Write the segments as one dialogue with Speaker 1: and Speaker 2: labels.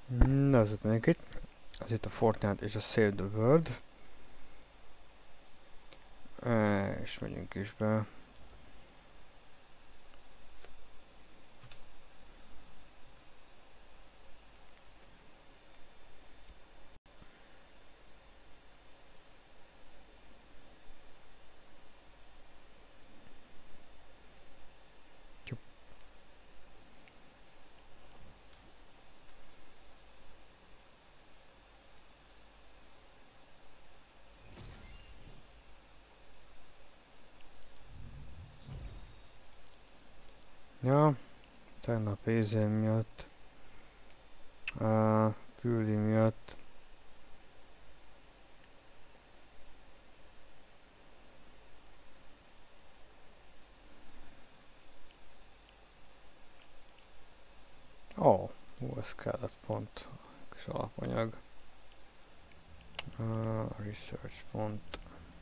Speaker 1: Nézzük meg itt. Ez itt a Fortnite és a Save the World. És megyünk is be. Ja, tegnap éjzé miatt, küldi miatt. Ez kellett pont, kis alapanyag. Research pont.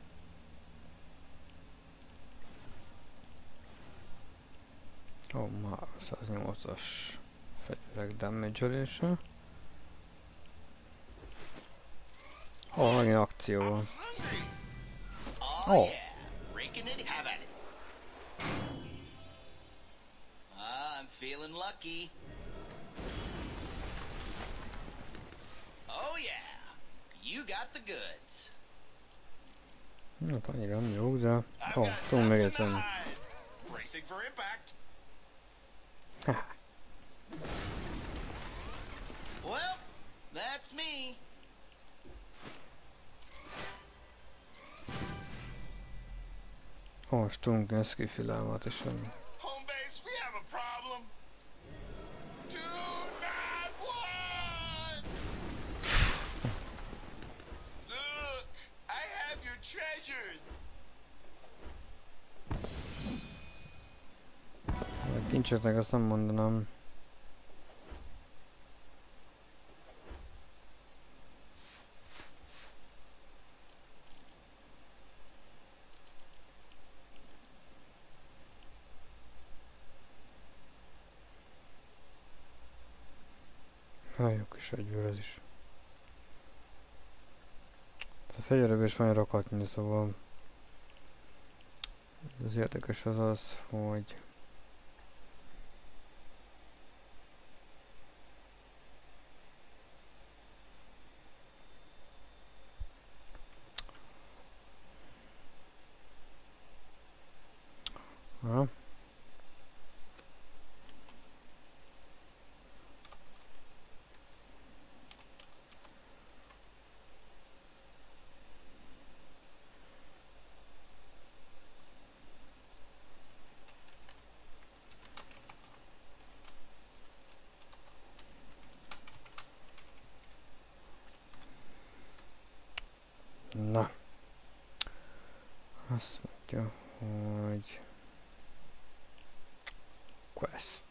Speaker 1: Már 108-as fegyverek damage-ölése. Megint akció van.
Speaker 2: I'm feeling lucky. Oh yeah, you got the goods.
Speaker 1: Hát annyira nem jó, de... tudunk még venni.
Speaker 2: Bracing for impact. Well, that's me.
Speaker 1: Most tudunk ilyen skifilámat is venni.
Speaker 2: Home base, we have a problem. 291. Look, I have your treasures.
Speaker 1: A kincseknek azt nem mondanám. Jó kis fegyver ez is. A fegyverekből is van rakatni, szóval... Az érdekes az az, hogy... Na. Azt mondja, hogy... Quest...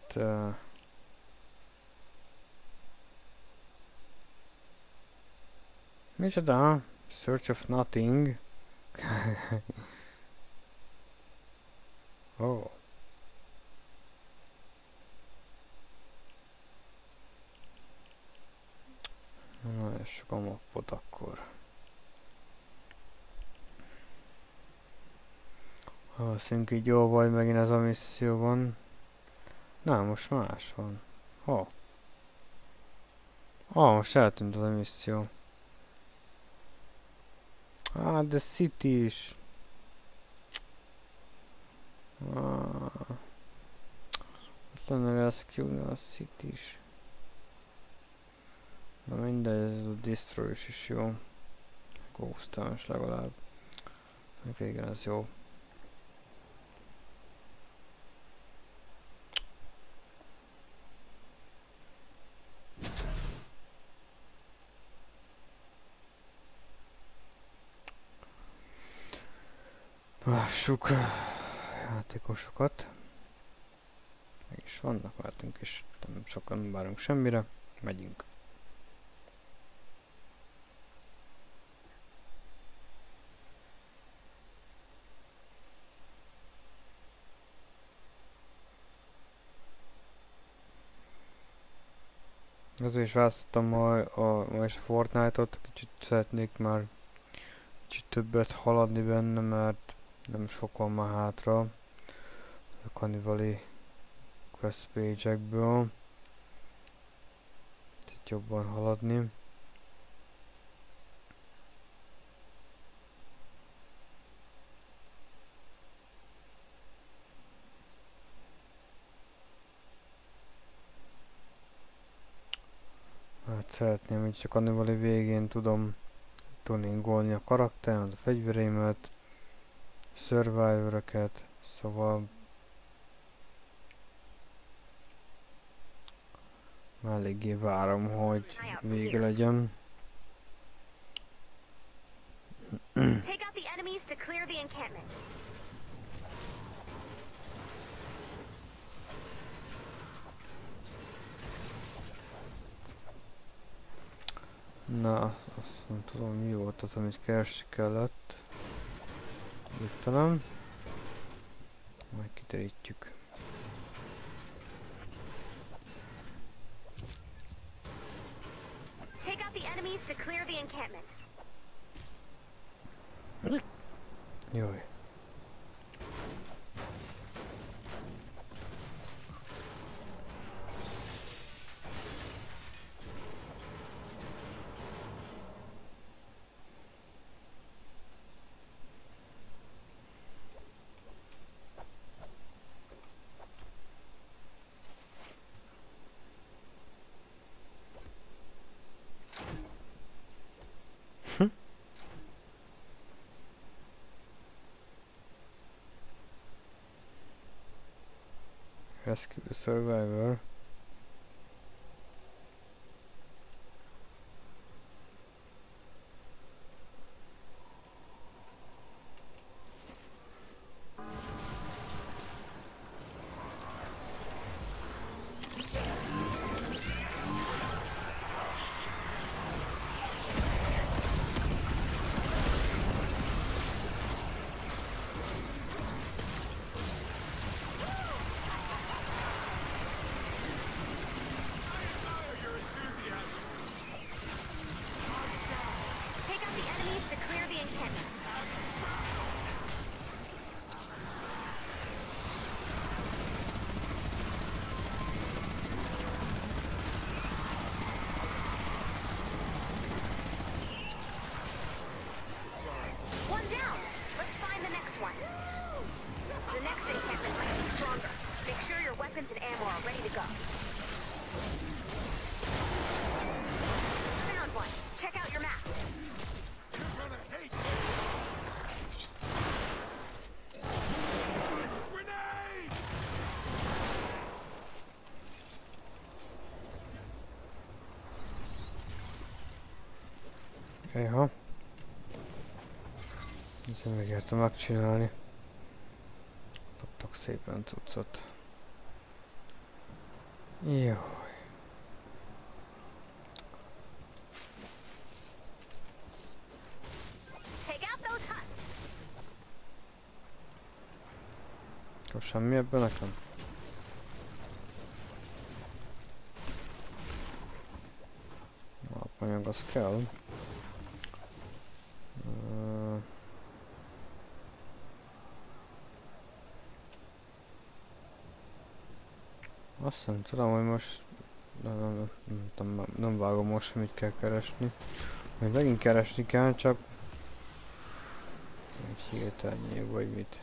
Speaker 1: Micsoda? Search of nothing. Na, és a mappot akkor. Azt így jó vagy megint ez a misszióban. Na, most más van. Most eltűnt az a misszió. De City is. Azt lenne rescue a City is. Na mindegy, ez a Destroy is jó. Ghost-os legalább. Régen ez jó. Lássuk játékosokat. Meg is vannak, vártunk is. Nem sokan nem várunk semmire. Megyünk. Azért is választottam ma is a Fortnite-ot, kicsit szeretnék már kicsit többet haladni benne, mert nem sok van már hátra a Cannibali quest page-ekből. Itt jobban haladni. Hát szeretném, hogy csak Cannibali végén tudom tuningolni a karakteremet, a fegyvereimet, survivor-öket, szóval eléggé várom, hogy vége legyen.
Speaker 3: Take out the enemies to clear the encampment.
Speaker 1: Na, azt nem tudom, mi volt az, amit keresni kellett. Értelem. Majd kiterítjük.
Speaker 3: Take out the enemies to clear the encampment.
Speaker 1: Jaj. Rescue the survivor.
Speaker 3: Take out the enemies to clear the encampment. One down. Let's find the next one. The next encampment might be stronger. Make sure your weapons and ammo are ready to go. Found one. Check out your map.
Speaker 1: Jaha. Ezzel megértem megcsinálni. Kaptak szépen cuccot. Jó.
Speaker 3: Take out those husks.
Speaker 1: Akkor semmi ebből nekem? Alapanyag az kell. Azt nem tudom, hogy most nem vágom most, mit kell keresni. Majd megint keresni kell, csak egy hirtelnyé vagy mit.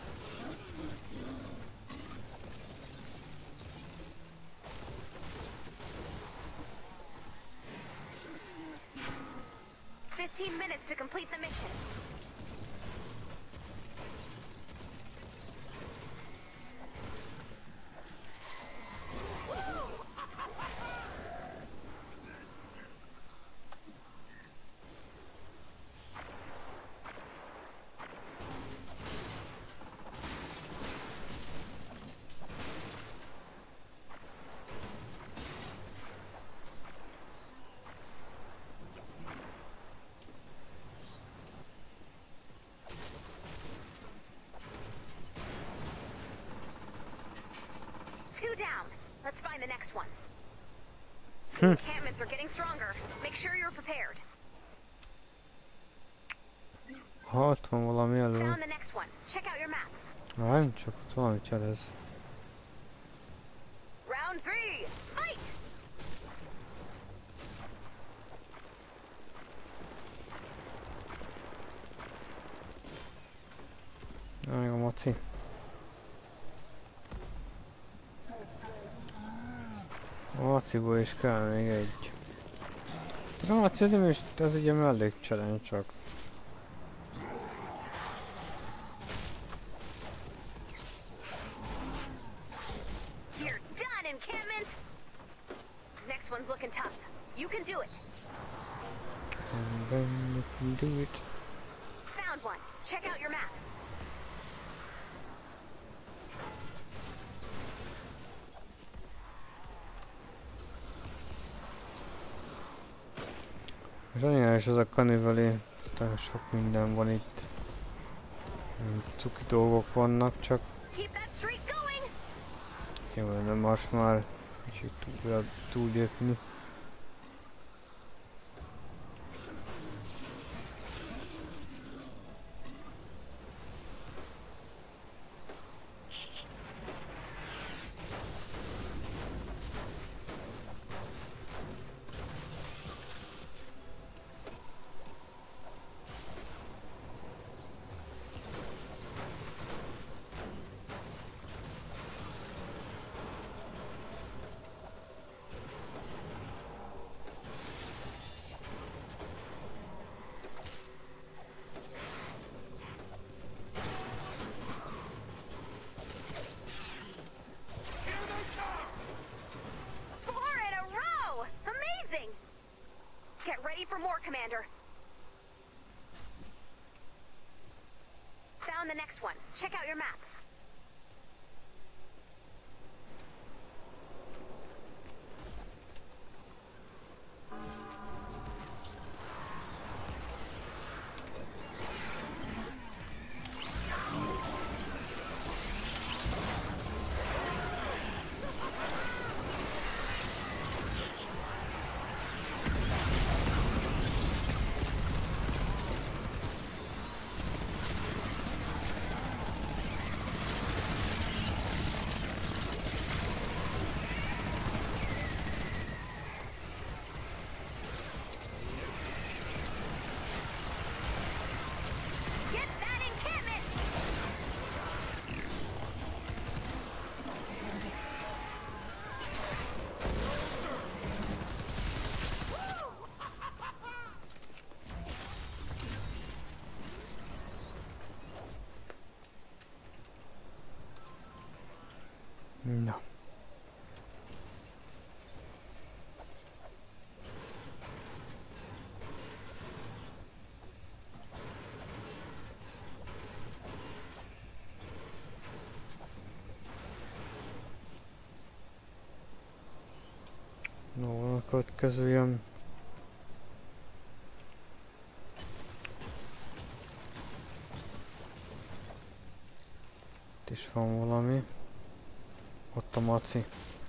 Speaker 3: Minutes to complete the mission. Two down. Let's find the next one. The encampments are getting stronger. Make sure you're prepared.
Speaker 1: Ha, ott van valami elő.
Speaker 3: Found the next one. Check out your map.
Speaker 1: Nem, csak ott valamit jelez.
Speaker 3: Round 3. Fight!
Speaker 1: Még a maci. A maciból is kell még egy. A maci nem is, ez ugye mellék challenge csak.
Speaker 3: You're done, encampment! Next one's looking tough. You can do it.
Speaker 1: And then you can do it.
Speaker 3: Found one. Check out your map.
Speaker 1: Zseniális ez a kanivali, sok minden van itt. Cuki dolgok vannak, csak
Speaker 3: Keep that streak going!
Speaker 1: jó lenne most már kicsit túllépni.
Speaker 3: for more, Commander. Found the next one. Check out your map.
Speaker 1: Na. No, a következő jön. Itt is van valami. Ott a maci.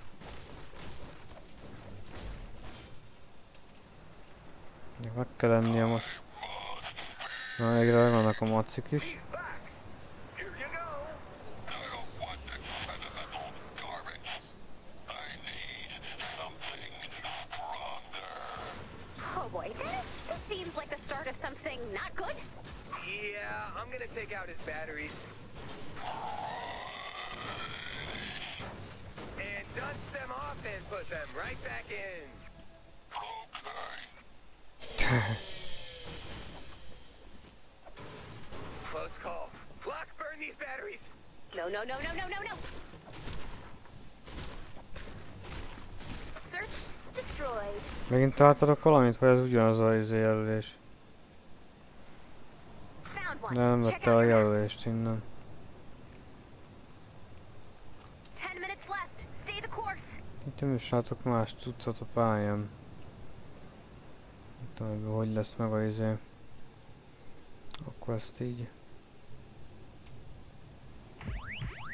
Speaker 1: Meg kell lennie most. Na, végre vannak a macik is.
Speaker 3: Oh boy, this seems like the start of something not good.
Speaker 4: Yeah, I'm gonna take out his batteries. And dust them off and put them right back in. Close call. Flock, burn these batteries.
Speaker 3: No. Search destroyed.
Speaker 1: Megint találtatok valamit, vagy ez ugyanaz a jelölés?
Speaker 3: Found
Speaker 1: De
Speaker 3: one.
Speaker 1: nem
Speaker 3: Check
Speaker 1: vette
Speaker 3: out
Speaker 1: a
Speaker 3: your map.
Speaker 1: jelölést innen.
Speaker 3: 10 minutes left. Stay the course.
Speaker 1: Itt nem is látok más cuccot a pályán. Nem tudom, hogy lesz meg a izé. Akkor ezt így.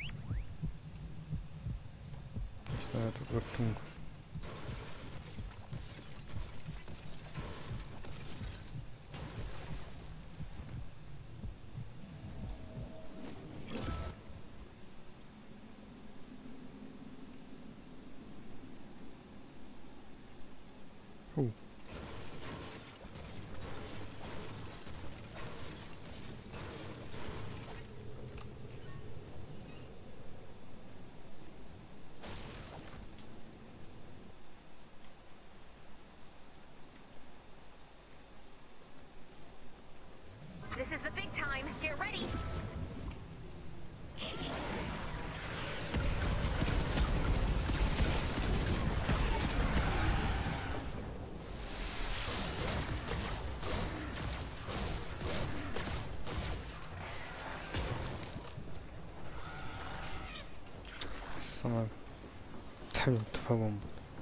Speaker 1: És lehet ugrottunk. Hú.
Speaker 3: This is the big time. Get ready.
Speaker 1: Meg terült a magam.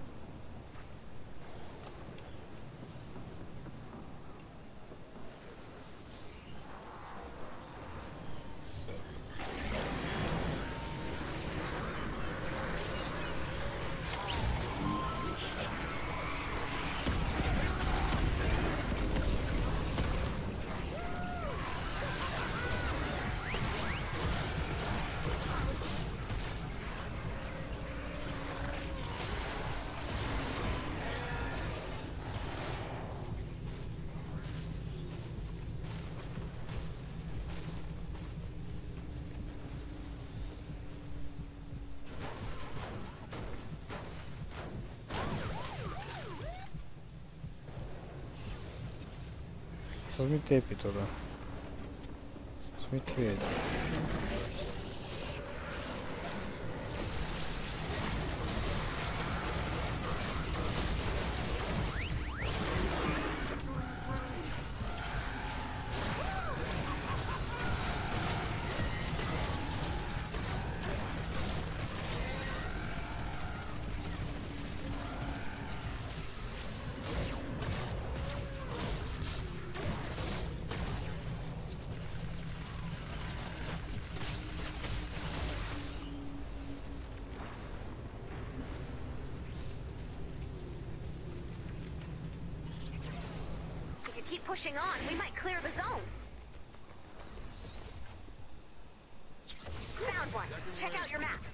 Speaker 1: Az mit épít oda? Az mit véd?
Speaker 3: If you keep pushing on, we might clear the zone. Found one. Check out your map.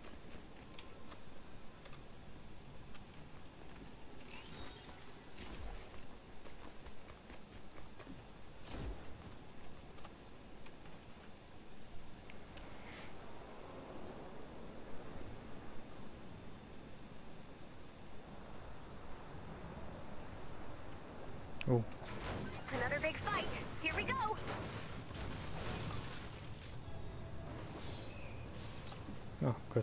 Speaker 1: Ó,
Speaker 3: Another big fight. Here we go.
Speaker 1: na, köt.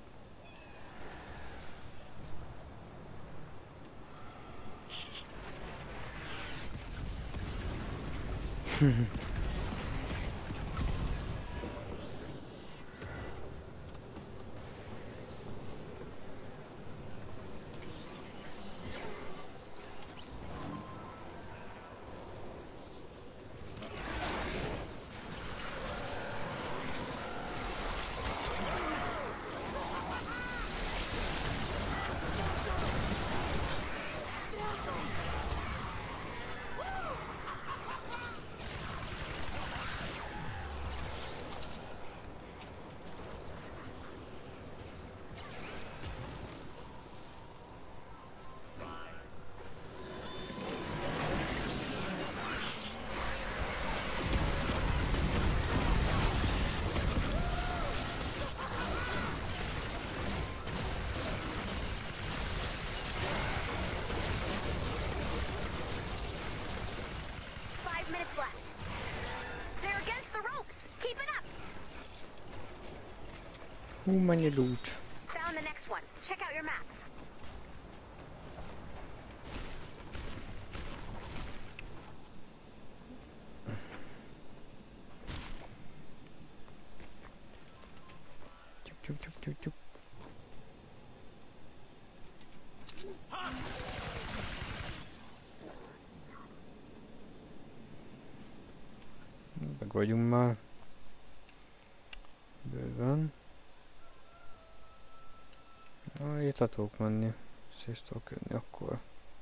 Speaker 3: Minutes left. They're against the ropes. Keep it up.
Speaker 1: Hú, mennyi loot.
Speaker 3: Found the next one. Check out your map.
Speaker 1: Tyup, tyup, tyup, tyup, tyup. Meg vagyunk már. Bőven. Itt tudok menni. Szét tudok jönni akkor.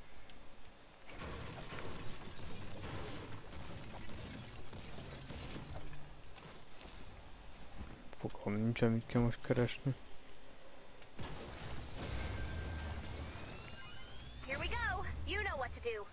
Speaker 1: Fogalmam nincsen, mit kell most keresni.
Speaker 3: Here we go. You what to do.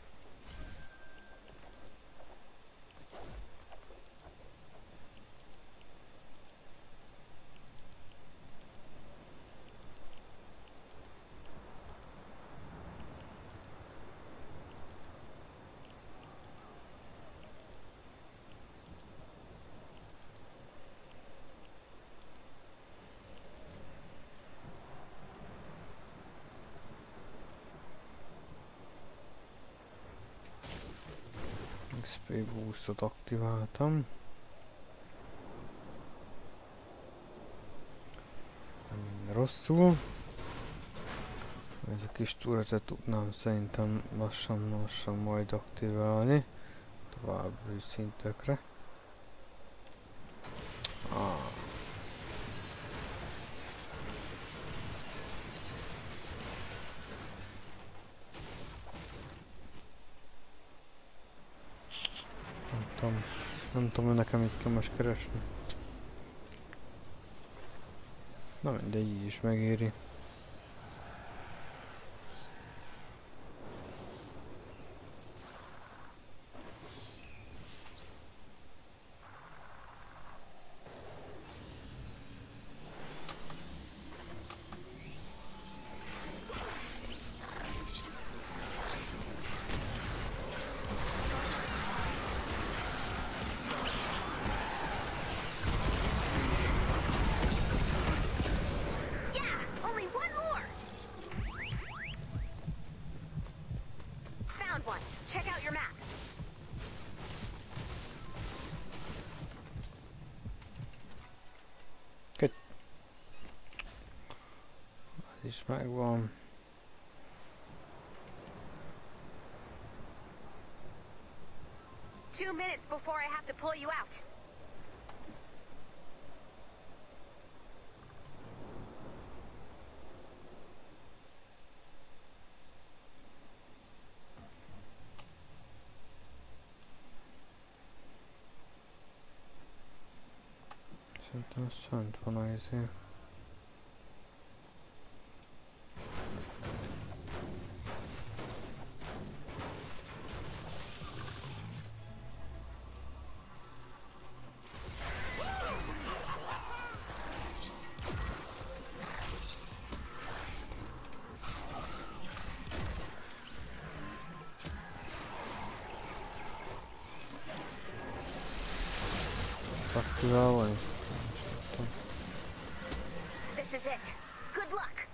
Speaker 1: XP boostot aktiváltam. Nem rosszul. Ez a kis túretet tudnám szerintem lassan majd aktiválni. További szintekre. Nem tudom, hogy nekem itt kell most keresni. Na mindegy, így is megéri.
Speaker 3: Check out your map.
Speaker 1: Good. Ez is megvan.
Speaker 3: Two minutes before I have to pull you out.
Speaker 1: Szerintem szent van a izé. Aktiválva is.
Speaker 3: This is it. Good luck.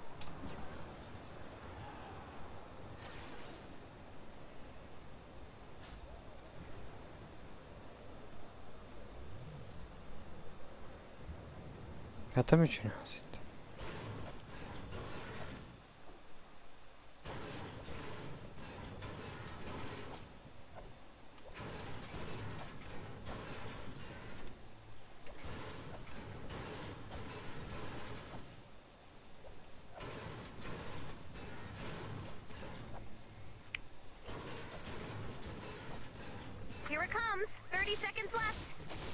Speaker 1: Hát te mit csinálsz itt?
Speaker 3: Here it comes. 30 seconds left.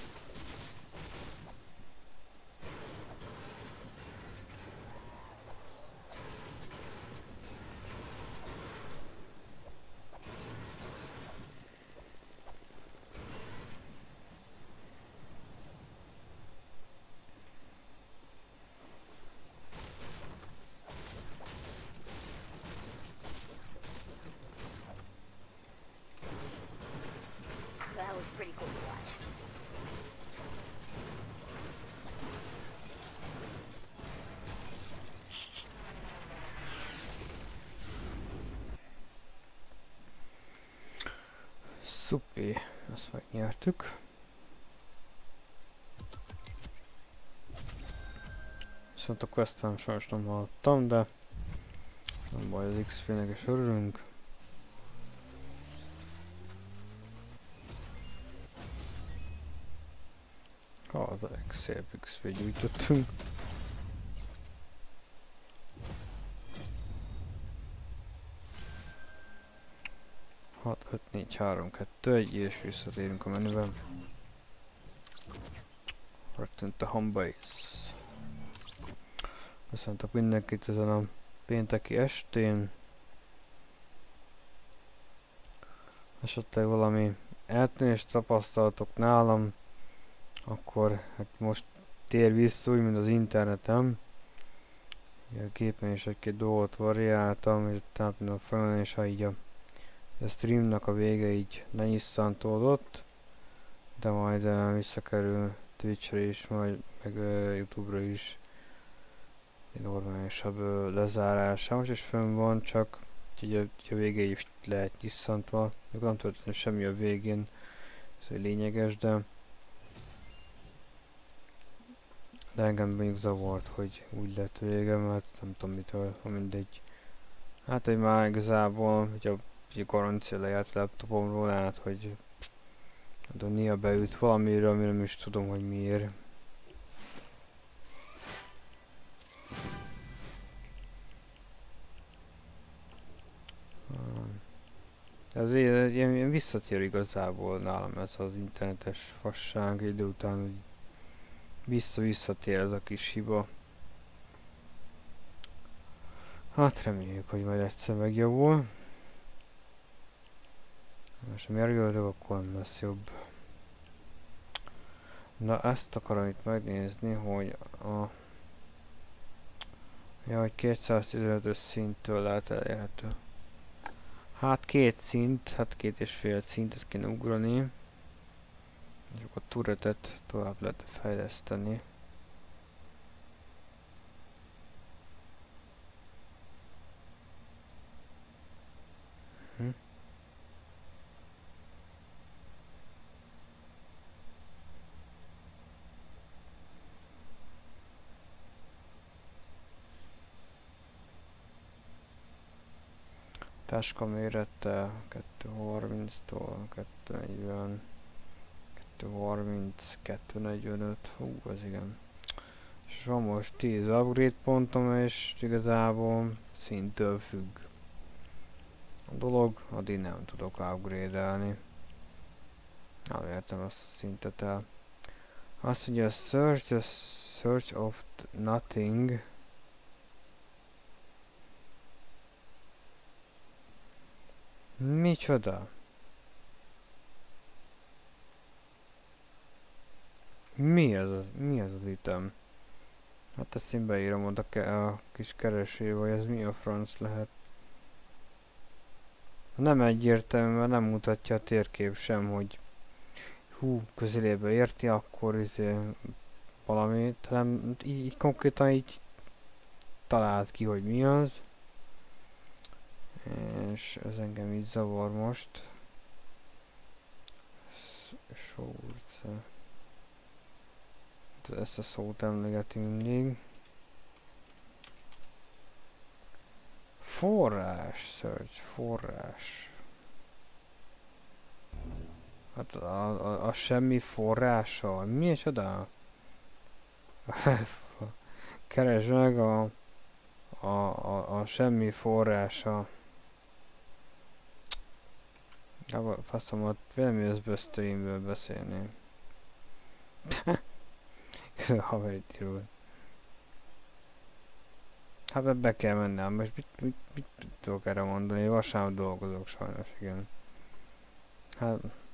Speaker 3: That was pretty cool to watch.
Speaker 1: Szupi, ezt megnyertük. Viszont a questem sajnos nem hallottam, de nem baj, az XP-nek is örülünk. Az szép XP gyűjtöttünk. 6, 5, 4, 3, 2, 1, és visszatérünk a menüben. Return to home base. Köszöntök mindenkit ezen a pénteki estén. esetleg valami eltűnést tapasztaltok nálam, akkor hát most tér vissza, úgy, mint az interneten. A gépen is egy-két dolgot variáltam, és tehát a felmen, és ha így a streamnak a vége így lenyisszantódott, de majd visszakerül Twitchre is, majd meg Youtube-ra is egy normálisabb lezárása. Most is fönn van, csak így a vége is lehet nyisszantva, még nem történt semmi a végén, ez egy lényeges, de engem mondjuk zavart, hogy úgy lett vége, mert nem tudom mitől, mindegy. Hát, hogy már igazából, hogy a garancia lejárt laptopomról, lehet, hogy néha beüt valamire, amire nem is tudom, hogy miért. Ez ilyen visszatér igazából nálam ez az internetes fasság idő után, hogy visszatér ez a kis hiba. Hát reméljük, hogy majd egyszer megjavul. Most ha mérgöltök, akkor nem lesz jobb. Na ezt akarom itt megnézni, hogy hogy 215-ös szinttől lehet elérhető. Hát két szint, hát 2,5 szintet kéne ugrani. És akkor a turretet tovább lehet fejleszteni. Táska mérete 230-tól 240, 230, 245, hú, az igen. És van most 10 upgrade pontom, és igazából szintől függ a dolog, addig nem tudok upgrade-elni. Nem értem azt a szintet el. Azt mondja, a search of nothing. Micsoda? Mi az az item? Hát ezt én beírom oda a kis keresőbe, hogy ez mi a franc lehet. Nem egyértelmű, mert nem mutatja a térkép sem, hogy hú, közelébe érti, akkor valami, hanem így konkrétan így talált ki, hogy mi az. És ez engem így zavar most. Sórce. Ezt a szót emlegeti mindig. Forrás, search, forrás. Hát a semmi forrása. Mi is oda? Keresd meg a semmi forrása. Faszomat, vélemény az streamből beszélni. Ez a haverit írul. Hát be kell mennem, most mit tudok erre mondani? Vasárnap dolgozok sajnos, igen. Hát...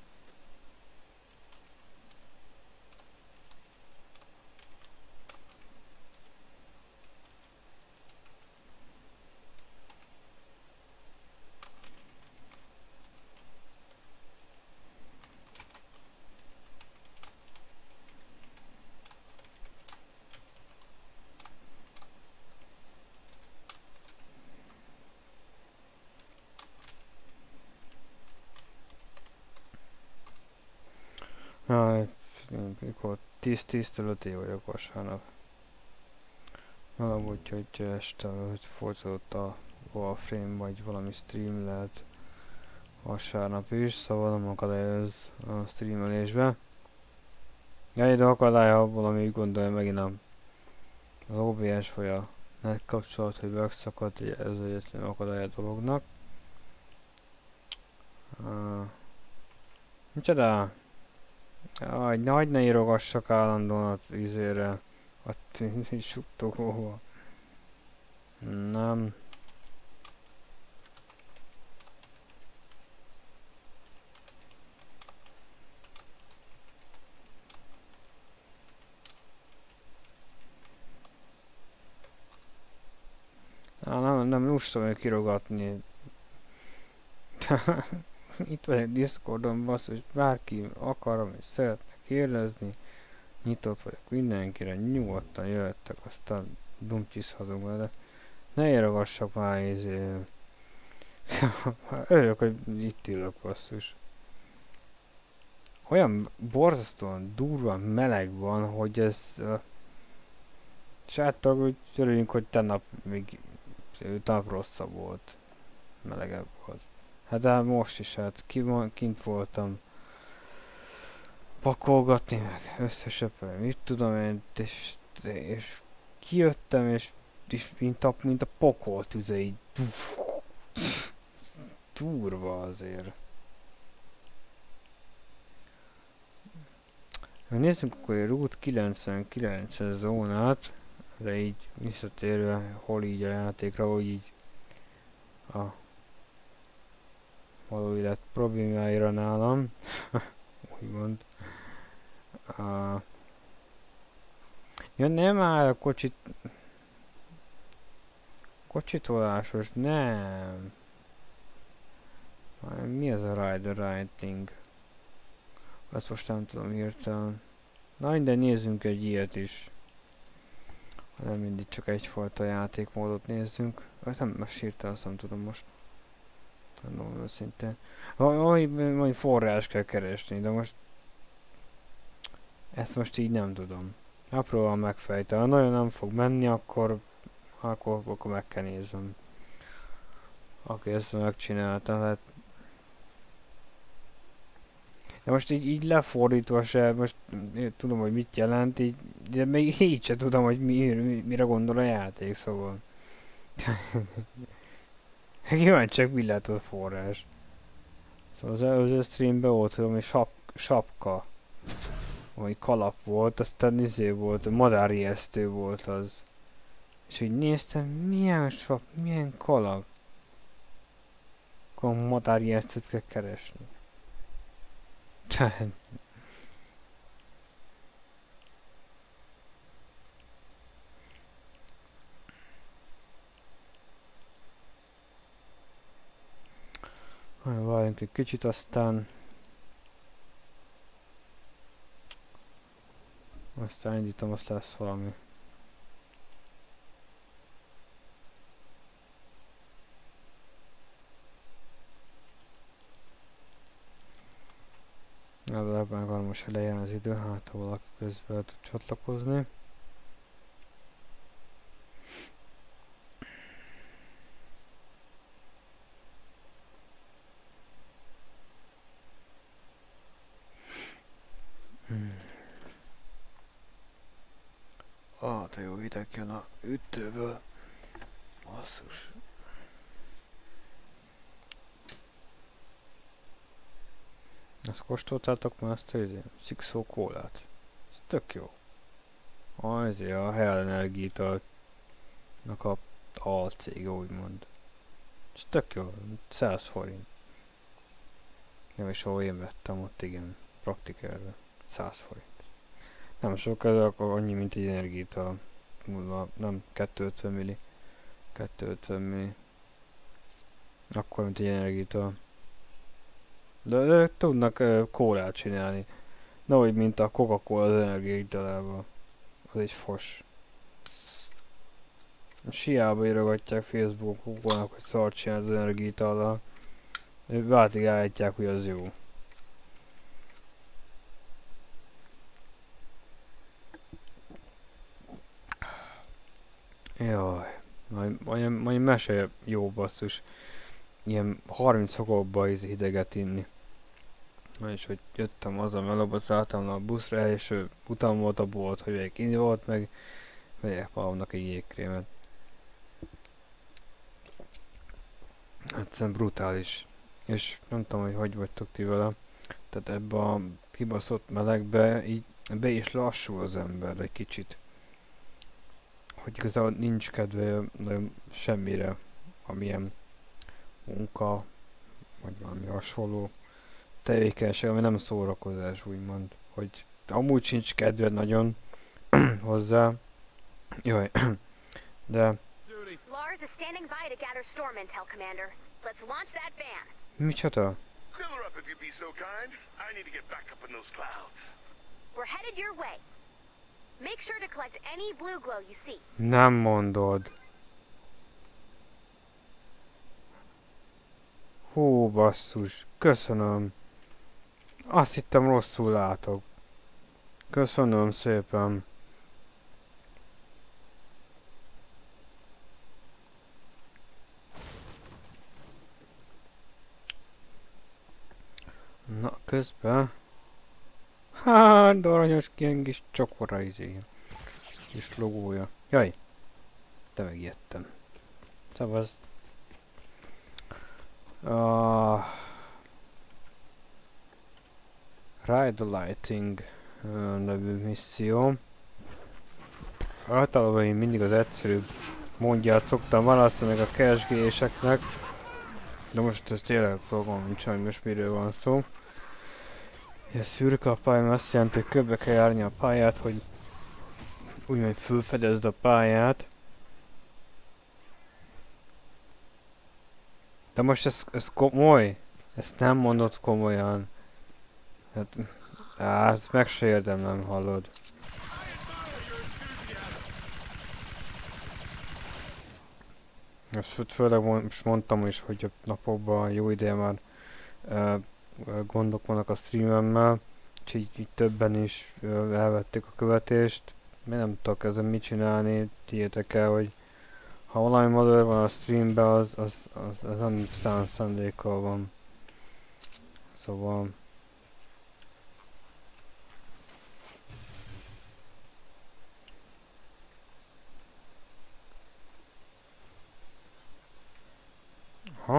Speaker 1: Mikor 10-től 5 év vagyok vasárnap. Valahogy, hogy este, hogy folytatott a Warframe, vagy valami stream lehet vasárnap is, szóval nem akadályoz a streamelésbe. Ja, de akadály, ha valami úgy gondolja megint az OBS vagy a net kapcsolat, hogy megszakadt, ez egyetlen akadály a dolognak. Micsoda? Jaj, nagy ne írogassak állandóan az izére, a suttogóba. Nem. nem lustom kirogatni. Itt vagyok Discordon, basszus, bárki akar, amit szeretne kérdezni. Nyitott vagyok mindenkire, nyugodtan jöttek, aztán dumcsiszhatunk vele. Ne írogassak már örülök, hogy itt ülök, basszus. Olyan borzasztóan durva meleg van, hogy ez... Sáttal, hogy örüljünk, hogy tegnap még rosszabb volt. Melegebb volt. Hát de most is, hát kint voltam pakolgatni, meg összesöpölni, mit tudom én, és kijöttem, és mint a pokol tüze, így durva azért. Nézzük akkor a Route 99-es zónát, de így visszatérve, hol így a játékra, hogy így a való élet problémáira nálam, úgymond. Ja, nem áll a kocsitolásos, nem. Mi ez a rider writing? Azt most nem tudom hirtelen. Na minden, nézzünk egy ilyet is. Nem mindig csak egyfajta játékmódot nézzünk. Nem, most hirtelen azt nem tudom most. Nem őszintén. Majd forrás kell keresni, de most... Ezt most így nem tudom. Próbálom megfejteni. Ha nagyon nem fog menni, akkor meg kell nézzem. Aki ezt megcsinálta, hát... De most így lefordítva se, most tudom, hogy mit jelent, így, de még így se tudom, hogy mire gondol a játék, szóval. Kíváncsiak, mi lehet a forrás. Szóval az előző streamben volt, hogy sapka, vagy kalap volt, aztán volt, madárijesztő volt az. És úgy néztem, milyen milyen kalap. Akkor madárijesztőt kell keresni. Várjunk egy kicsit, aztán indítom, azt lesz valami. Ebben van most lejön az idő, hát ha valaki közben tud csatlakozni. De jó hideg jön a ütőből. Basszus. Ezt kóstoltátok már ezt a szikszó kólát? Ez tök jó. Ezért a Hell Energiának a alcége, úgymond. Ez tök jó, 100 forint. Nem is ahol én vettem, ott igen, praktikerbe. 100 forint. Nem sok, ez akkor annyi, mint egy energiától. Nem 250 milli. 250 milli. Akkor, mint egy energiától. De tudnak kólát csinálni. Nehogy, mint a Coca-Cola az energiaitalában. Az egy fos. Siába írogatják Facebookon, hogy szart csinál az energiaitallal. Váltig állítják, hogy az jó. Jaj, majd mese jó, basszus. Ilyen 30 fokokba hideget inni. És hogy jöttem haza, melóba szálltam a buszra, és utána volt a bolt, hogy még inni volt, meg vegyek magamnak egy jégkrémet. Egyszerűen brutális. És nem tudom, hogy vagytok ti vele. Tehát ebbe a kibaszott melegbe így be is lassul az ember egy kicsit. Hogy igazából nincs kedve nagyon semmire, amilyen munka, vagy valami hasonló tevékenység, ami nem szórakozás, úgymond. Hogy amúgy sincs kedved nagyon hozzá. Jaj, de...
Speaker 3: Lars, Mars is standing by to gather storm intel, Commander. Let's launch that van.
Speaker 1: Micsoda?
Speaker 5: Fill her up if you'd be so kind. I need to get back up in those clouds.
Speaker 3: We're headed your way. Make sure to collect any blue glow you see.
Speaker 1: Nem mondod. Hú, basszus. Köszönöm. Azt hittem rosszul látok. Köszönöm szépen. Na, közben... Hát, aranyos ilyen kis csokora izé. Kis logója. Jaj! De megijedtem. Szavaz. Ride the Lighting nevű misszió. Általában én mindig az egyszerűbb mondját szoktam választani a keresgéléseknek. De most ez tényleg fogom nincs, hogy most miről van szó. A szürke a pályán azt jelenti, hogy körbe kell járni a pályát, hogy úgymond fölfedezd a pályát. De most ez komoly? Ezt nem mondod komolyan. Hát, ezt meg se érdemlem, hallod. Ezt főleg most mondtam is, hogy a napokban jó ideje már gondok vannak a streamemmel, úgyhogy így többen is elvették a követést. Én nem tudok ezen mit csinálni, tiétek el, hogy ha valami modell van a streamben, az nem szándékkal van. Szóval... Aha.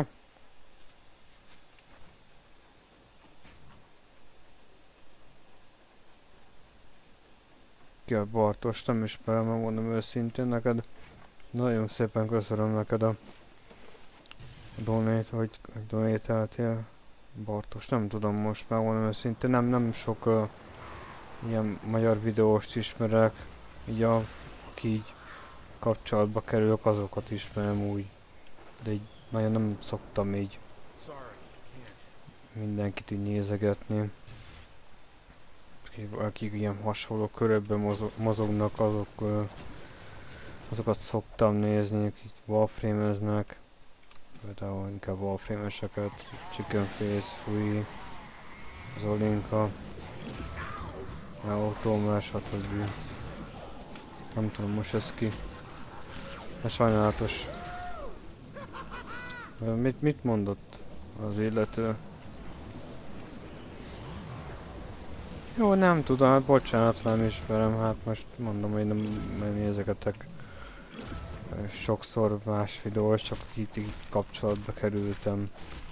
Speaker 1: Ki a Bartos, nem ismerem, megmondom őszintén neked. Nagyon szépen köszönöm neked a donate, hogy donate-eltél. Bartos, nem tudom most megmondom őszintén, nem sok ilyen magyar videóst ismerek. Így aki így kapcsolatba kerülök, azokat ismerem úgy. De így nagyon nem szoktam így mindenkit így nézegetni. Akik ilyen hasonló körökben mozognak, azokat szoktam nézni, akik Warframe-eznek. Például inkább Warframe-eseket, Chicken Face, Free, Zolinka, Automer, stb. Nem tudom most ez ki. Ez sajnálatos. Mit mondott az illető? Jó, nem tudom, hát bocsánat, nem ismerem, hát most mondom, hogy nem nézegetek sokszor más videós, csak itt így kapcsolatba kerültem.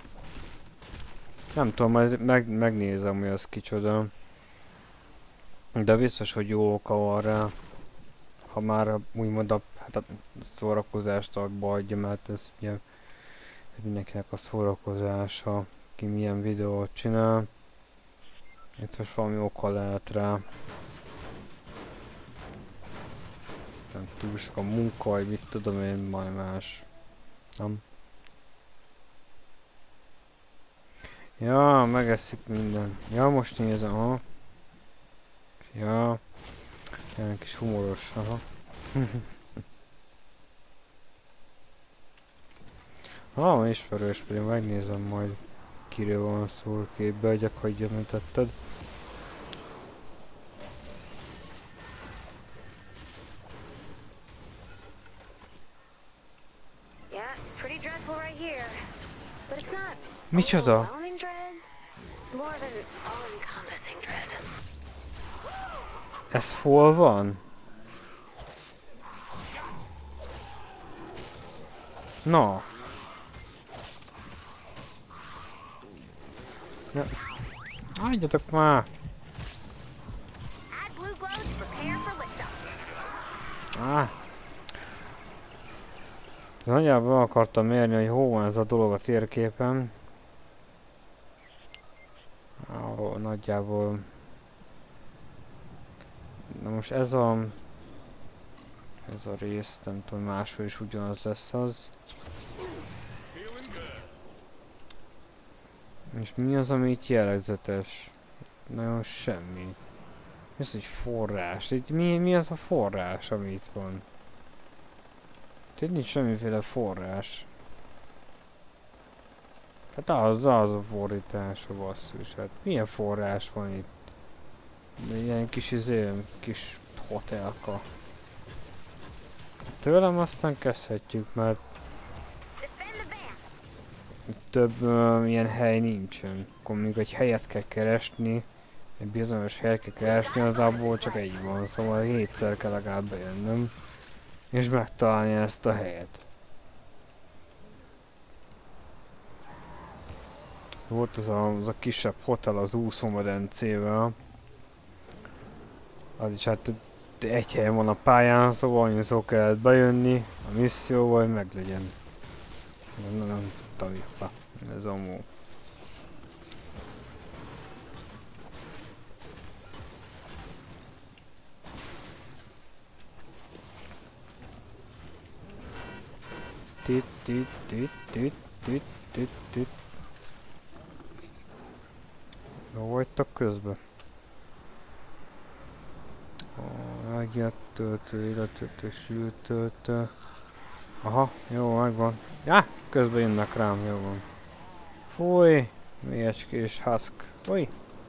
Speaker 1: Nem tudom, majd megnézem, hogy az kicsoda. De biztos, hogy jó oka van rá. Ha már úgymond a szórakozást abba adja, mert ez ugye mindenkinek a szórakozása, ki milyen videót csinál. Itt most valami oka lehet rá. Nem túl sok a munka, vagy mit tudom én, majd más. Nem? Ja, megeszik minden. Ja, most nézem, aha. Ja. Ilyen kis humoros, aha. Ismerős, pedig megnézem majd kiről van szó, képbe adjak, hogy említetted. Micsoda? Ez hol van? Na. Ja. Hagyjatok már! Nagyjából akartam mérni, hogy hol van ez a dolog a térképen. Nagyjából... Na most ez a... Ez a rész, nem tudom, máshol is ugyanaz lesz az. És mi az, ami itt jellegzetes? Nagyon semmi. Mi az, hogy forrás? Itt mi az a forrás, ami itt van? Itt nincs semmiféle forrás. Hát az a fordítás, a basszus. Hát milyen forrás van itt? De ilyen kis kis hotelka. Tőlem aztán kezdhetjük, mert több ilyen hely nincsen. Akkor még egy helyet kell keresni, egy bizonyos helyet kell keresni, az abból csak egy van, szóval 7-szer kell legalább bejönnöm, és megtalálni ezt a helyet. Volt az a kisebb hotel az úszómedencével. Az is hát egy helyen van a pályán, szóval annyiszor kellett bejönni a misszióval, hogy meglegyen. Nem tudtam itt, ez amúgy. Jó vagytok közben? Megjött-töltő, illetőtő, sültöltő. Aha, jó, megvan. Já, közben jönnek rám, jó van. Fúj, mélyecskés husk. Fúj.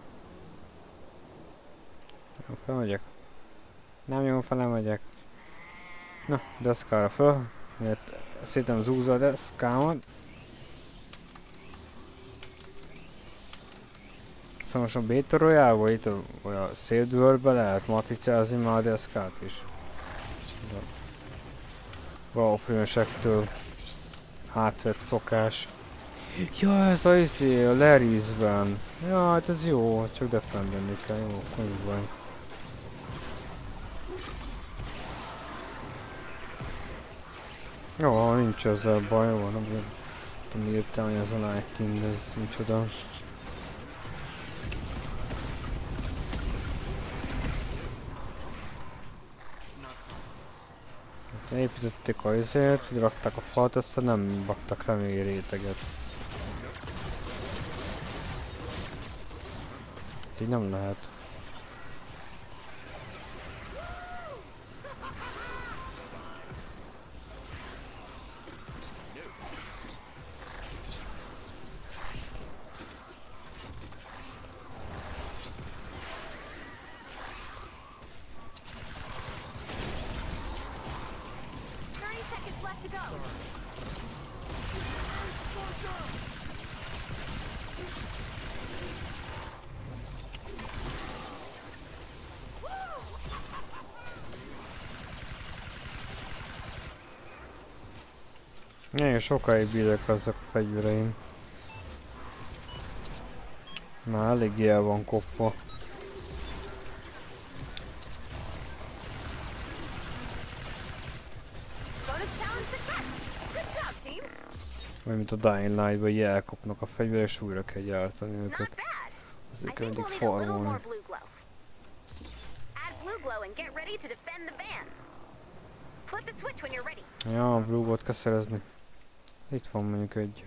Speaker 1: Jó, felmegyek. Nem jó, fel nem megyek. Na, deszkára föl. Mert szépen zúzza a deszkámat. Szóval most a Beta Royale-ból itt a széldőrbe lehet matricázni már a deszkát is. Valófilmesektől átvett szokás. Ja, ez a izé, a Larry's-ben. Ja, hát ez jó, csak defendelni kell, jó, úgy van. Jó, nincs ezzel baj, jó, nem tudom írtam, hogy ez a Lightning, de ez micsoda. Építették a izét, így rakták a falat, aztán nem baktak rá még réteget. Így nem lehet. Nagyon sokáig bírek azok a fegyvereim. Már eléggé el van kopva. Vagy mint a Dying Light-ban így elkopnak a fegyverek, és újra kell gyártani őket. Azért kell mindig farmolni. Ja, a Blue-ot kell szerezni. Itt van mondjuk egy.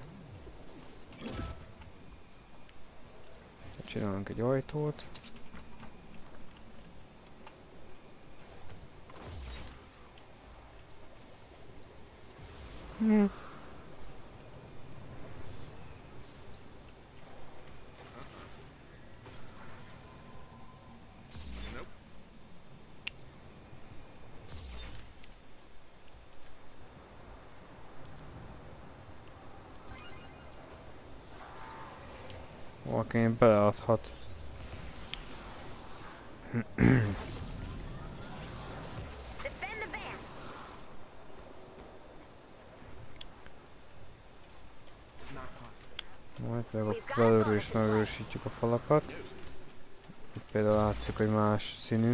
Speaker 1: Csinálunk egy ajtót. Valaki beleadhat. Majd meg belülről is megerősítjük a falakat. Itt például látszik, hogy más színű.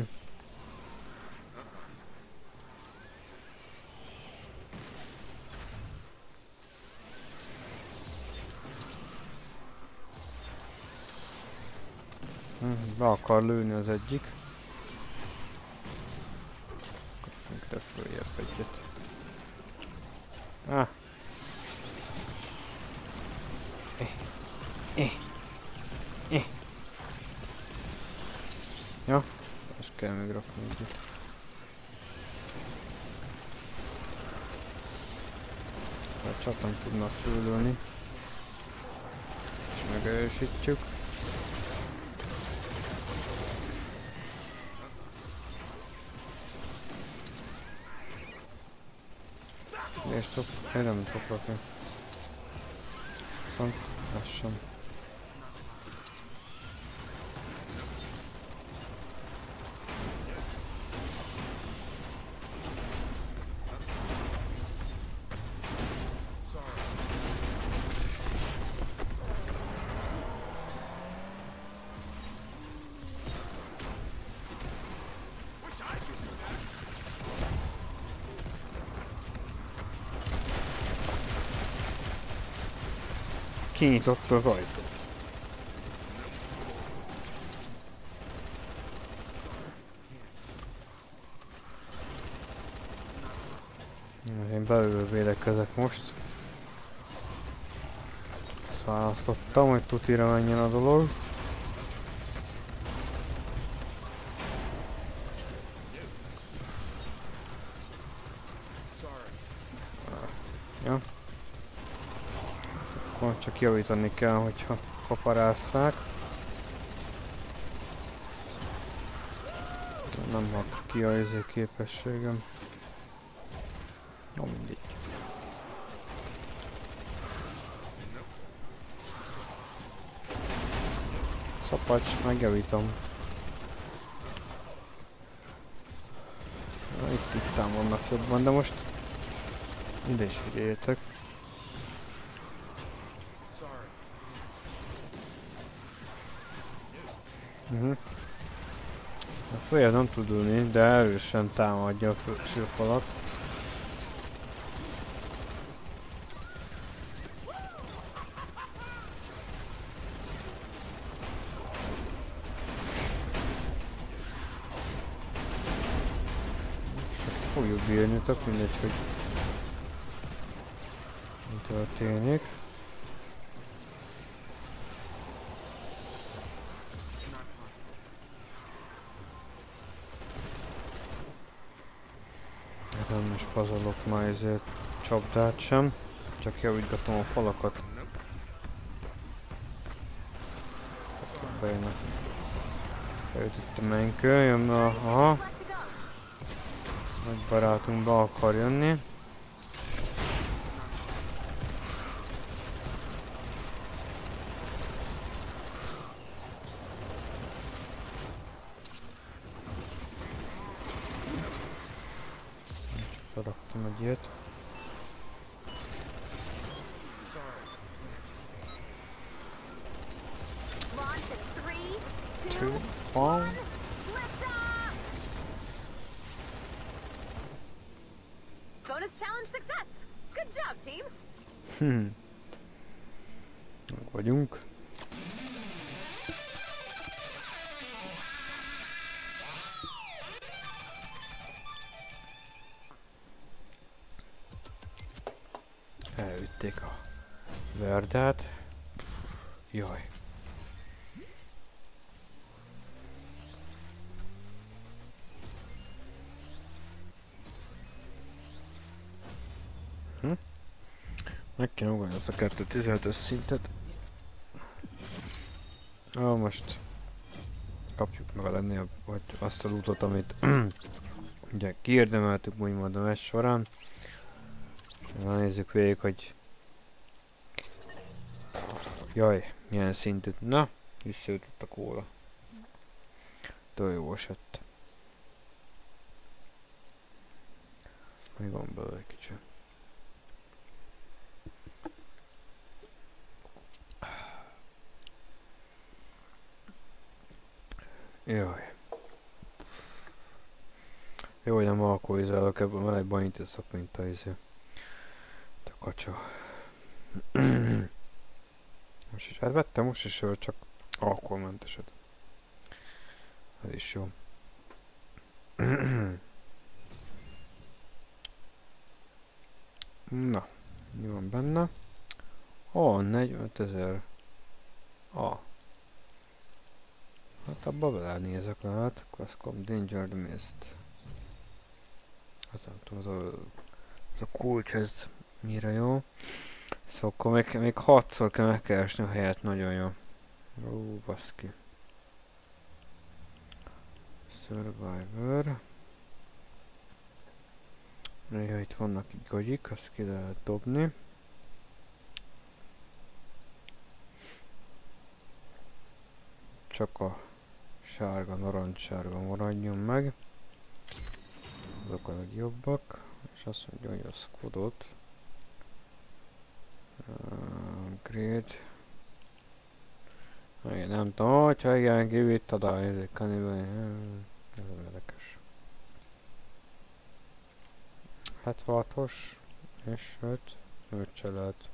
Speaker 1: Be akar lőni az egyik. följebb egyet. Ah. Ja, és kell még rakni egyet. A csatán tudnak fölülni. És megerősítjük. És én nem tudok rakni. Viszont lassan. Kinyitotta az ajtót. Én belül védekezek most. Azt választottam, hogy tutira menjen a dolog. Ja. Akkor csak javítani kell, hogyha kaparásszák. Nem hat ki a képességem. No, mindegy. Szapacs, megjavítom. Na, itt vannak jobban, de most ide is figyeljetek. A följebb nem tud ülni, de erősen támadja a szülfalat. Fogjuk bírni, tök mindegy, hogy mi történik. Nem is pazarlok már ezért csapdát sem, csak javítgatom a falakat. Bejönnek. Bejött itt a menkő, jön a... Aha. Nagy barátunk be akar jönni. Beraktam egy ilyet. Two, one.
Speaker 3: Bonus challenge success. Good job, team.
Speaker 1: Meg vagyunk. Elvitték a verdát. Jaj. Meg kell ugrani azt a 2.15-ös szintet. Most kapjuk meg a lennél, vagy azt a lootot, amit ugye kiérdemeltük úgymond a meccs során. Nézzük végig, hogy jaj, milyen szintű. Na, visszajutott a kóla. Től jó esett. Még van belőle egy kicsit. Jaj. Jó, hogy nem alkoholizálok, ebből melegben annyit iszok, mint a izé. A kacsa. Most is, hát vettem most is, csak alkoholmenteset. Ez is jó. Na, mi van benne? Ó, 45 000. Hát abba belenézek lehet. Questcom Danger Mist. Hát nem tudom, ez a kulcs, ez mire jó. Szóval akkor még 6-szor kell megkeresni a helyet, nagyon jó. Ó, baszki. Survivor. Néha itt vannak így gagyik, azt ki lehet dobni. Csak a sárga, narancssárga maradjon meg. Azok a legjobbak. És azt mondja, hogy a squadot. Upgrade. Igen, nem tudom, hogyha igen, give it a die, ez egy kanibali. Ez érdekes. 76-os és 5 se lehet.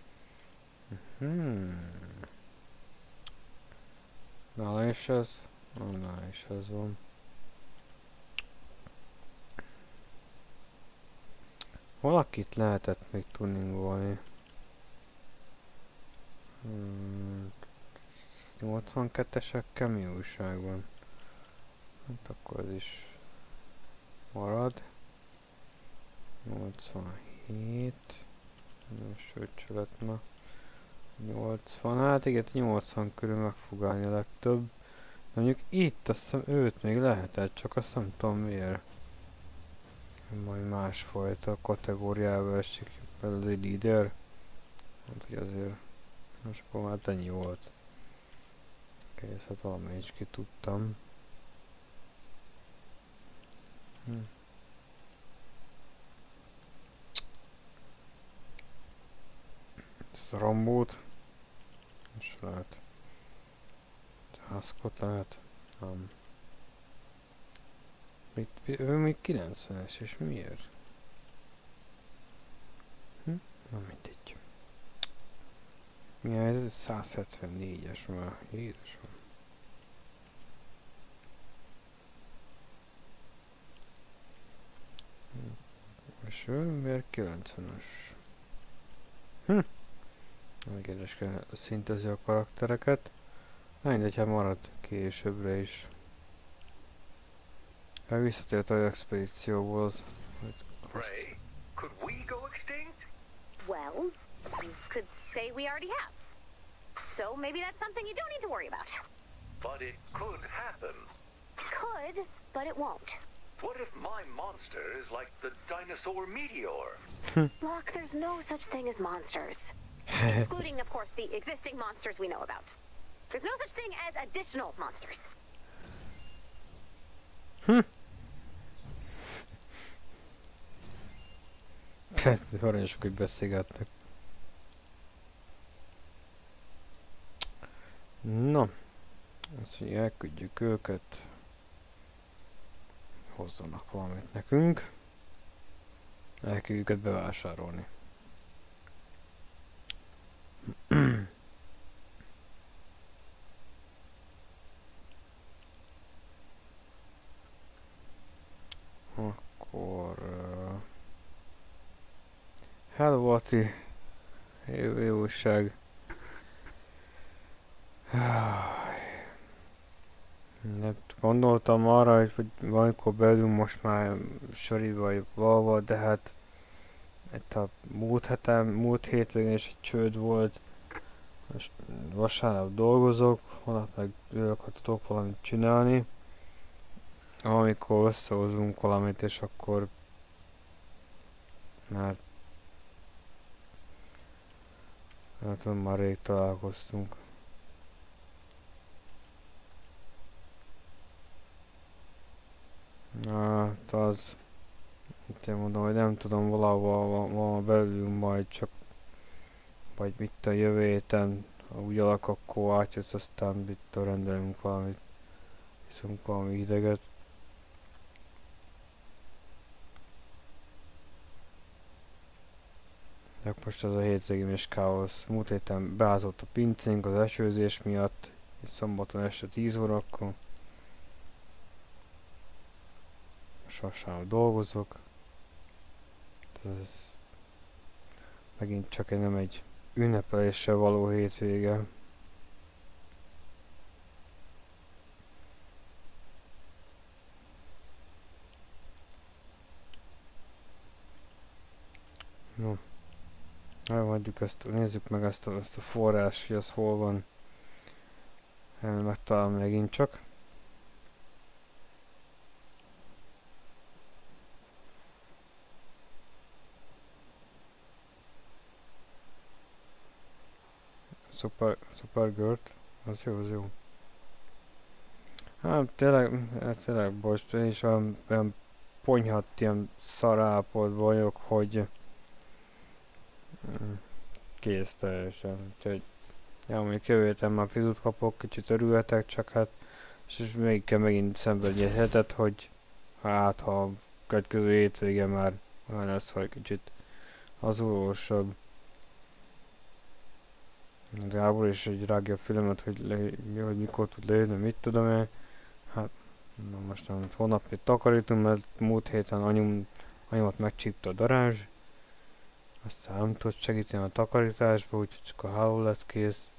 Speaker 1: Nála is ez? Nála is ez van. Valakit lehetett még tuningolni. 82-esekkel mi újság van? Hát akkor ez is marad. 87. Sőt, se lett ma. 80. Hát igen, 80 körül meg fog állni a legtöbb. Mondjuk itt azt hiszem őt még lehetett, csak azt nem tudom miért. Majd másfajta kategóriába esik fel az egy líder. Hát hogy azért. Most akkor már ennyi volt. Kész, hát valamelyik ki tudtam. Ezt a Rambót. És lehet. Haszkot lehet. Nem. Ő még 90-es, és miért? Na mindegy. Mi ez? 174-es már. Jézusom. És ő miért 90-es? Megérdekes kell szintezi a karaktereket. Mindegy, hát marad későbbre is. Visszatért a expedícióból az...
Speaker 4: Ray, could we go extinct?
Speaker 3: Well, you could say we already have. So maybe that's something you don't need to worry about.
Speaker 4: But it could happen.
Speaker 3: Could, but it won't.
Speaker 4: What if my monster is like the dinosaur meteor?
Speaker 3: Locke, there's no such thing as monsters. Excluding, of course, the existing monsters we know about. There's no such thing as additional monsters.
Speaker 1: Aranyosok, hogy beszélgetnek. Na, azt mondja, elküldjük őket. Hozzanak valamit nekünk. El kell őket bevásárolni. Akkor... Hello, Ati! Jó újság! Gondoltam arra, hogy valamikor belül most már soriba vagy valva, de hát itt a múlt hétvégén is egy csőd volt. Most vasárnap dolgozok, holnap meg ülök, ha tudok valamit csinálni. Amikor összehozunk valamit, és akkor már nem tudom, már rég találkoztunk. Hát az... Én mondom, hogy nem tudom, valahol belül majd csak... Vagy mit a jövő héten, ha úgy alak, akkor átjössz, aztán mit rendelünk valamit. Hiszünk valami hideget. De most ez a hétvégén is káosz. Múlt héten beázott a pincénk az esőzés miatt. És szombaton este 10 órakor. Most vasárnap dolgozok. Ez Megint csak nem egy ünnepeléssel való hétvége. No. Elmondjuk ezt, nézzük meg ezt a forrás, hogy az hol van. Megtalálom megint csak. Supergirl-t, az jó, az jó. Hát tényleg bocs, én is olyan ponyhadt, ilyen szarállapotban vagyok, hogy kész teljesen. Úgyhogy, ja, még jövő héten már fizut kapok, kicsit örülhetek, csak hát, és még kell megint szenvedni egy hetet, hogy hát ha a következő hétvége már olyan lesz, hogy kicsit hazulósabb. Gábor is egy rágja a filmet, hogy mikor tud lejönni, mit tudom én. Hát, na most nem, hónapig takarítunk, mert múlt héten anyumat megcsípte a darázs. Aztán nem tudott segíteni a takarításba, úgyhogy csak a háló lett kész.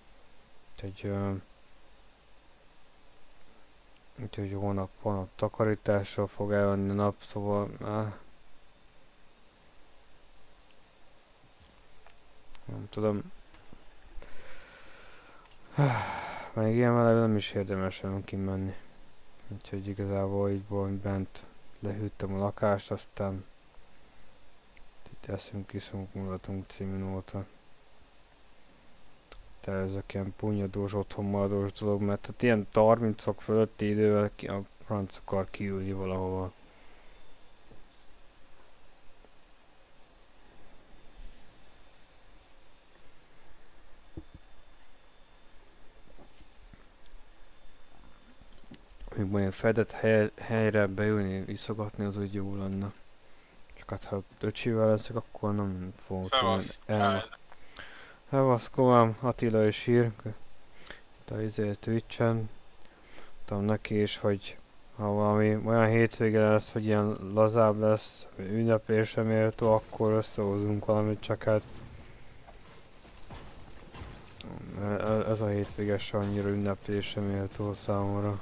Speaker 1: Úgyhogy hónap takarítással fog elvenni a nap, szóval... nem tudom. Még ilyen meleg nem is érdemes olyan kimenni. Úgyhogy igazából így bent lehűttem a lakást, aztán itt eszünk, iszunk, mulatunk című nóta. Tehát ezek ilyen punyadós, otthonmaradós dolog, mert hát ilyen 30-ok fölötti idővel a franc akar kiülni valahova. Még majd fedett helyre beülni, iszogatni az úgy jó lenne. Csak hát ha öcsivel leszek, akkor nem fogok el. Szevaszkom, Attila is ír. A Twitch-en. Tudom neki is, hogy ha valami olyan hétvége lesz, hogy ilyen lazább lesz, ünnepésre méltó, akkor összehozunk valamit, csak hát ez a hétvége se annyira ünneplésre méltó számomra.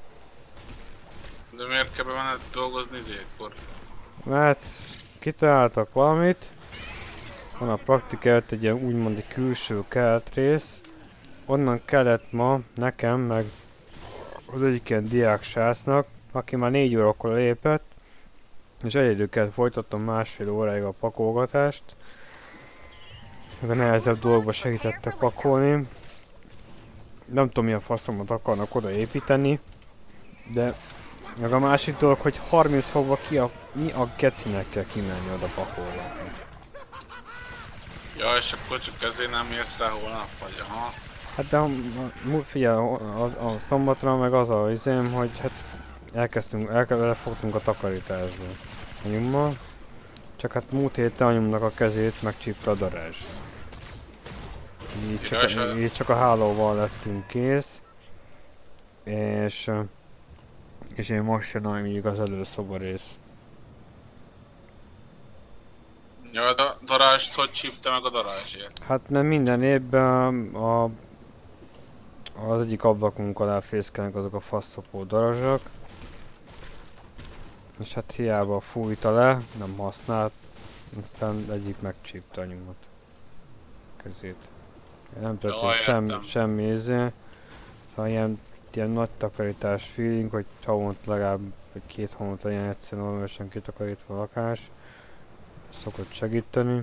Speaker 6: De miért kell bemenned dolgozni zétkor?
Speaker 1: Mert kitaláltak valamit. Van a praktikát egy ilyen úgymond egy külső keletrész. Onnan kellett ma nekem, meg az egyik ilyen diák srácnak, aki már 4 órakor lépett, és egyedül kellett folytatnom másfél óráig a pakolgatást. Meg a nehezebb dolgokba segítettek pakolni. Nem tudom, milyen faszomat akarnak oda építeni, de meg a másik dolog, hogy 30 fokba mi a gecinek kell kimenni oda pakolgatni.
Speaker 6: Ja, és akkor csak ezért nem érsz rá holnap, vagy aha.
Speaker 1: Hát de figyelj, a szombatra meg az a izém, hogy hát elfogtunk a takarításba anyummal. Csak hát múlt héten anyumnak a kezét megcsípte a darázs. Így csak a hálóval lettünk kész. És én most jön még az előszoba rész.
Speaker 6: Ja, a darázst hogy csípte meg a darázsért?
Speaker 1: Hát nem minden évben az egyik ablakunk alá fészkelnek azok a faszopó darazsak. És hát hiába fújta le, nem használt, aztán egyik megcsípte anyumat. Kezét. Nem történt semmi izé. Szóval ilyen nagy takarítás feeling, hogy havonta legalább 2 hónapra ilyen egyszerűen normálisan kitakarítva a lakás. Szokott segíteni.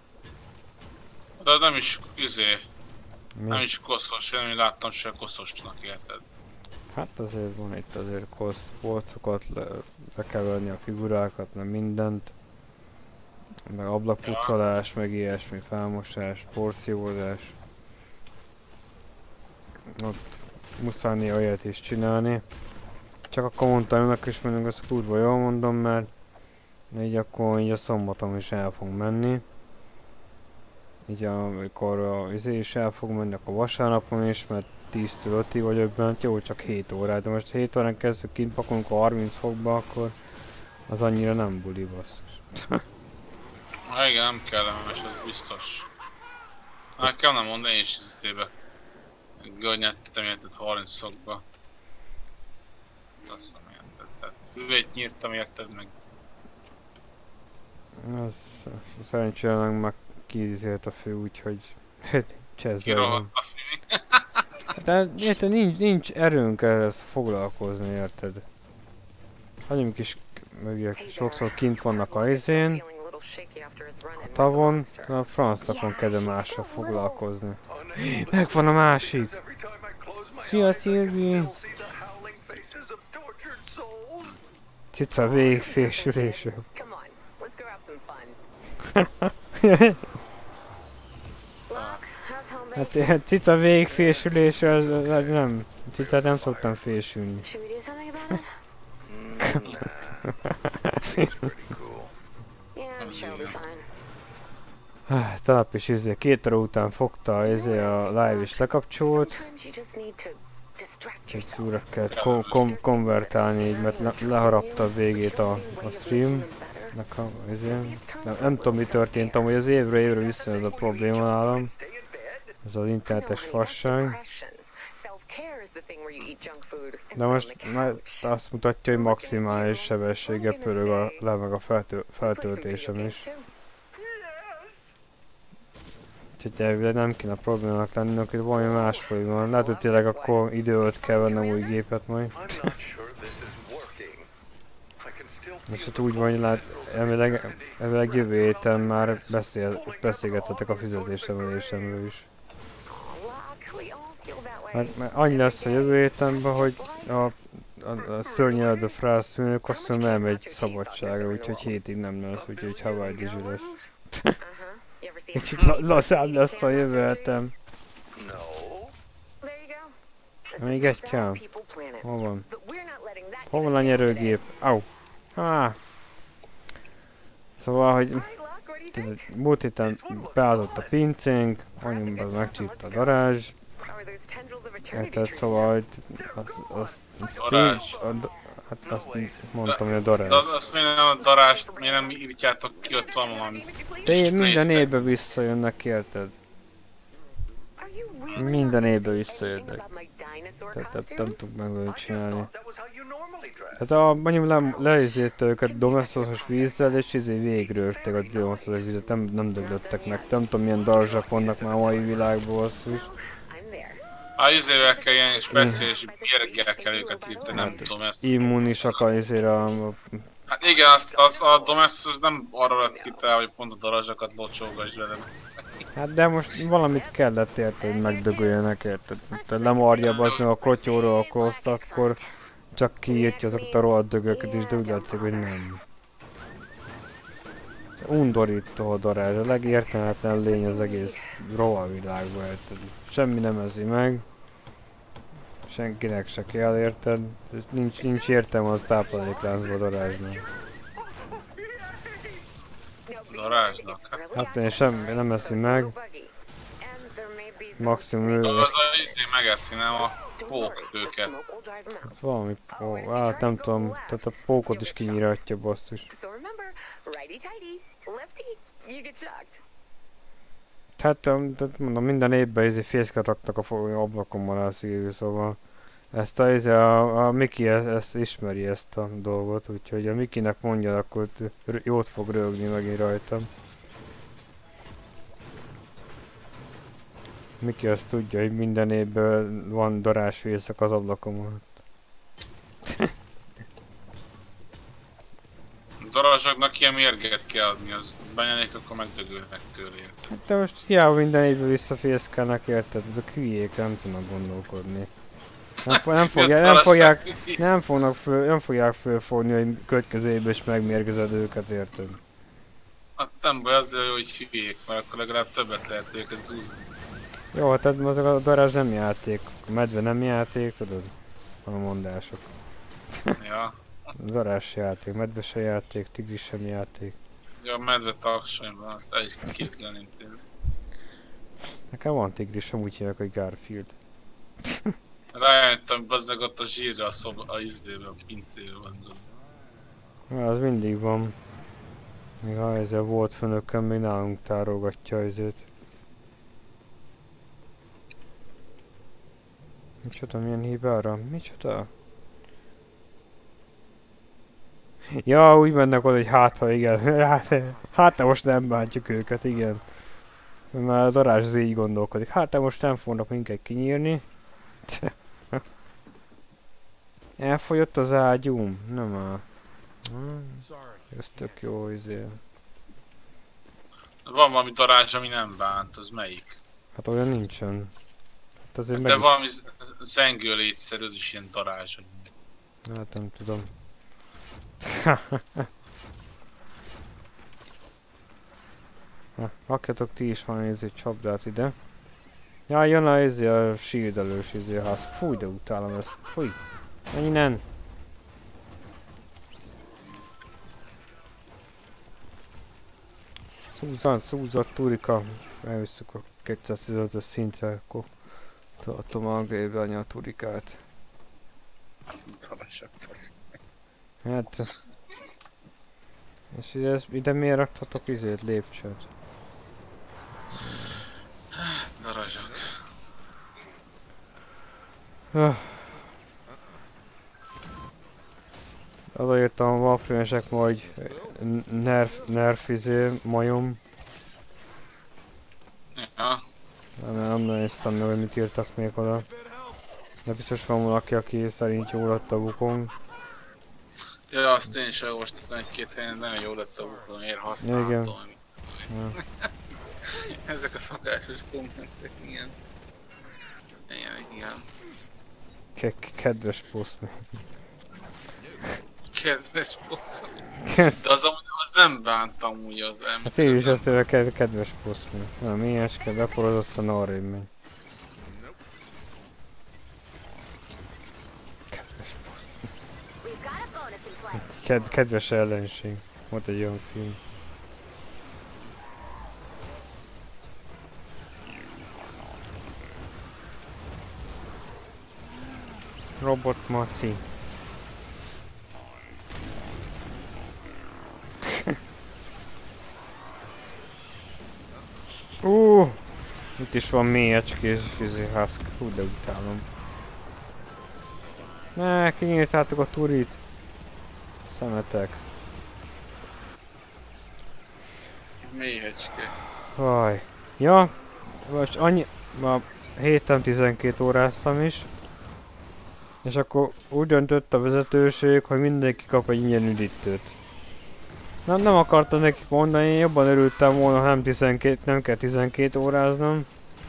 Speaker 6: De nem is nem is koszos, én láttam se koszosnak, érted?
Speaker 1: Hát azért van itt azért kosz polcokat, le kell venni a figurákat, nem mindent. Meg ablakpucolás, meg ilyesmi, felmosás, porszívózás. Ott muszáj néha olyat is csinálni. Csak akkor mondtam önnek is, mondjuk azt kurva jól mondom, mert így akkor így a szombaton is el fog menni. Így amikor izé is el fog menni, akkor vasárnapon is, mert 10-től 5-ig vagyok bent, jó, csak 7 órát, de most 7 órán kezdjük kint pakolunk a 30 fokba, akkor az annyira nem buli, basszus.
Speaker 6: Ha igen, nem kellemes, az biztos. Nekem nem mondani, én is izébe. Görnyedtem érted 30 szokba. Azt nem érted. Tehát füvét nyírtam érted meg.
Speaker 1: Az szerencsére meg kiizélt a fő, úgyhogy csezzel.
Speaker 6: Kirohadt a fű.
Speaker 1: De érted, nincs erőnk ehhez foglalkozni, érted? Hagyjunk is, meg sokszor kint vannak a izén, a tavon, a francnak van kedve mással foglalkozni. Megvan a másik! Szia, Szilvi! Cica végigfésülésű. Hát cica végigfésülésű, az nem. Cicát nem szoktam fésülni. Talap is 2 óra után fogta a live is lekapcsolt. Ezt újra kellett konvertálni így, mert leharapta a végét a stream. Nem tudom mi történt, amúgy az évről vissza ez a probléma nálam. Ez az internetes fasság. De most azt mutatja, hogy maximális sebességgel pörög meg a feltöltésem is. Úgyhogy elvileg nem kéne problémának lenni, hogy valami más probléma. Lehet, hogy tényleg akkor időt kell vennem új gépet majd. És hát úgy van, hogy lehet, elvileg jövő héten már beszélgetetek a fizetésemelésemről is. Mert annyi lesz a jövő hétenben, hogy a szörnyeledő felszűnők azt hiszem elmegy szabadságra, úgyhogy hétig nem lesz, úgyhogy Hawaii Dizsi lesz. Úgyhogy lazább lesz a jövő hetem. Még egy kell. Hol van? Hol van a nyerőgép? Au! Szóval, hogy múlt héten beállott a pincénk, anyumban megcsípte a darázs. Tehát szóval, hogy azt mondtam, hogy a darázs.
Speaker 6: De azt miért nem a darást, miért nem írtjátok ki, ott van valami?
Speaker 1: De minden évben visszajönnek, érted? Minden évben visszajönnek. Tehát nem tudunk meg csinálni. Tehát mondjuk leizélte őket domesztosos vízzel, és végigrögtek a domesztosos vízet, nem döglöttek meg. Nem tudom milyen darzsak vannak már a mai világban, basszus.
Speaker 6: Izével kell ilyen speciális mérggel kell őket írteni, nem tudom ezt.
Speaker 1: Immunisak a izére
Speaker 6: Hát igen, a domestos nem arra lett kitalálva, hogy pont a darazsakat locsógasd vele.
Speaker 1: Hát de most valamit kellett érted, hogy megdögöljenek, érted? Tehát lemarja bazd a klotyóról a kloszt, akkor csak kiírtja azokat a rohadt dögöket, és de úgy látszik, hogy nem. Undorító a darázs, a legértelmetlen lény az egész rohavilágban, érted? Semmi nem eszi meg. Senkinek se kell, érted? Nincs értelme a táplálékláncba a darázsnak.
Speaker 6: Darázsnak?
Speaker 1: Hát én semmi nem eszi meg. Maximum ő
Speaker 6: az a izé megeszi, nem a pók őket.
Speaker 1: Hát valami pók, hát nem tudom, tehát a pókot is kinyíratja, basszus. Hát mondom, minden évben izé fészket raktak a ablakommal a szívű, szóval ezt a Miki ezt ismeri ezt a dolgot, úgyhogy a Mikinek mondja, akkor jót fog rögni megint rajtam. Miki azt tudja, hogy minden évben van darázsfészek az ablakomon.
Speaker 6: Darazsaknak ilyen mérget kell adni, az benyenék, akkor megdögölnek tőle, érted?
Speaker 1: Hát de most hiába minden évben visszafészkelnek, érted? Ezek hülyék nem tudnak gondolkodni. Nem fogják fölfogni, hogy következő évben is megmérgezed őket, érted?
Speaker 6: Hát nem baj, azért jó, hogy hülyék, mert akkor legalább többet lehet őket zúzni.
Speaker 1: Jó, tehát azok a darázs nem játék, a medve nem játék, tudod? Van a mondások.
Speaker 6: Ja.
Speaker 1: Darázs játék, medve se játék, tigris sem játék.
Speaker 6: Ja, a medve tagsonyban, azt el is képzelném tőle.
Speaker 1: Nekem van tigrisem, úgy hívják, hogy Garfield.
Speaker 6: Rájöttem, bazzeg ott a zsírra a izdébe, a pincébe van.
Speaker 1: Az mindig van. Ja, ezzel volt főnökön, még nálunk tárogatja ezért. Micsoda, milyen hibára? Micsoda? Ja, úgy mennek oda, hogy hátha, igen. Hát most nem bántjuk őket, igen. Már a darázs az így gondolkodik. Hát most nem fognak minket kinyírni. Elfogyott az ágyúm? Nem áll. Ez tök jó, izé.
Speaker 6: Van valami darázs, ami nem bánt, az melyik?
Speaker 1: Hát olyan nincsen. Hát azért
Speaker 6: De valami zengő létszerű, az is ilyen darázs.
Speaker 1: Hát nem tudom. Rakjatok ti is van egy csapdát ide. Ja, jön a shieldelős a husk. Fúj, de utálom ezt. Fúj. Menj innen. Szúzzat, Turika. Elvisszük a 215-ös szintre, akkor tartom a grébe anya a Turikát.
Speaker 6: Darázsak, fasz.
Speaker 1: Hát... És ide miért raktatok izét, lépcsőt?
Speaker 6: Darázsak.
Speaker 1: Odaírtam a Warframe-esek majd nerf izé, majom.
Speaker 6: Ja.
Speaker 1: Nem néztem meg, hogy mit írtak még oda. De biztos van valaki, aki szerint jó lett a Wukong.
Speaker 6: Ja, azt én is elolvastam egy-két helyen, nagyon jó lett a Wukong, miért használható.
Speaker 1: Igen. Ja.
Speaker 6: Ezek a szokásos kommentek, igen. Igen.
Speaker 1: Kedves poszt még.
Speaker 6: Kedves poszt. De az nem bántam úgy az ember.
Speaker 1: Hát én is azt mondom, kedves poszt még. Na, milyecske, beporoz, aztán arrébb megy. Kedves poszt. Kedves ellenség. Volt egy olyan film. Robot Maci. Itt is van mélyecskés husk. Hú, de utálom. Ne, kinyírtátok a turit. Szemetek.
Speaker 6: Mélyecske.
Speaker 1: Vaj. Ja, most annyi... Ma héten 12 óráztam is. És akkor úgy döntött a vezetőség, hogy mindenki kap egy ingyen üdítőt. Nem akartam nekik mondani, én jobban örültem volna, ha nem kell 12 óráznom.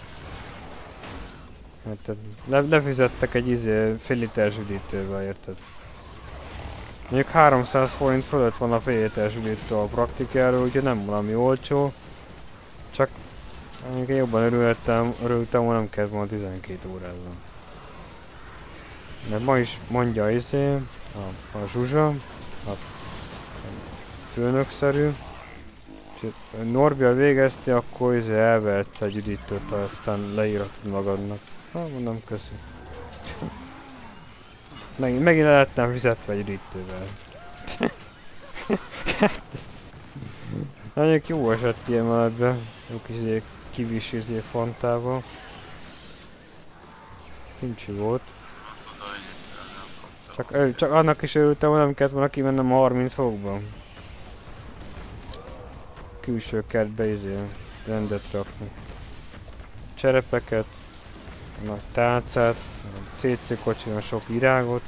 Speaker 1: Hát, lefizettek egy fél literes üdítővel, érted? Mondjuk 300 forint fölött van a fél literes üdítő a praktikáról, úgyhogy nem valami olcsó. Csak mondjuk én jobban örültem volna, nem kell volna 12 óráznom. Mert ma is mondja a Zsuzsa, a főnökszerű. Norbia végezti, akkor elvehetsz egy üdítőt, aztán leírhatod magadnak. Mondom, köszi. Megint lehettem fizetve egy üdítővel. Nagyon jó esett ilyen mellett jó kis kivis fontával. Kincsi volt. Csak annak is örültem, hogy nem kellett volna kimennem a 30 fokban. Külső kertbe rendet rakni. Cserepeket, nagy tálcát, CC kocsiban sok virágot.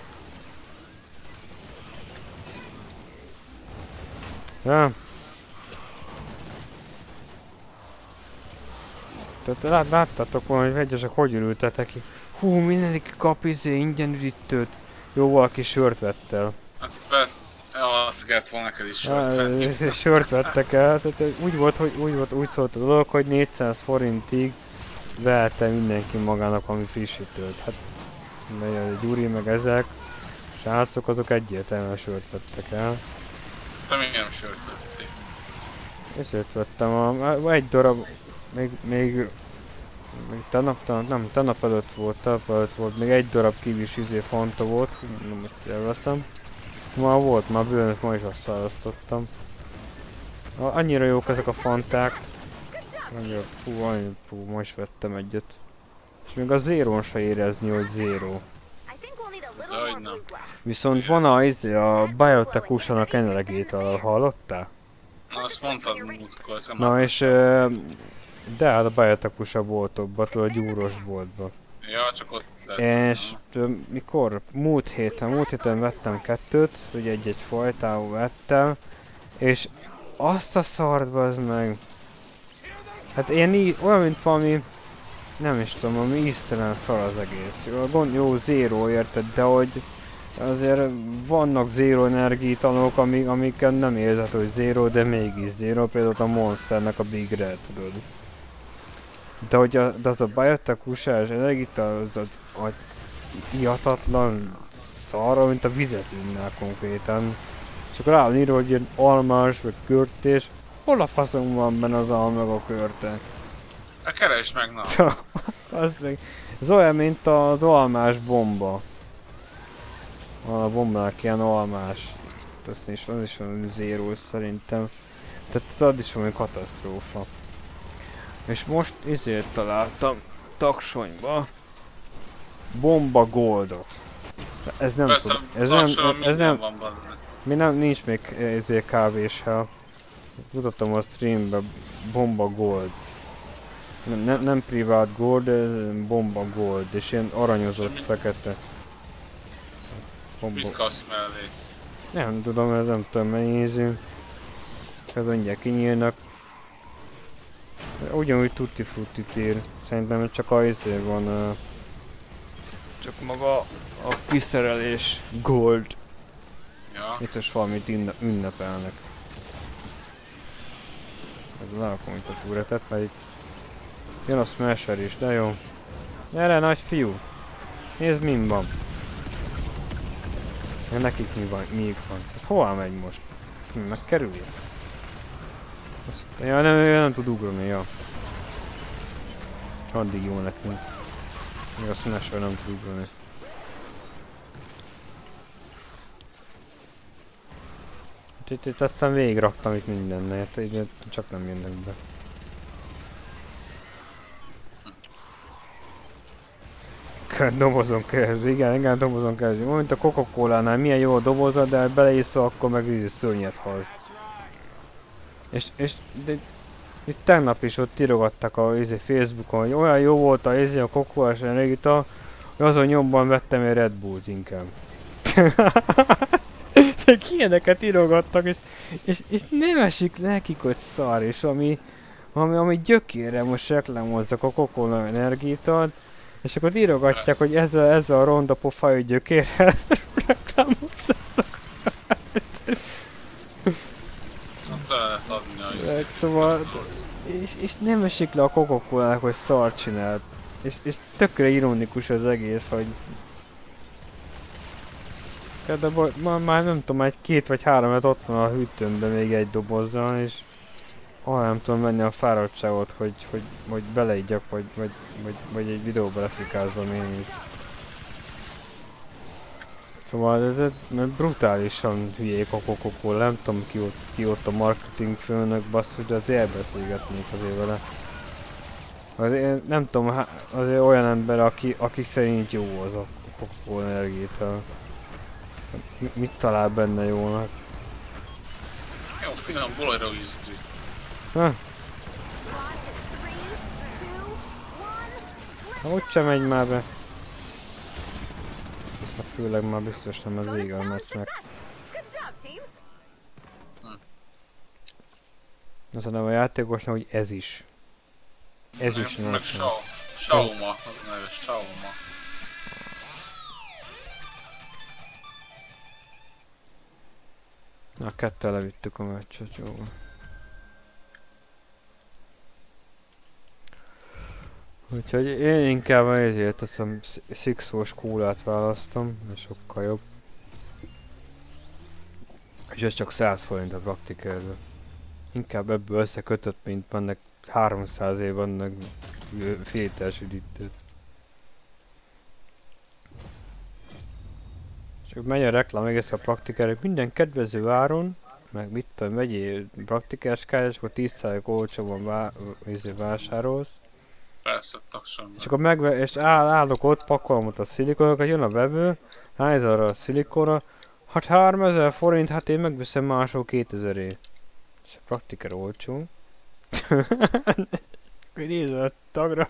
Speaker 1: Ja. Tehát láttátok volna, hogy egyesek hogy örültetek ki. Hú, mindenki kap ingyen üdítőt. Jó, valaki sört vett el.
Speaker 6: Hát persze, azt kellett volna neked is sört venni.
Speaker 1: Sört vettek el, tehát úgy szólt a dolog, hogy 400 forintig vehette mindenki magának valami frissítőt. Hát, a Gyuri meg ezek, srácok azok egyértelműen sört vettek el.
Speaker 6: Te még nem sört vettél?
Speaker 1: Ezért vettem egy darab, még tegnap előtt volt, még egy darab kivis Fanta volt, nem ezt elveszem. Ma volt, már bőven, ma is azt választottam. Annyira jók ezek a fanták. Annyira, fú, most vettem egyet. És még a zérón se érezni, hogy zéró.
Speaker 3: I think we'll need a little
Speaker 6: Dehogy
Speaker 3: more
Speaker 6: nem.
Speaker 3: blue glass.
Speaker 1: Viszont van a Biotech-usanak energiétal, hallottál?
Speaker 6: Na azt mondtad múltkor, nem
Speaker 1: Na
Speaker 6: látom.
Speaker 1: és de hát a Biotech-usa boltokban, a gyúros boltban.
Speaker 6: Ja, csak ott lehet.
Speaker 1: És mikor? Múlt héten vettem kettőt, ugye egy fajtául vettem, és azt a szart bazd meg. Hát olyan, mint valami, nem is tudom, valami íztelen szar az egész. Jó zéró, érted, de hogy azért vannak zéró energiatanok, amiken nem érzed, hogy zéró, de mégis zéró, például a Monsternek a Big Red, tudod. De hogy az a Biotech USA-s energiatal, az ihatatlan szarra, mint a vizet innál konkrétan. Csak rá van írva, hogy ilyen almás, vagy körtés. Hol a faszom van benne az alma meg a körte?
Speaker 6: Hát keresd meg, na.
Speaker 1: Ez olyan, mint az almás bomba. A bombák ilyen almás. Az is van zéró szerintem. Tehát az is valami katasztrófa. És most ezért találtam Taksonyba Bomba Goldot. Ez nem
Speaker 6: Persze,
Speaker 1: tud, ez nem,
Speaker 6: van benne.
Speaker 1: nincs még ezért kávéshel. Mutattam a streambe Bomba Gold. Nem privát gold, ez Bomba Gold, és ilyen aranyozott fekete.
Speaker 6: Mit kapsz mellé?
Speaker 1: Nem tudom, ez nem tudom megnézni. Ez mindjárt kinyílnak. Ugyanúgy Tutti Frutti ér. Szerintem csak a izé van, csak maga a kiszerelés gold.
Speaker 6: Ja.
Speaker 1: Itt is valamit ünnepelnek. Ez lerakom itt a túretet, mert itt jön a Smasher is, de jó. Gyere nagy fiú! Nézd min van! Ja, nekik mi van? Ez hová megy most? Megkerülje? Ja, nem tud ugrani, ja. Addig jó nekünk. Még a Smasher nem tud ugrani. Itt aztán végigraktam itt mindennel, így csak nem jönnek be. Dobozon keresztül, igen, dobozon keresztül. Mint a Coca-Colánál, milyen jó a doboza, de beleiszol, akkor meg vízi szörnyet halsz. És itt tegnap is ott írogattak a Facebookon, hogy olyan jó volt a Coca-Colás energita, hogy azon nyomban vettem egy Red Bullt inkább. Ilyeneket írogattak, és nem esik nekik, hogy szar, és ami gyökérre most reklámozzak a Coca-Cola energitát, és akkor írogatják, hogy ezzel a ronda pofájú gyökérrel reklámozzatok.
Speaker 6: Hát le lehet adni a izét.
Speaker 1: Szóval, és nem esik le a Coca-Colának, hogy szar csinált. És tökre ironikus az egész, hogy de már nem tudom, egy 2 vagy 3 et ott van a hűtőmben még egy dobozzal, és nem tudom menni a fáradtságot, hogy beleigyak, vagy egy videóba lefikázom én is. Szóval ez brutálisan hülyék a Coca-Cola, nem tudom ki ott a marketing főnök, basszus, de azért elbeszélgetnék azért vele. Azért nem tudom, azért olyan ember, aki szerint jó az a Coca-Cola energiától. Mit talál benne jónak?
Speaker 6: Jó, finom bolero ízű.
Speaker 1: Ha? Úgyse megy már be. Hát főleg már biztos nem ez vége a meccsnek. Az a neve a játékosnak, hogy ez is. Ez is
Speaker 6: meg
Speaker 1: nyolc.
Speaker 6: Shauma, az a neve, Shauma.
Speaker 1: Na, kettel levittük a meccset, jó. Úgyhogy én inkább ezért teszem Sixos kólát választom, mert sokkal jobb. És ez csak 100 forint a praktikerbe. Inkább ebből összekötött, mint vannak 300 év vannak fétes üdítőt. Csak megy a reklám egész a praktikerek minden kedvező áron, meg mit tudom, vegyél praktikás kártyát, és akkor 10% olcsóban vásárolsz.
Speaker 6: Persze, taksom.
Speaker 1: És akkor és állok ott, pakolom ott a szilikonokat, jön a vevő, ránéz arra a szilikonra, hát 3000 forint, hát én megveszem máshol 2000-ért. És a praktiker olcsó. Nézd a tagra.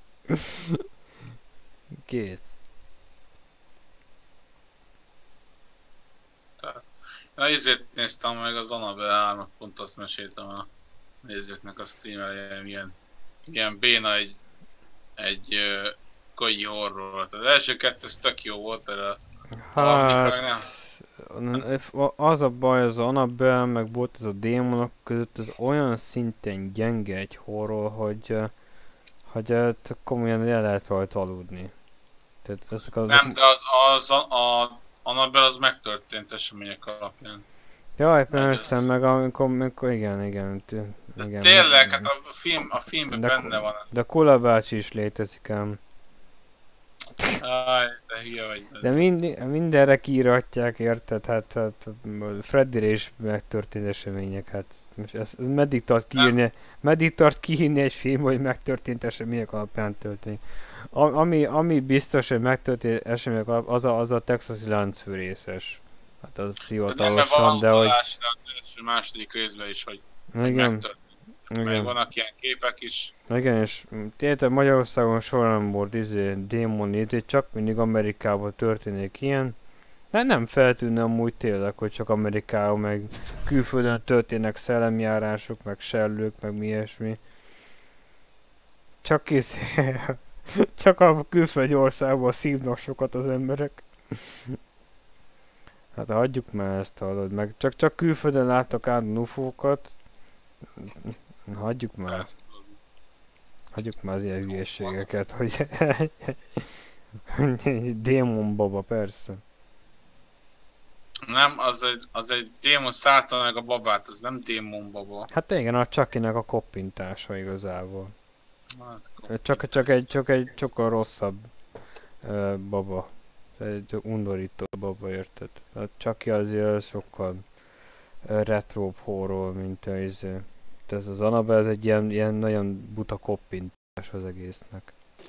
Speaker 1: Kész.
Speaker 6: Na, ezért néztem meg az Annabelle 3-at, pont azt meséltem a nézőknek a streameljen, ilyen béna egy kogyi horror. Az első kettő tök jó volt, erre a harmadik nem.
Speaker 1: Az a baj, az Annabelle, meg volt ez a démonok között, ez olyan szinten gyenge egy horror, hogy komolyan el lehet rajta aludni. Tehát ezek az...
Speaker 6: Nem, de az Annabelle az megtörtént események alapján.
Speaker 1: Jaj, persze, meg amikor igen.
Speaker 6: De tényleg, hát a filmben benne van.
Speaker 1: De Kula bácsi is létezik ám.
Speaker 6: Aj, de hülye vagy.
Speaker 1: De mindenre kiíratják, érted? Hát Freddyre is megtörtént események, hát. Most ez meddig tart kiírni egy film, hogy megtörtént események alapján történik. Ami biztos, hogy megtörtént események alapján, az a texasi láncfűrészes. Hát az hivatalosan, de hogy...
Speaker 6: A második részben is, hogy
Speaker 1: igen.
Speaker 6: Megtörtént. Meg vannak ilyen képek is.
Speaker 1: Igen, és tényleg Magyarországon soha nem volt démon, csak mindig Amerikában történik ilyen. De nem feltűnne amúgy tényleg, hogy csak Amerikában, meg külföldön történnek szellemjárások, meg sellők, meg mi ilyesmi. Csak a külföldi országban szívnak sokat az emberek. Hát hagyjuk már ezt, hallod, meg csak külföldön láttak át UFO-kat. Hagyjuk már az ilyen hülyeségeket, hogy démon baba, persze.
Speaker 6: Nem, az egy démon szállta meg a babát, az nem démon baba.
Speaker 1: Hát igen, a Chucky-nek a koppintása igazából.
Speaker 6: Hát,
Speaker 1: Csak egy sokkal rosszabb baba. Egy undorító baba, érted? A Chucky azért sokkal retrobb horror, mint ez az Annabelle, ez egy ilyen nagyon buta koppintás az egésznek.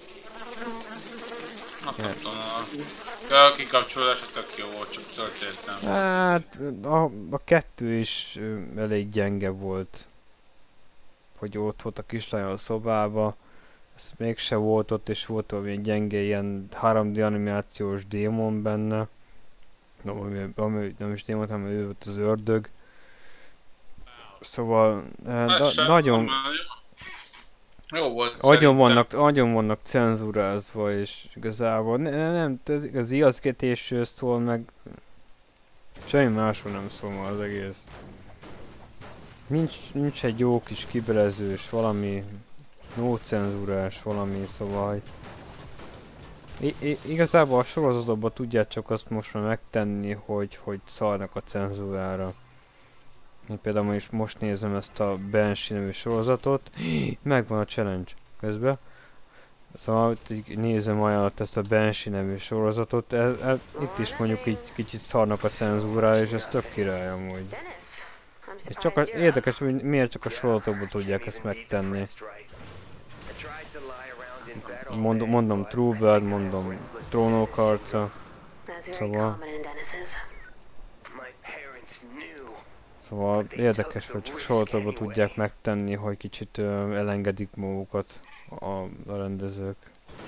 Speaker 6: nem tudom, a kikapcsolódása tök jó volt, csak történt nem.
Speaker 1: Hát a kettő is elég gyenge volt. Hogy ott volt a kislány a szobába. Ez mégse volt ott, és volt olyan gyenge ilyen 3D animációs démon benne. Nem is démon, hanem ő volt az ördög. Szóval nagyon...
Speaker 6: Jó volt.
Speaker 1: Agyon vannak cenzúrázva, és igazából nem, az igazgatésről szól, meg semmi másról nem szól ma az egész. Nincs egy jó kis kibelezős, valami no cenzúrás, valami, szóval igazából a sorozatokban tudják csak azt most már megtenni, hogy szarnak a cenzúrára. Én például most nézem ezt a Banshee nevű sorozatot, megvan a challenge közben. Szóval nézem ajánlott ezt a Banshee nevű sorozatot, itt is mondjuk így kicsit szarnak a cenzúrára, és ez tök király amúgy. És csak érdekes, hogy miért csak a sorozatokban tudják ezt megtenni. Mondom True Blood, mondom Trónok harca, Szóval érdekes, hogy csak sorozatban tudják megtenni, hogy kicsit elengedik magukat a rendezők.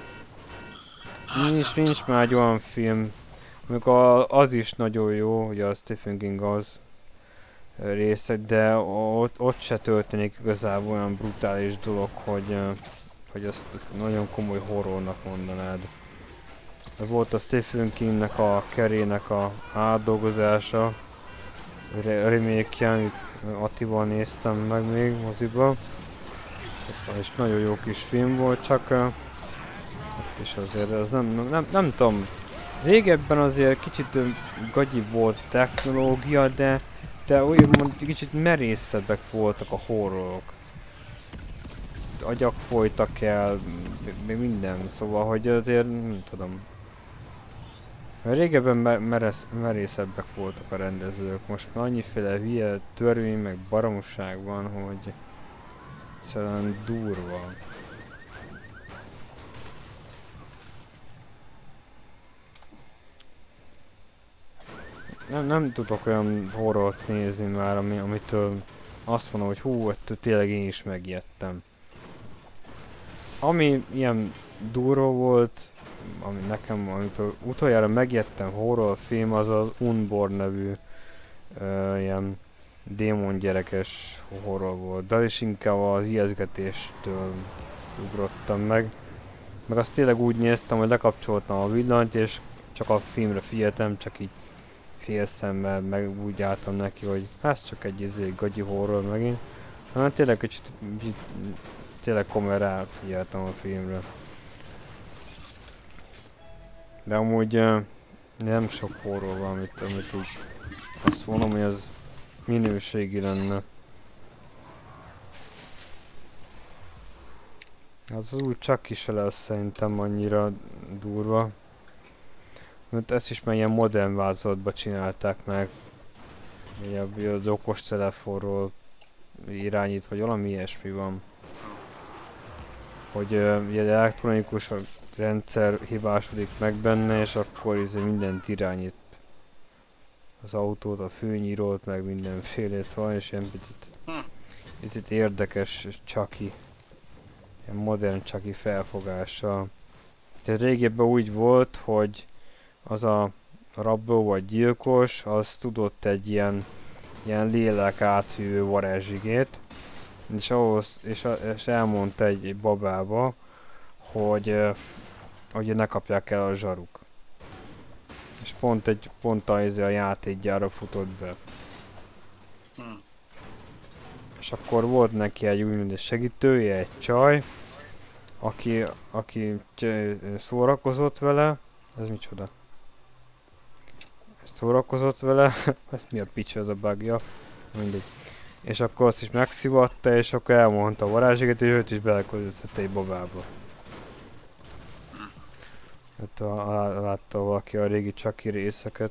Speaker 1: Nincs már egy olyan film, amikor az is nagyon jó, hogy a Stephen King az részek, de ott se történik igazából olyan brutális dolog, hogy azt nagyon komoly horrornak mondanád. Volt a Stephen Kingnek a Carrie-nek a átdolgozása, remake-je, amit Attival néztem meg még moziba. És nagyon jó kis film volt, csak és azért az nem tudom. Régebben azért kicsit gagyi volt technológia, de úgymond kicsit merészebbek voltak a horrorok. Agyak folytak el, még minden, szóval hogy azért nem tudom. Régebben merészebbek voltak a rendezők, most már annyiféle hülye törvény meg baromság van, hogy egyszerűen durva. Nem tudok olyan horrort nézni már, amitől azt mondom, hogy hú, ettől tényleg én is megijedtem. Ami ilyen durva volt, ami nekem, amitől utoljára megijedtem horrorfilm, az az Unborn nevű ilyen démon gyerekes horror volt. De is inkább az ijesztgetéstől ugrottam meg. Meg azt tényleg úgy néztem, hogy lekapcsoltam a villanyt, és csak a filmre figyeltem, csak így félszemmel, meg úgy álltam neki, hogy ez csak egy gagyi horror megint. hanem tényleg kicsit tényleg komolyan ráfigyeltem a filmre. De amúgy nem sok horror van, amit úgy azt mondom, hogy az minőségi lenne. Az úgy csak is lesz szerintem annyira durva. Mert ezt is már ilyen modern változatban csinálták meg. Ugye az okos telefonról irányít, vagy valami ilyesmi van. Hogy ugye elektronikus rendszer hibásodik meg benne, és akkor mindent irányít. Az autót, a főnyírót, meg mindenfélét van, és ilyen picit érdekes Chucky. Ilyen modern Chucky felfogással. Tehát régebben úgy volt, hogy az a rabló vagy gyilkos, az tudott egy ilyen lélek áthűvő varázsigét, és elmondta egy babába, hogy ne kapják el a zsaruk. És pont a játékgyára futott be. És akkor volt neki egy úgymond segítője, egy csaj, aki szórakozott vele. Ez micsoda? Szórakozott vele, ez mi a pics, ez a bugja, mindegy. És akkor azt is megszivatta, és akkor elmondta a varázsiget, és őt is beleközöztette egy babába. Hát látta valaki a régi Chucky részeket.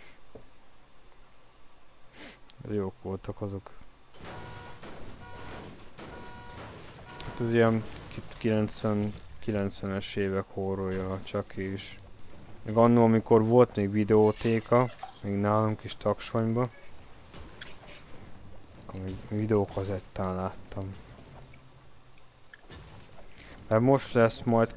Speaker 1: Jók voltak azok. Hát ez ilyen 90-es évek horrorja a Chucky is. Még annól, amikor volt még videótéka, még nálunk is Taksonyba, akkor még videókazettán láttam. Mert most lesz majd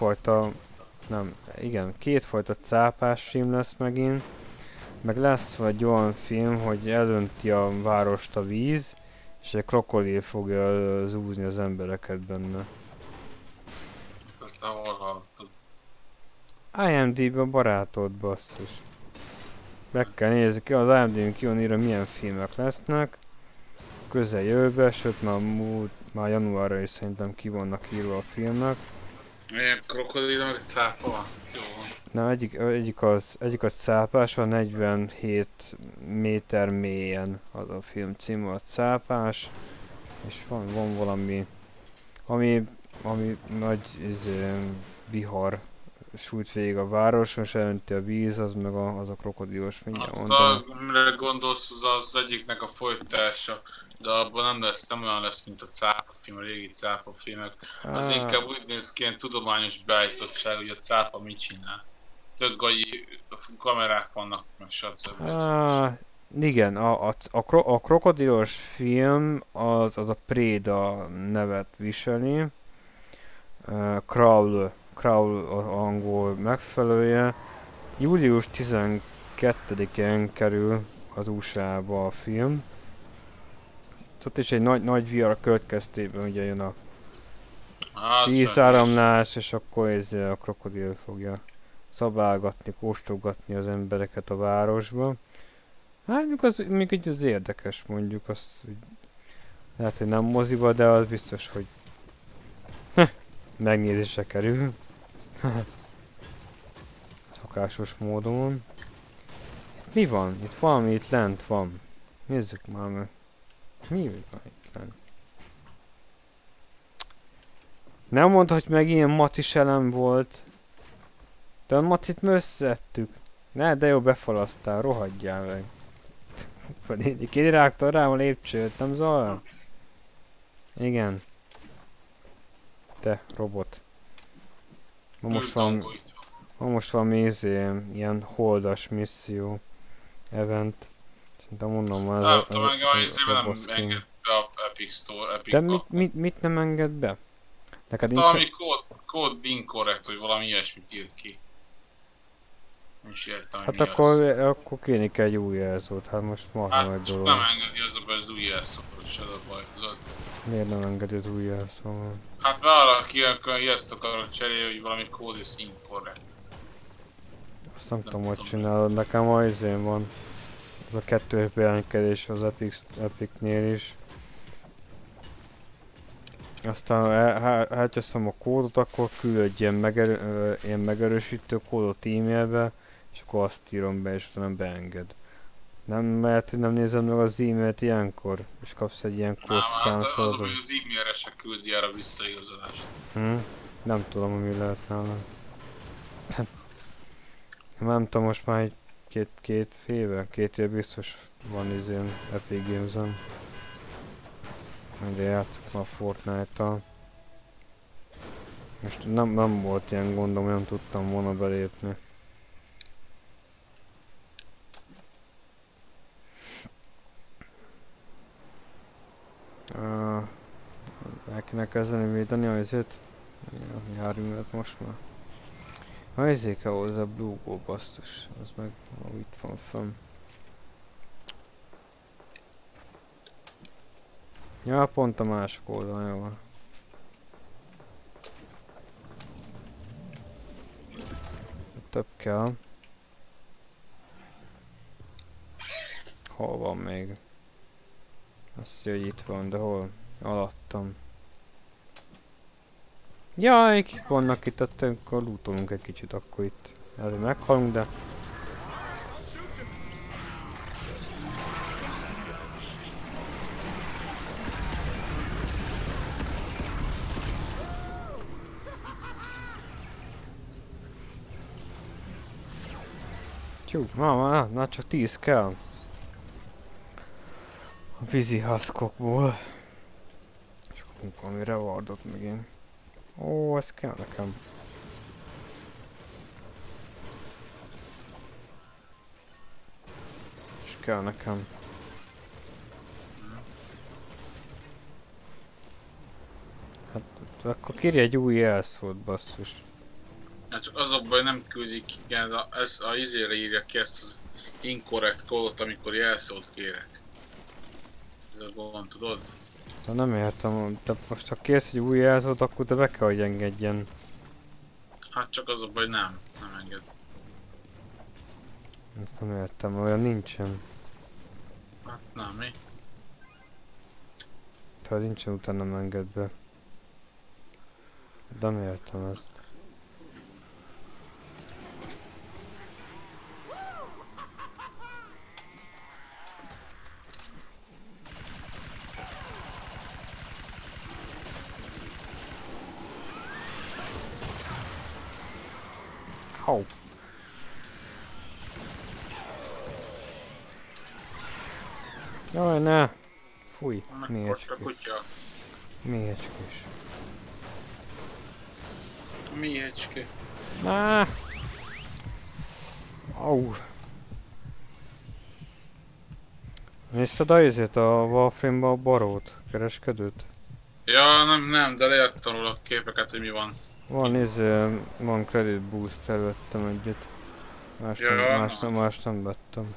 Speaker 1: kétfajta cápás film lesz megint, meg lesz egy olyan film, hogy elönti a várost a víz, és egy krokodil fogja zúzni az embereket benne.
Speaker 6: Azt hol hallottad?
Speaker 1: IMDb-ben barátod, basszus. Meg kell nézni ki, az IMDb-n ki van írva milyen filmek lesznek. Közeljövőben, sőt már januárra is szerintem ki vannak írva a filmek.
Speaker 6: Milyen krokodil, meg cápa van? Jó van.
Speaker 1: Na, egyik az cápás, van 47 méter mélyen az a film címe, a cápás. És van valami, ami nagy vihar sújt végig a városon, és elönti a víz, az meg az a krokodilos, mindjárt mondom.
Speaker 6: Mire gondolsz, az egyiknek a folytatása, de abban nem olyan lesz, mint a cápa film, a régi cápa filmek. Az inkább úgy néz ki, ilyen tudományos beállítottság, hogy a cápa mit csinál. Tök gagyi kamerák vannak, meg stb.
Speaker 1: Igen, a krokodilos film az a Préda nevet viseli. Crawl angol megfelelője. Július 12-én kerül az USA-ba a film. Ott is egy nagy VR következtében ugye jön a vízáramlás, és akkor a krokodil fogja szabálgatni, kóstolgatni az embereket a városba. Hát még az érdekes, mondjuk azt, hogy lehet, hogy nem moziba, de az biztos, hogy megnézésre kerül. Szokásos módon. Mi van? Itt valami itt lent van. Nézzük már meg. Mi van itt lent? Nem mondd, hogy meg ilyen macis elem volt. De a macit mi összeszedtük. Ne, de jó, befalasztál, rohadjál meg. Kirágtad rám a lépcsőt, nem zavar? Igen. Te, robot. Ma most valami ilyen holdas misszió. Event. Szerintem mondom már
Speaker 6: nem tudom, engem a izében nem enged be a Epic Store, Epic.
Speaker 1: De mit nem enged be? Neked
Speaker 6: valami kód incorrect, vagy valami ilyesmit írt ki. Nem is értem,
Speaker 1: hát
Speaker 6: mi
Speaker 1: akkor kéne egy új jelzót, hát most marha nagy dolog.
Speaker 6: Nem engedi az új jelszót, se a baj, tudod.
Speaker 1: Miért nem engedi az új jelszót? Hát
Speaker 6: mert arra ki jelzt akarok cserélni, hogy valami kód is incorrect.
Speaker 1: Azt nem tudom, hogy csinálod, nekem a izén van. Az a kettős bejelentkezés az Epicnél is. Aztán elteszem a kódot, akkor küld ilyen megerősítő kódot e-mailbe, és akkor azt írom be, és utána beenged. Nem, mert nem nézed meg az e-mailt ilyenkor, és kapsz egy ilyen kódszámsorozatot.
Speaker 6: Az, hogy az e-mailre se küldi erre visszaigazolást.
Speaker 1: Nem tudom, hogy mi lehet nála. Nem tudom, most már két éve biztos van izén Epic Games-en. Majd játszok már Fortnite-tal. Most nem volt ilyen gondom, nem tudtam volna belépni. El kéne kezdeni védeni azért. Járművet most már. Ha ezért kell hozzá a Blue Go basztus, az meg itt van fönn. Ja, pont a másik oldalon, jó van. Több kell. Hol van még? Azt mondja, hogy itt van, de hol? Alattam. Jaj, kik vannak itt, akkor lootolunk egy kicsit, akkor itt. Előbb meghalunk, de... Tyú, már csak 10 kell. A vízi haszkokból. És kapunk valami rewardot megint. Ó, ez kell nekem. És kell nekem. Hát akkor kérj egy új jelszót, basszus.
Speaker 6: Hát csak az a baj, nem küldik ki, a izére írja ki ezt az incorrect kódot, amikor jelszót kérek. Ez a gond, tudod?
Speaker 1: De nem értem, de most ha kérsz egy új jelzót, akkor te be kell, hogy engedjen.
Speaker 6: Hát csak az a baj, nem enged.
Speaker 1: Ezt nem értem, olyan nincsen.
Speaker 6: Hát nem, mi?
Speaker 1: Ha nincsen, utána nem enged be. De nem értem ezt. Au. Jaj, ne! Fúj, méhecskés. Méhecskés.
Speaker 6: Méhecske.
Speaker 1: Á! Au! Nézted a Warframe-ba a barót, kereskedőt?
Speaker 6: Ja, nem, de leadtam róla a képeket, hogy mi van.
Speaker 1: Van credit boost, előttem egyet. Más nem vettem.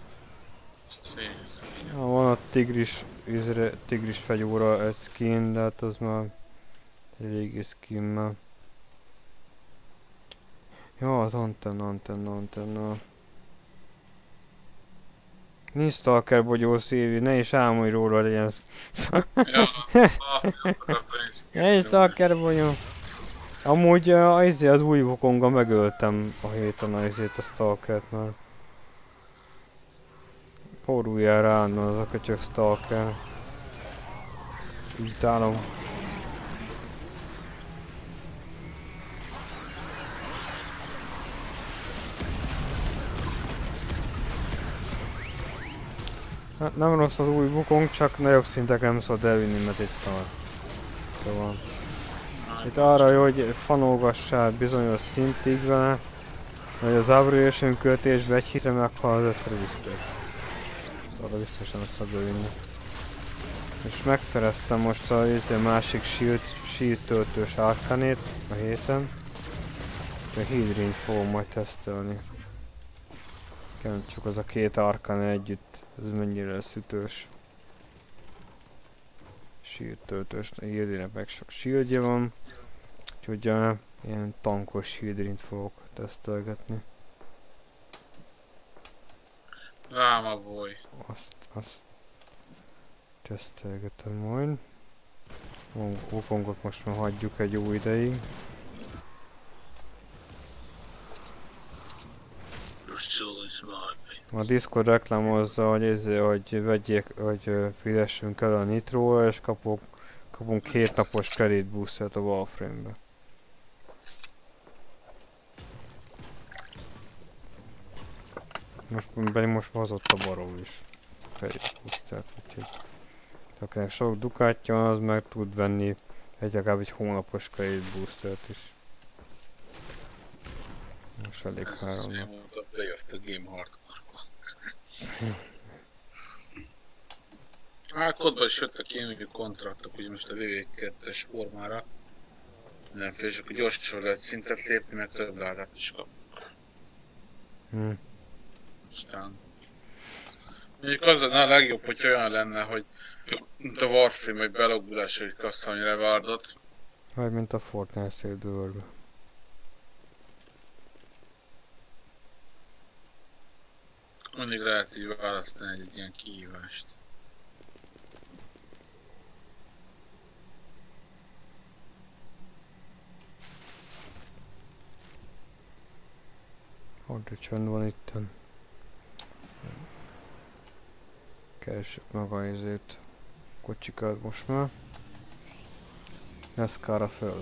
Speaker 1: Ja, van a tigris fegyóra skin, de hát az már elég skinnel. Ja, az antenna. Nincs stalker bogyó szívi, ne is álmodj róla legyen.
Speaker 6: Ja, azt akartam is.
Speaker 1: Ne is stalker bogyó. Amúgy az új Wukonggal megöltem a héten a stalkert már. Forruljál rá az a köcsög stalker. Utálom. Hát nem rossz az új bukónk, csak nagyobb szintek nem szabad elvinni, mert itt szar. Szóval... Itt arra jó, hogy fanolgassál bizonyos szintig vele, hogy az abrogation költésbe egy hitre meghal az egyszer biztos. Arra biztos nem szabad bevinni. És megszereztem most a másik shield töltős arkanét a héten. A hidrint fogom majd tesztelni. Csak az a két arkane együtt, ez mennyire lesz ütős. Shield töltős, a hidrinek meg sok shieldje van. Úgyhogy ilyen tankos hidrint fogok tesztelgetni.
Speaker 6: Ráma boy.
Speaker 1: Azt tesztelgetem majd. Wukongot most már hagyjuk egy jó ideig. A Discord reklámozza, hogy vegyék, hogy fizessünk el a Nitróra, és kapunk 2 napos credit boostet a Warframe-be. Most hozott a baró is credit boostet, úgyhogy akinek sok dukátja van, az meg tud venni legalább egy hónapos credit boostet is. Most elég három.
Speaker 6: Bejött a Game Hardcore-ba. Hát kodban is jöttek ilyen kontraktok, ugye most a VV2-es formára. Mindenféle, és akkor gyorsan lehet szintet lépni, mert több ládát is kap. Aztán... Mondjuk az lenne a legjobb, hogy olyan lenne, hogy mint a Warframe, hogy belogulás, hogy kasszolni rewardot.
Speaker 1: Vagy mint a Fortnite széldőrbe.
Speaker 6: Mindig lehet így választani egy ilyen kihívást.
Speaker 1: Hogy csönd van itten. Keressük meg a izét. Kocsikat most már. NASCAR-ra föl.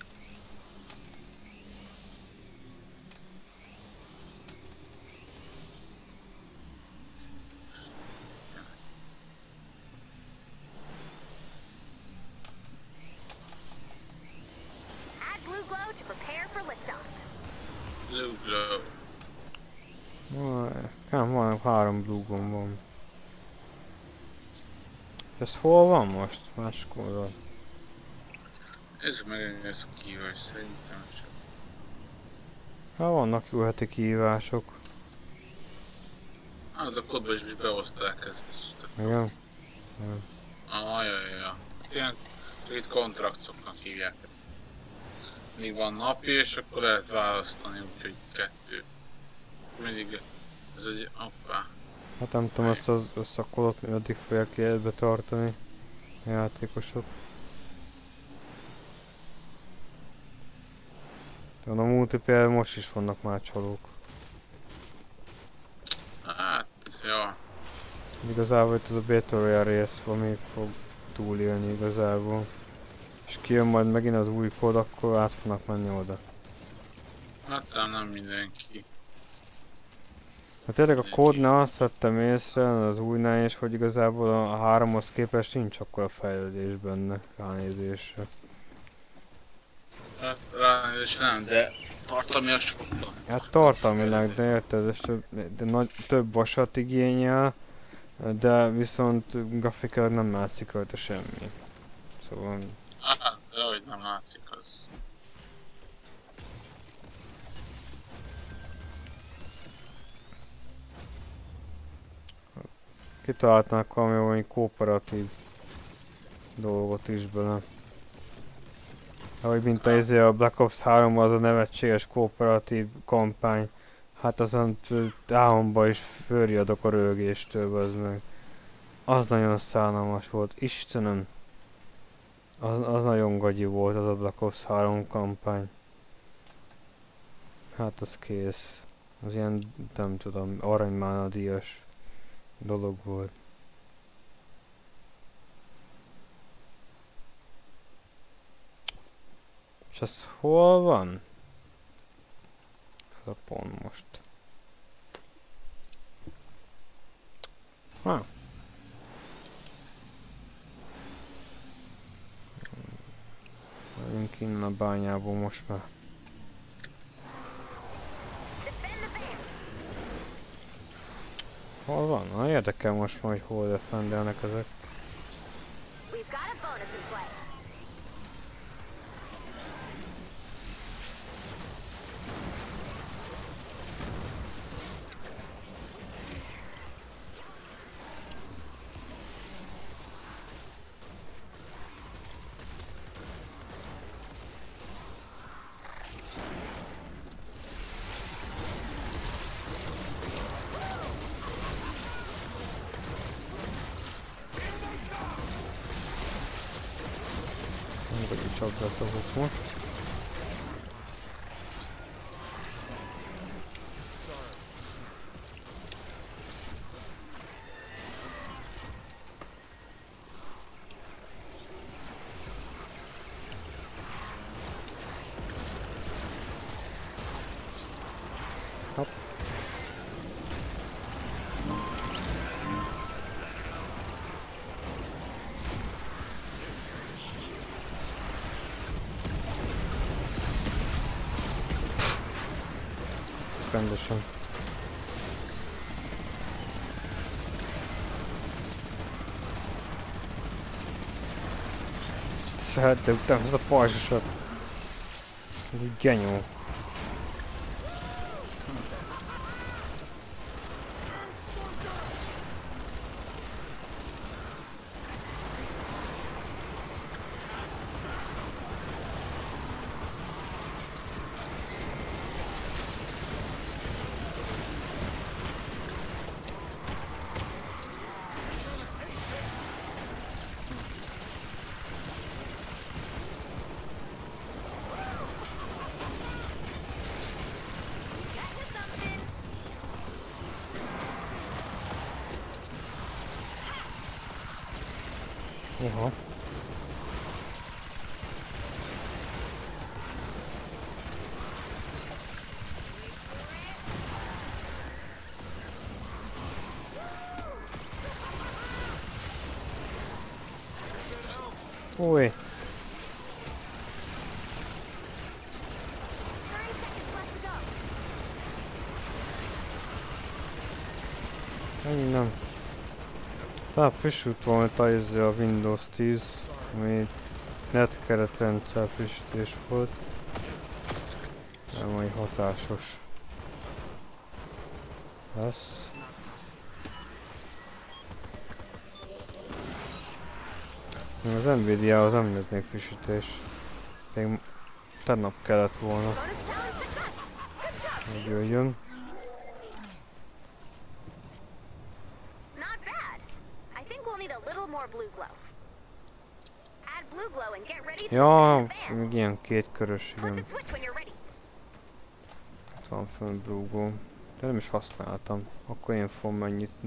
Speaker 6: Blue glow.
Speaker 1: Nem, van 3 blue gomb van. Ez hol van most? Másik oldal.
Speaker 6: Nézzük meg, hogy ez a kihívás, szerintem csak.
Speaker 1: Hát vannak jó heti kihívások.
Speaker 6: Hát a kodban is behozták ezt.
Speaker 1: Igen?
Speaker 6: Ajajajaj. Ilyen itt kontraktoknak hívják. Mindig van napi, és akkor lehet választani, úgyhogy 2. Mindig ez egy appá.
Speaker 1: Hát nem tudom, azt a kodot meddig fogják életbe tartani a játékosok. A multiplayer most is vannak már csalók.
Speaker 6: Hát, ja.
Speaker 1: Igazából itt ez a Battle Royale rész, ami fog túlélni igazából. És kijön majd megint az új kód, akkor át fognak menni oda.
Speaker 6: Hát nem mindenki.
Speaker 1: Hát tényleg a kódnál azt vettem észre, az újnál is, hogy igazából a 3-hoz képest nincs akkora fejlődés benne, ránézésre.
Speaker 6: Hát ránézésre nem, de tartalmilag sokkal.
Speaker 1: Hát tartalmilag, de érted, és több vasat igényel, de viszont grafikailag nem látszik rajta semmi. Szóval...
Speaker 6: Hát, de hogy nem látszik az.
Speaker 1: Kitaláltnak valami kooperatív dolgot is bele. Ahogy mint a Black Ops 3 az a nevetséges kooperatív kampány. Hát azon álmomban is fölriadok a rögéstől, az meg. Az nagyon szánalmas volt, Istenem! Az nagyon gagyi volt az a Black Ops 3 kampány. Hát az kész. Az ilyen, nem tudom, aranymánadíjas dolog volt. És ez hol van? Ez a pont most. innen a bányából most már. Hol van? Na érdekel most majd, hogy hol defendelnek ezek.
Speaker 3: We've got a bonus in play.
Speaker 1: Vagy csapdázok most. Hopp. Rendesen. De utána ez a pajzsosat. Ez így genyó. Oha. Ui.
Speaker 3: 30 seconds left to go.
Speaker 1: Ennyi nem. Tehát frissült volna a Windows 10, ami net keretrendszer frissítés volt. Nem majd hatásos lesz. Az Nvidia-hoz nem jött még frissítés. Még tegnap kellett volna,
Speaker 3: Bonus challenge success. Good job.
Speaker 1: hogy jöjjön.
Speaker 3: Not bad. I think we'll need a little more blue glow. Add blue glow and get ready to
Speaker 1: Ja,
Speaker 3: spin the fan.
Speaker 1: még ilyen kétkörös,
Speaker 3: Flip
Speaker 1: igen.
Speaker 3: the switch when you're ready.
Speaker 1: Itt van fönn brúgó. De nem is használtam. Akkor én fogom megnyitni.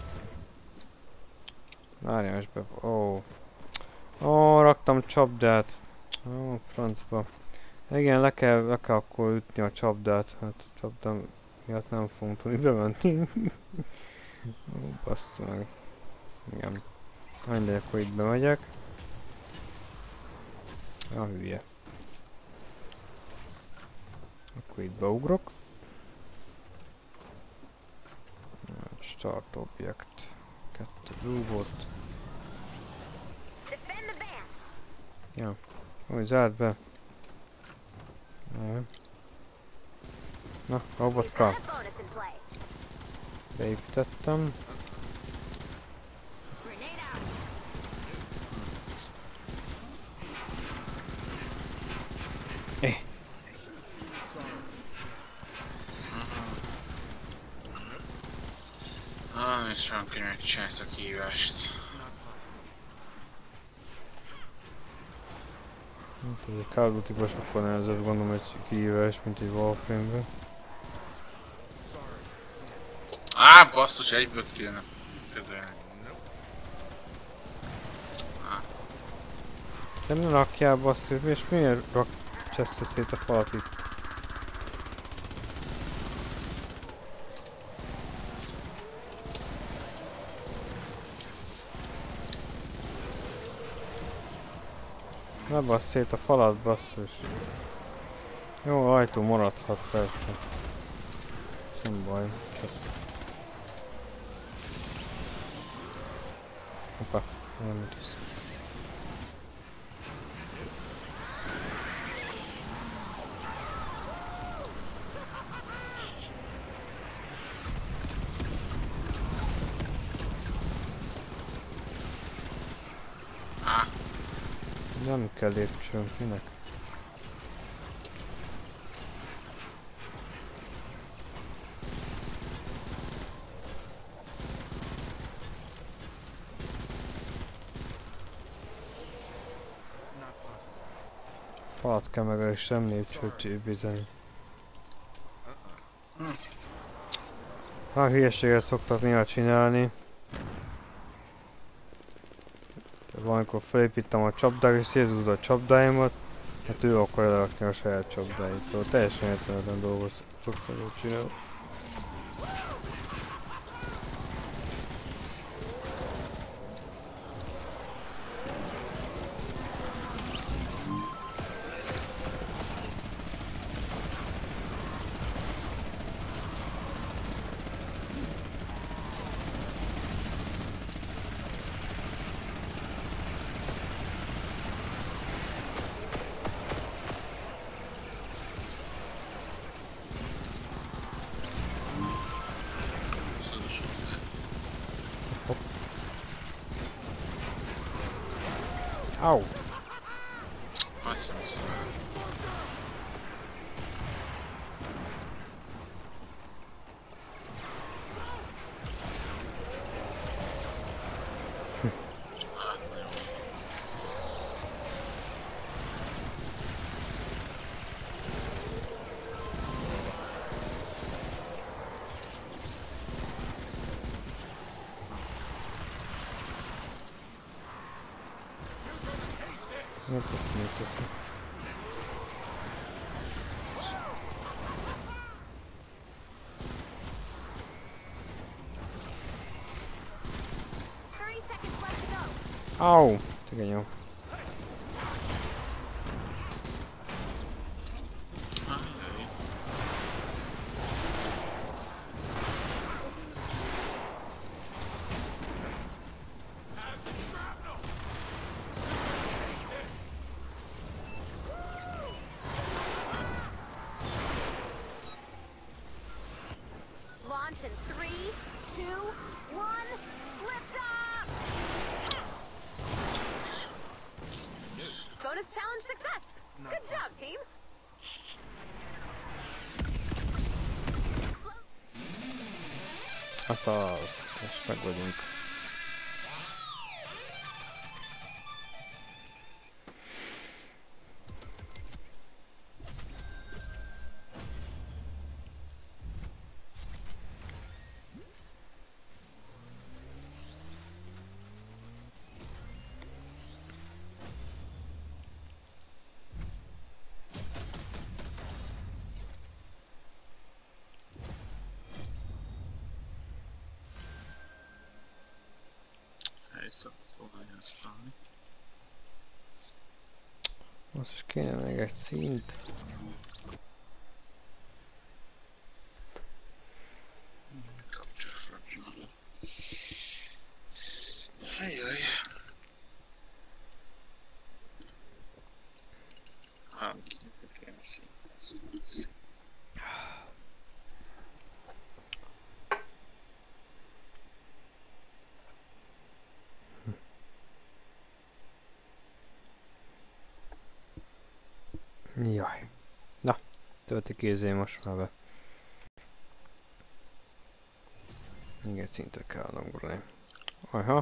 Speaker 1: Várjál is be. Ó. Ó, raktam csapdát. Ó, francba. Igen, le kell akkor ütni a csapdát. Hát a csapda miatt nem fogunk tudni bemenni. Ó, bassza meg. Igen. Mindegy, akkor itt bemegyek. A hülye. Akkor itt beugrok. Start objekt. 2 rúgott.
Speaker 3: Defend the van.
Speaker 1: Ja. Úgy zárd be. Ja. Na, robotka.
Speaker 3: Got a bonus in play.
Speaker 1: Beépítettem.
Speaker 3: Grenade out.
Speaker 6: Nem is van, hogy megcsinált a kihívást.
Speaker 1: Hát ez egy Call of Duty-ban sokkal nehezebb gondolom egy kihívás, mint egy Warframe-ben.
Speaker 6: Á, basszus, egyből kéne ködölni.
Speaker 1: De ne rakjál basztőt, és miért cseszte szét a falat itt? Ne bassz szét a falat, basszus. Jó, ajtó maradhat persze. Nem baj. Csak... Hoppá, nem tudsz. Nem kell lépcsőnk, minek? Falat kell meg és sem lépcsőt építeni. Hát hülyeséget szoktak néha csinálni. Valamikor felépítem a csapdát és szétzúzza a csapdáimat, hát ő akarja lerakni a saját csapdáit, szóval teljesen értelmetlen dolgot szoktak csinálni. Au!
Speaker 6: Azt hiszem.
Speaker 1: Nem teszi. Au! Igen jó.
Speaker 3: Launch in 3, 2, 1, lift off! Bonus challenge success! Good job, team!
Speaker 1: Azaz, most meg vagyunk. Most is kéne még egy szint.
Speaker 6: Ajjaj. 3 szint.
Speaker 1: Jaj. Na, tölti kézé most már be. Igen, szinte kell ugrani. Aha.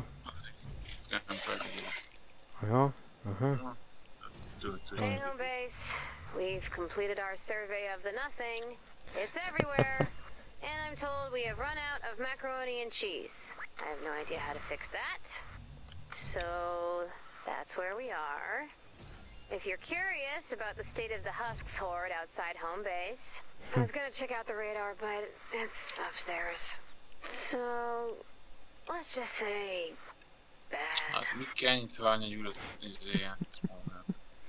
Speaker 1: Aha. Aha.
Speaker 3: Hey, home base. We've completed our survey of the nothing. It's everywhere. And I'm told we have run out of macaroni and cheese. I have no idea how to fix that. So, that's where we are. If you're curious about the state of the Husks horde outside home base, I was gonna check out the radar, but it's upstairs. So, let's just say bad.
Speaker 6: Hát mit kell ennyit várni, hogy ülött ilyen?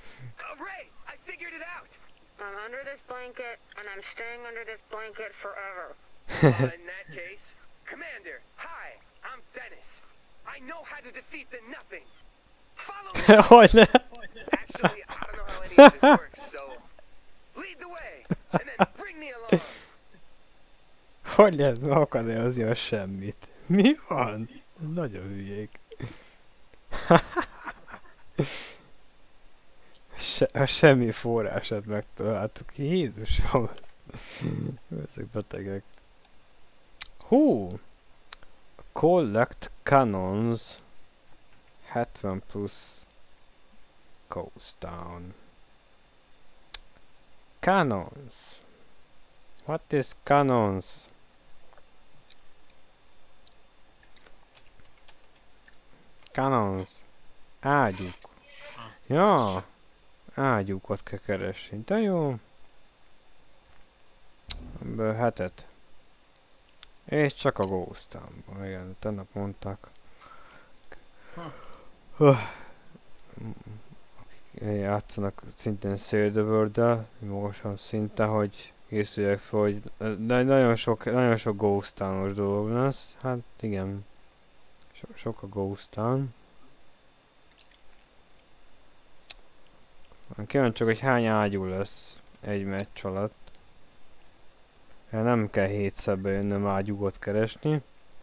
Speaker 4: figured it out.
Speaker 3: I'm under this blanket, and I'm staying under this blanket forever.
Speaker 4: In that case, Commander, hi, I'm Dennis. I know how to defeat the Nothing. Follow me.
Speaker 1: Hogy ne?
Speaker 4: Actually, I don't know how any of this works, so lead the way, and then bring me along.
Speaker 1: Hogy lehet akadályozni a semmit? Mi van? Nagyon hülyék. A semmi forrását megtaláltuk. Jézusom! Ezek betegek. Hú! Collect cannons. 70 plusz goes down. Cannons. What is cannons? Cannons. Ágyuk. Ja. Ágyukat kell keresni. De jó. Ebből 7-et. És csak a Ghost Townban. Igen, tegnap mondták. Akik játszanak szintén Save the World-del, magasabb szinten, hogy készüljek fel, hogy nagyon sok Ghost Town-os dolog lesz. Hát igen. Sok a Ghost Town. Kíváncsi, hogy hány ágyú lesz egy meccs alatt. Nem kell 7-szer bejönnöm ágyúgot keresni.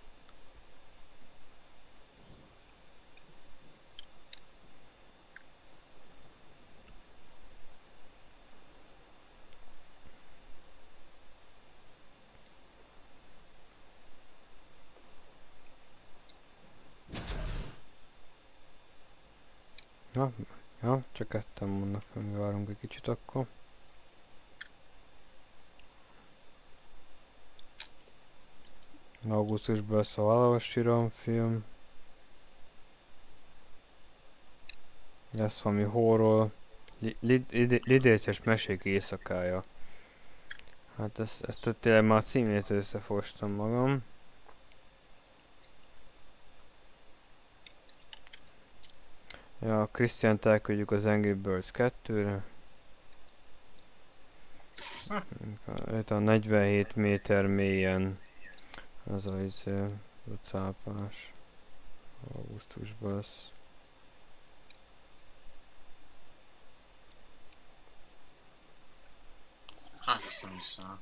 Speaker 1: Ja, csak ketten vannak, mi várunk egy kicsit akkor. Augusztusban lesz a Halálos Iramfilm. Lesz valami horror. Lidérces mesék éjszakája. Hát ezt tényleg már a címét összefostam magam. Ja, Christiant elküldjük az Angry Birds 2-re. Itt a 47 méter mélyen. Ez a cápás. Augusztusban lesz.
Speaker 6: Hát ezt nem hiszem.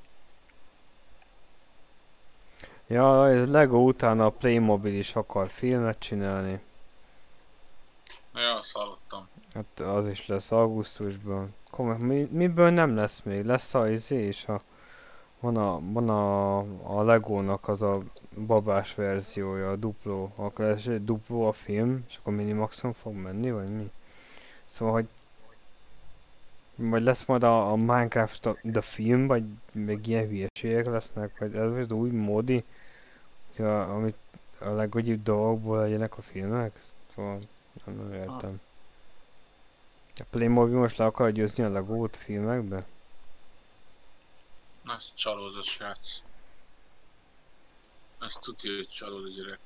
Speaker 1: Ja, a Lego után a Playmobil is akar filmet csinálni.
Speaker 6: Ja, azt hallottam.
Speaker 1: Hát az is lesz augusztusban. Miből nem lesz még? Lesz a és van a Legónak az a babás verziója, a dupló. Akkor lesz egy dupló a film, és akkor Minimaxon fog menni, vagy mi? Szóval, hogy vagy lesz majd a Minecraft the film, vagy még ilyen hülyeségek lesznek, vagy ez az új módi, amit a legogyibb dolgokból legyenek a filmek? Szóval nem értem. A Playmobil most le akar győzni a Legót filmekbe?
Speaker 6: Ez csalód a srác. Ezt tudja, hogy csalód a gyerek.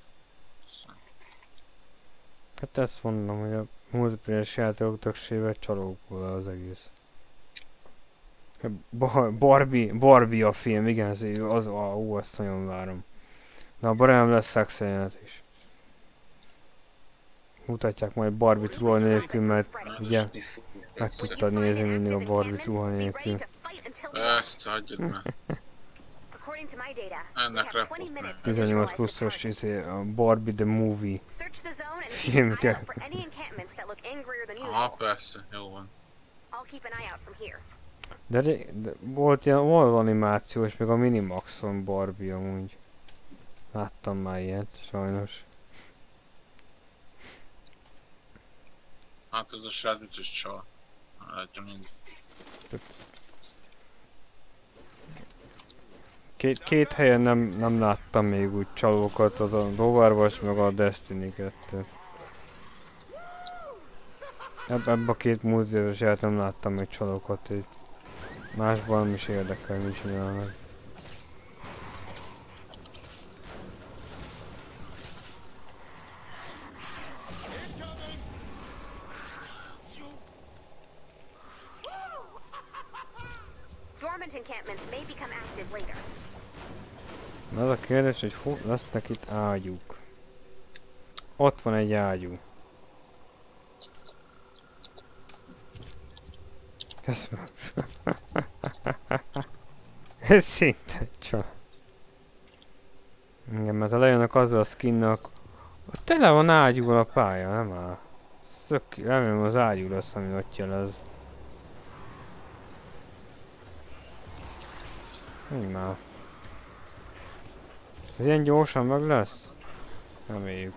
Speaker 1: Hát ezt mondom, hogy a multiplayer-es játékok többségében csalókból az egész. Barbie a film, igen, azt nagyon várom. Na, abban nem lesz szexjelenet is. Mutatják majd Barbie-t ruha nélkül, mert ugye meg tudtad nézni mindig a Barbie-t ruha nélkül.
Speaker 6: Ezt hagyjad már. Ennek repult meg.
Speaker 1: 18 pluszos a Barbie the Movie film kell.
Speaker 6: Aha, persze, jó van.
Speaker 1: De volt animációs, meg a Minimaxon Barbie amúgy. Láttam már ilyet, sajnos.
Speaker 6: Hát ez a srác biztos csal. Látja mindig.
Speaker 1: Két helyen nem láttam még úgy csalókat, az a Overwatch meg a Destiny 2. Ebben a két multiplayeres játékban nem láttam még csalókat, így másban nem is érdekel, mit csinálnak.
Speaker 3: encampments may become active later.
Speaker 1: Az a kérdés, hogy lesznek itt ágyúk. Ott van egy ágyú. Ez már... Ez szinte egy csal. Igen, mert ha lejönnek azzal a skinnak... Tele van ágyúval a pálya, nem áll. Remélem az ágyú lesz, ami ott jelez. Így már. Ez ilyen gyorsan meg lesz? Reméljük.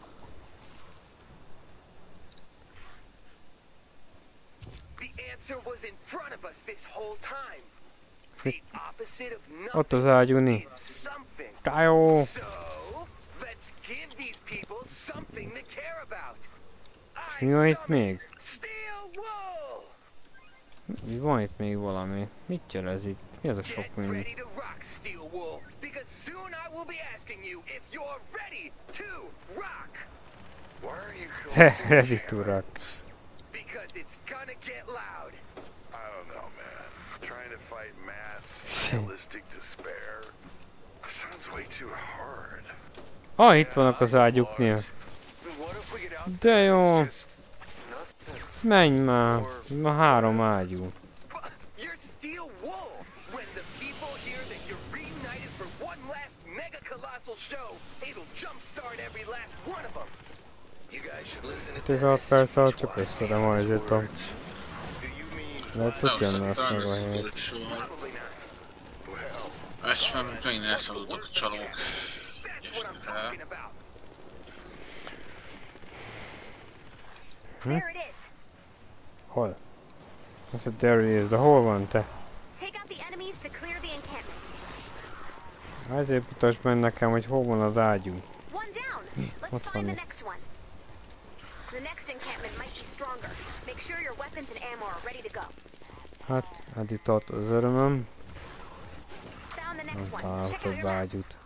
Speaker 1: Ott az ágyúni. Tájó! Mi van itt még? Mi van itt még valami? Mit jelez itt? Mi az a sok minden? Ready to rock.
Speaker 5: Because it's gonna get loud. I don't know, man. Trying to fight mass, nihilistic despair sounds way too hard.
Speaker 1: Ah, itt vannak az ágyuknél. De jó. Menj már. Ma 3 ágyú. Tizenhat perc alatt csak összedem azért a... Lehet, hogy jönne azt meg a helyet.
Speaker 6: Ezt már megint elszabadultak a csalók. Este fel.
Speaker 1: Hol? Azt a there is, de hol van te? Azért mutasd meg nekem, hogy hol van az ágyú. Ott van itt. Hát itt ott az örömöm. Nem találok több ágyút.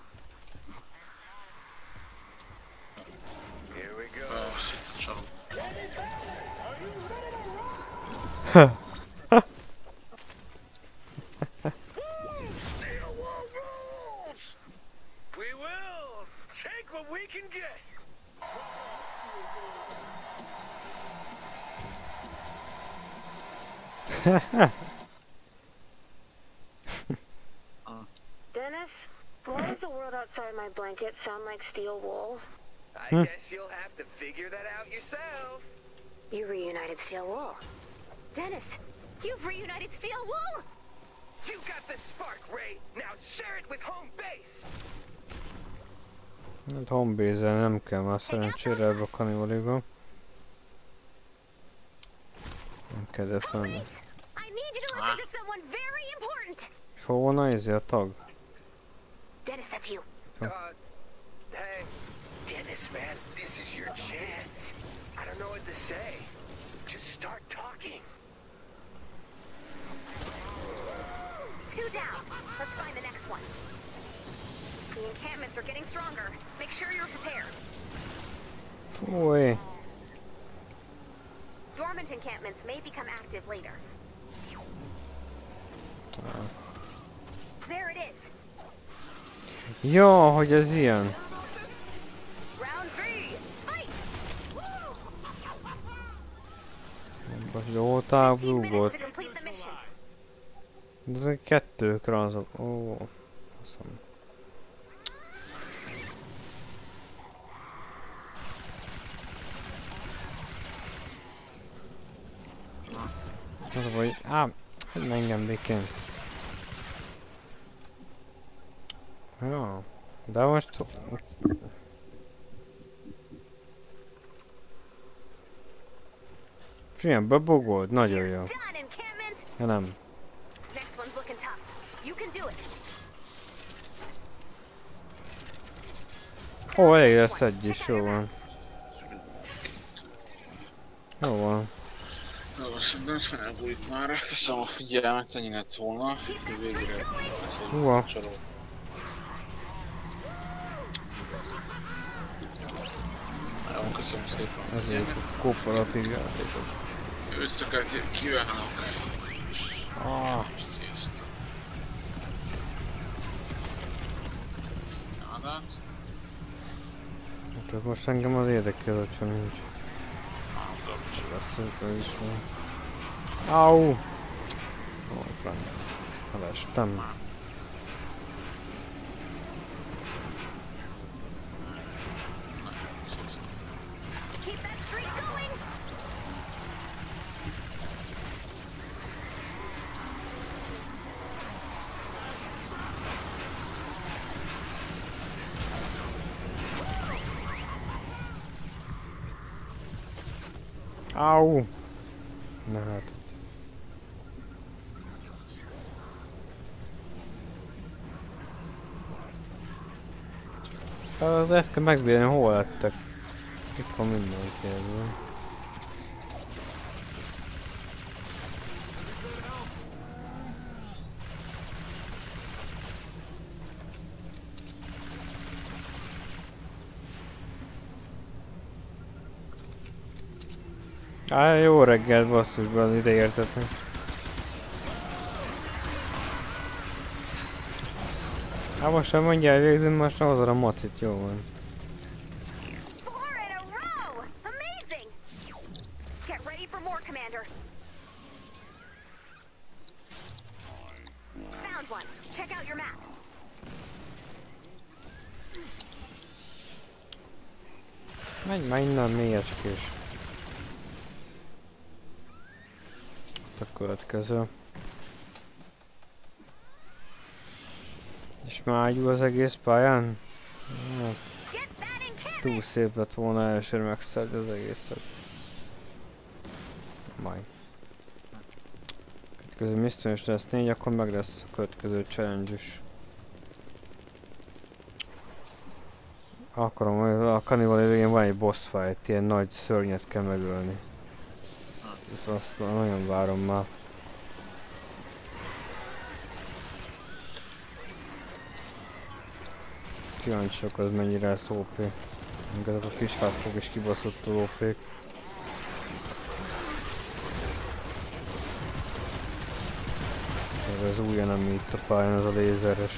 Speaker 3: Dennis, why does the world outside my blanket sound like steel wool?
Speaker 4: I guess you'll have to figure that out yourself.
Speaker 3: You reunited steel wool. Dennis, you've reunited steel wool!
Speaker 4: You got the spark, Ray. Now share it with home base.
Speaker 1: Hát homebase-el nem kell már szerencsére ebbe a kanibaliba. Nem kell defenni. És hol van a tag?
Speaker 3: Dennis, that's you.
Speaker 4: Hey, Dennis, man, this is your chance. I don't know what to say. Just start talking.
Speaker 3: 2 down. Let's find the next one. The encampments are getting stronger. Make sure you're prepared.
Speaker 1: Fúj.
Speaker 3: Dormant encampments may become active later. There it is.
Speaker 1: Jó, hogy ez ilyen.
Speaker 3: Round 3. Fight.
Speaker 1: Jó távolúgot. De ezek 2 kranzok. Ó, faszom. Az vagy, hagyj engem békén. Jó, de most... Fiam, bebugolt, nagyon jó. Ja nem. Ó, elég lesz egy is, jó van. Jó van.
Speaker 6: Jó, szerintem felbújt már. Köszönöm a figyelmet, ennyi lett volna. Végre lesz egy csaló. Jó, köszönöm szépen a figyelmet.
Speaker 1: Ezért a kooperatív játékok.
Speaker 6: Ősztöket kívánok. Sziasztok. Hát,
Speaker 1: Hát most engem az érdekel, hogyha nincs.
Speaker 6: nem tudom, mi
Speaker 1: Lesz is van. Au! Ó, franc. Elestem.
Speaker 3: Keep that streak going!
Speaker 1: Au! Na hát. Ezt kell megbírni, hol lettek? Itt van mindenki ebből. Á, jó reggel, basszusban ide értetek. Hát most sem mondjál, végzünk, most hozod a macit, jó van.
Speaker 3: 4 in a row! Amazing! Get ready for more, Commander. Found one. Check out your map.
Speaker 1: Menj már innen, mélyecskés. A következő. És már ágyú az egész pályán? Hát, túl szép lett volna elsőre megszedni az egészet. Majd. Következő mission is lesz 4, akkor meg lesz a következő challenge is. Akarom, a Cannibal végén van egy boss fight, ilyen nagy szörnyet kell megölni. Azt nagyon várom már. Kíváncsiak az mennyire lesz OP. Ezek a kis hátfok is kibaszott OP-k. Ez az új enemy itt a pályán, az a lézeres.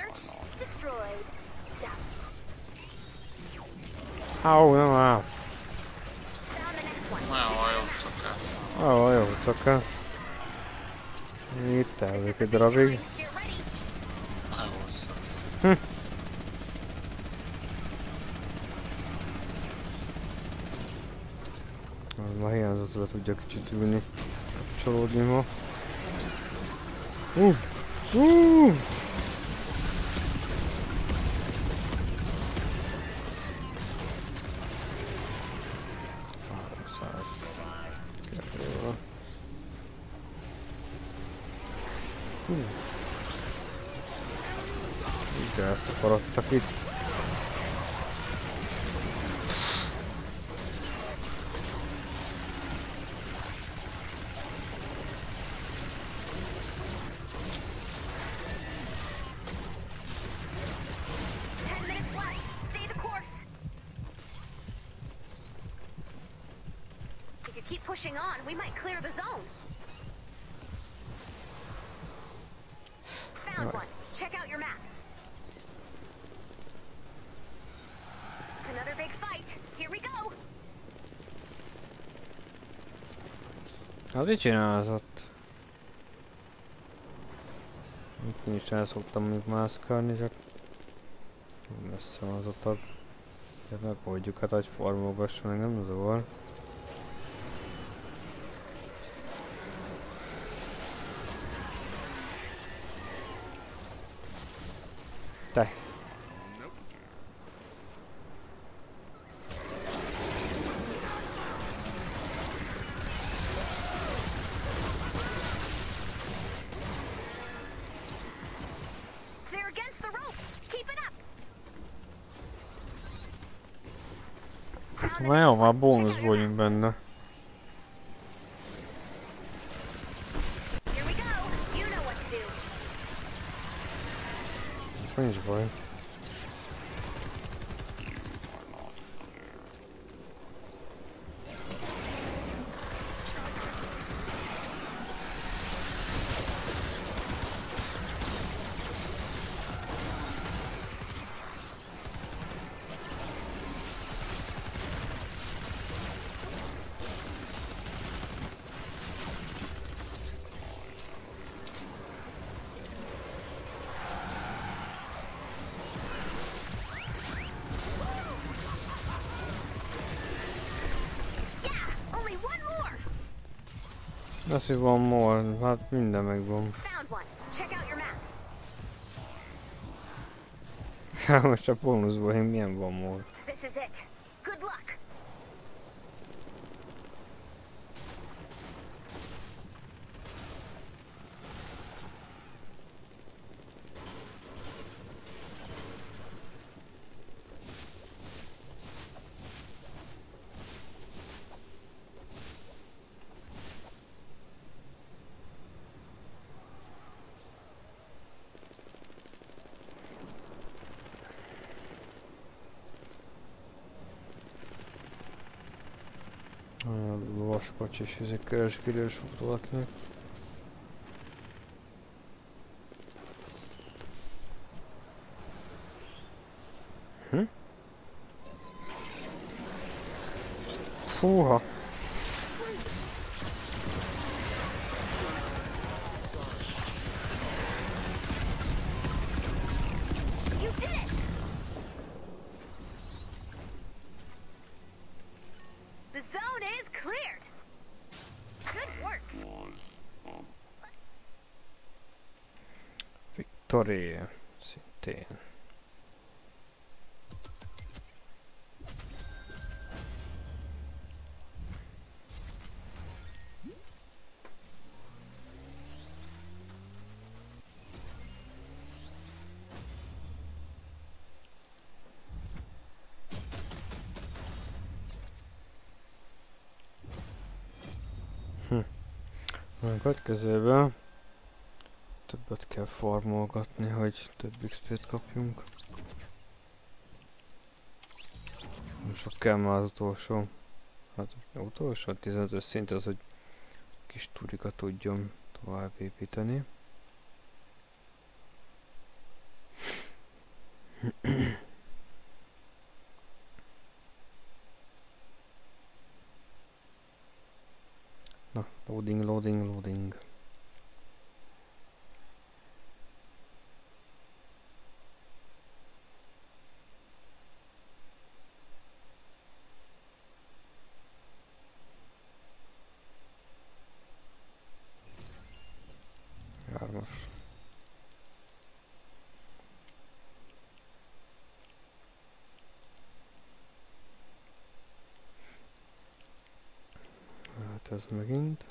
Speaker 1: Au, nem áll! Ó, jó, csak itt elvük egy darabig. Már hiányzott, hogy tudja kicsit ülni, kapcsolódni ma. De elszaporodtak itt.
Speaker 3: Keep pushing on, we might clear the zone. Found one. Check out your map. Another big fight. Here we go.
Speaker 1: Hát mit csinálsz ott? Itt is el szoktam még mászkálni, csak messze van az a tag. Tehát megoldjuk, hát hogy formolgassa, meg nem zavar. Te! Na jó, már bónusz vagyunk benne. Nincs baj. Az, hogy van more, hát minden megvan.
Speaker 3: Found one. Check out your map.
Speaker 1: Hát most a bónuszból én milyen van more.
Speaker 3: This is it. Good luck.
Speaker 1: Vaskocs és ezek kereskedős volt valakinek. Fúha!
Speaker 3: You did it. The zone is cleared. Good work.
Speaker 1: Victory, szintén. A következőben többet kell farmolgatni, hogy több XP-t kapjunk. Sok kell már az utolsó. Hát az utolsó 15-ös szint az, hogy kis turika tudjon tovább építeni. Na, loading, loading, loading. Hármas. Hát ez megint.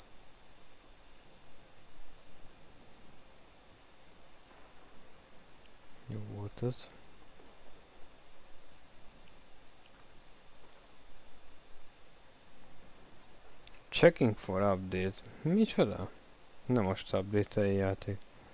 Speaker 1: Jó volt ez. Checking for update. Micsoda? Nem most update-elj játék.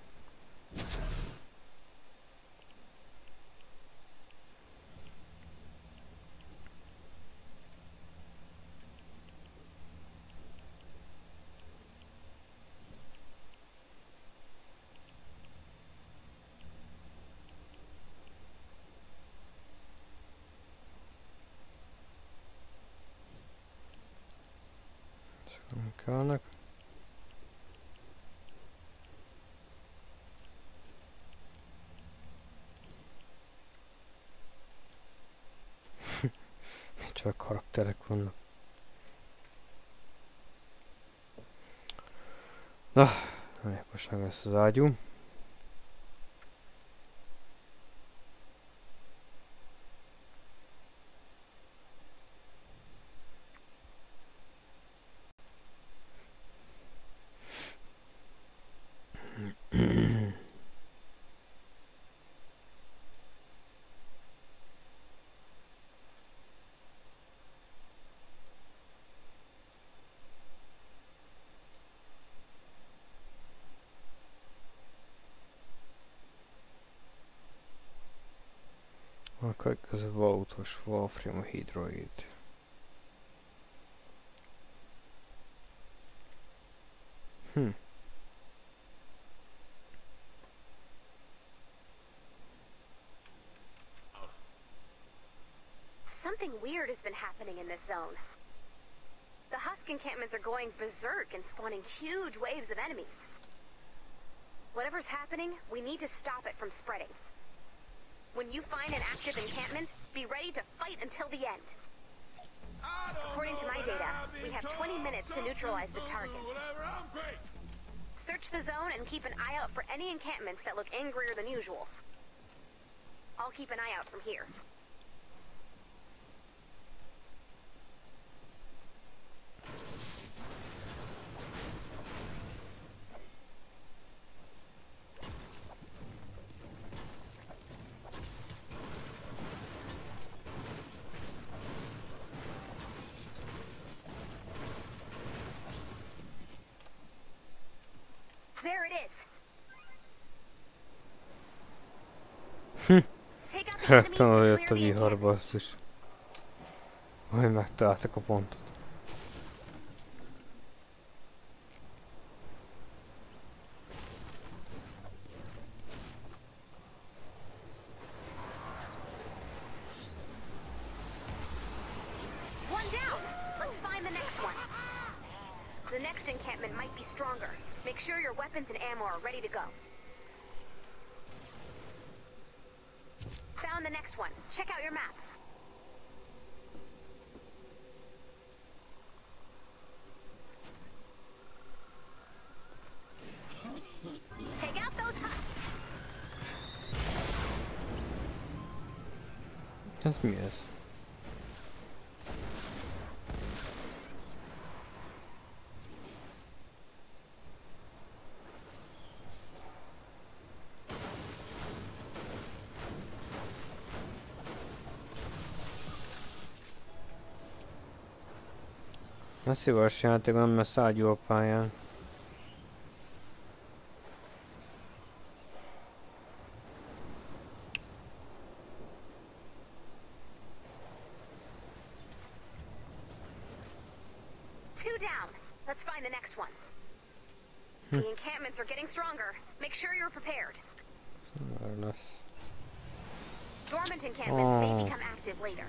Speaker 1: Nem kellnek. Csak karakterek vannak. Na, most meg lesz az ágyú. A következő autós Warframe Hydroid.
Speaker 3: Something weird has been happening in this zone. The Husk encampments are going berserk and spawning huge waves of enemies. Whatever's happening, we need to stop it from spreading. When you find an active encampment, be ready to fight until the end. According to my data, we have 20 minutes to neutralize the targets. Search the zone and keep an eye out for any encampments that look angrier than usual. I'll keep an eye out from here. There it is. Take out the enemies to
Speaker 1: Rögtön
Speaker 3: clear
Speaker 1: jött a
Speaker 3: the
Speaker 1: vihar,
Speaker 3: encampment.
Speaker 1: basszus. Majd megtaláltak a pontot.
Speaker 3: One down. Let's find the next one. The next encampment might be stronger. Make sure your weapons and ammo are ready to go. Found the next one. Check out your map. Take out those huts.
Speaker 1: Ez mi ez? Masszívas játék, nem messze ágyú a pályán.
Speaker 3: Two down. Let's find the next one. The encampments are getting stronger. Make sure you're prepared.
Speaker 1: Szar lesz.
Speaker 3: Dormant encampments may become active later.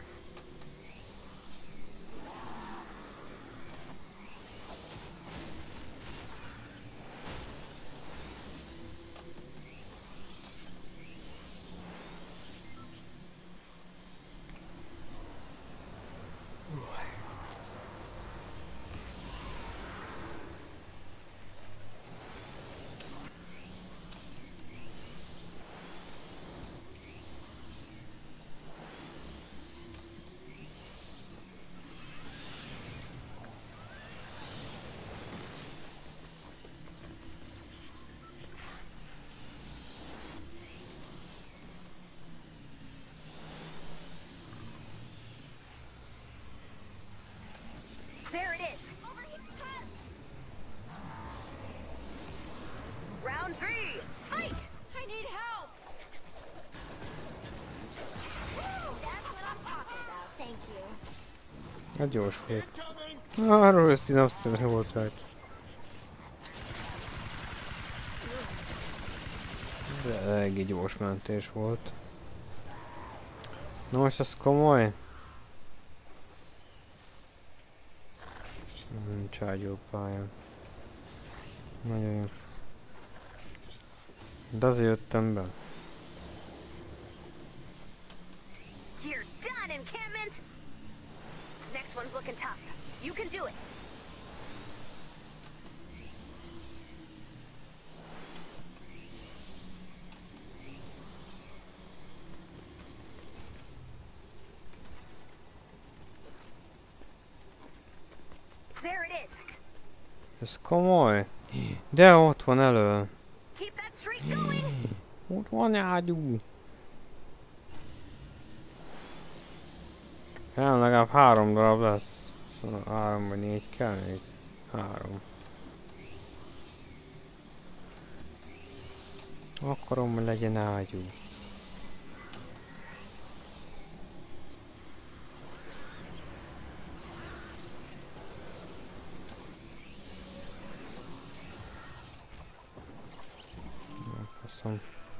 Speaker 3: There it is. Round 3. Fight!
Speaker 7: I need help! Woo, that's what I'm talking about, thank you.
Speaker 1: Hát gyors volt. Arról őszintén azt hiszem, hogy volt rajta. De eléggé gyors mentés volt. Na most ez komoly? Nincs ágyúpályán. Nagyon jó. De azért jöttem be.
Speaker 3: You're done, encampment! Next one's looking tough. You can do it. There it is.
Speaker 1: Ez komoly? De ott van elő.
Speaker 3: Keep that streak going.
Speaker 1: Ott van ágyú. Hát legalább 3 darab lesz. Szóval 3 vagy 4 kell még. 3. Akarom, hogy legyen ágyú. Faszom.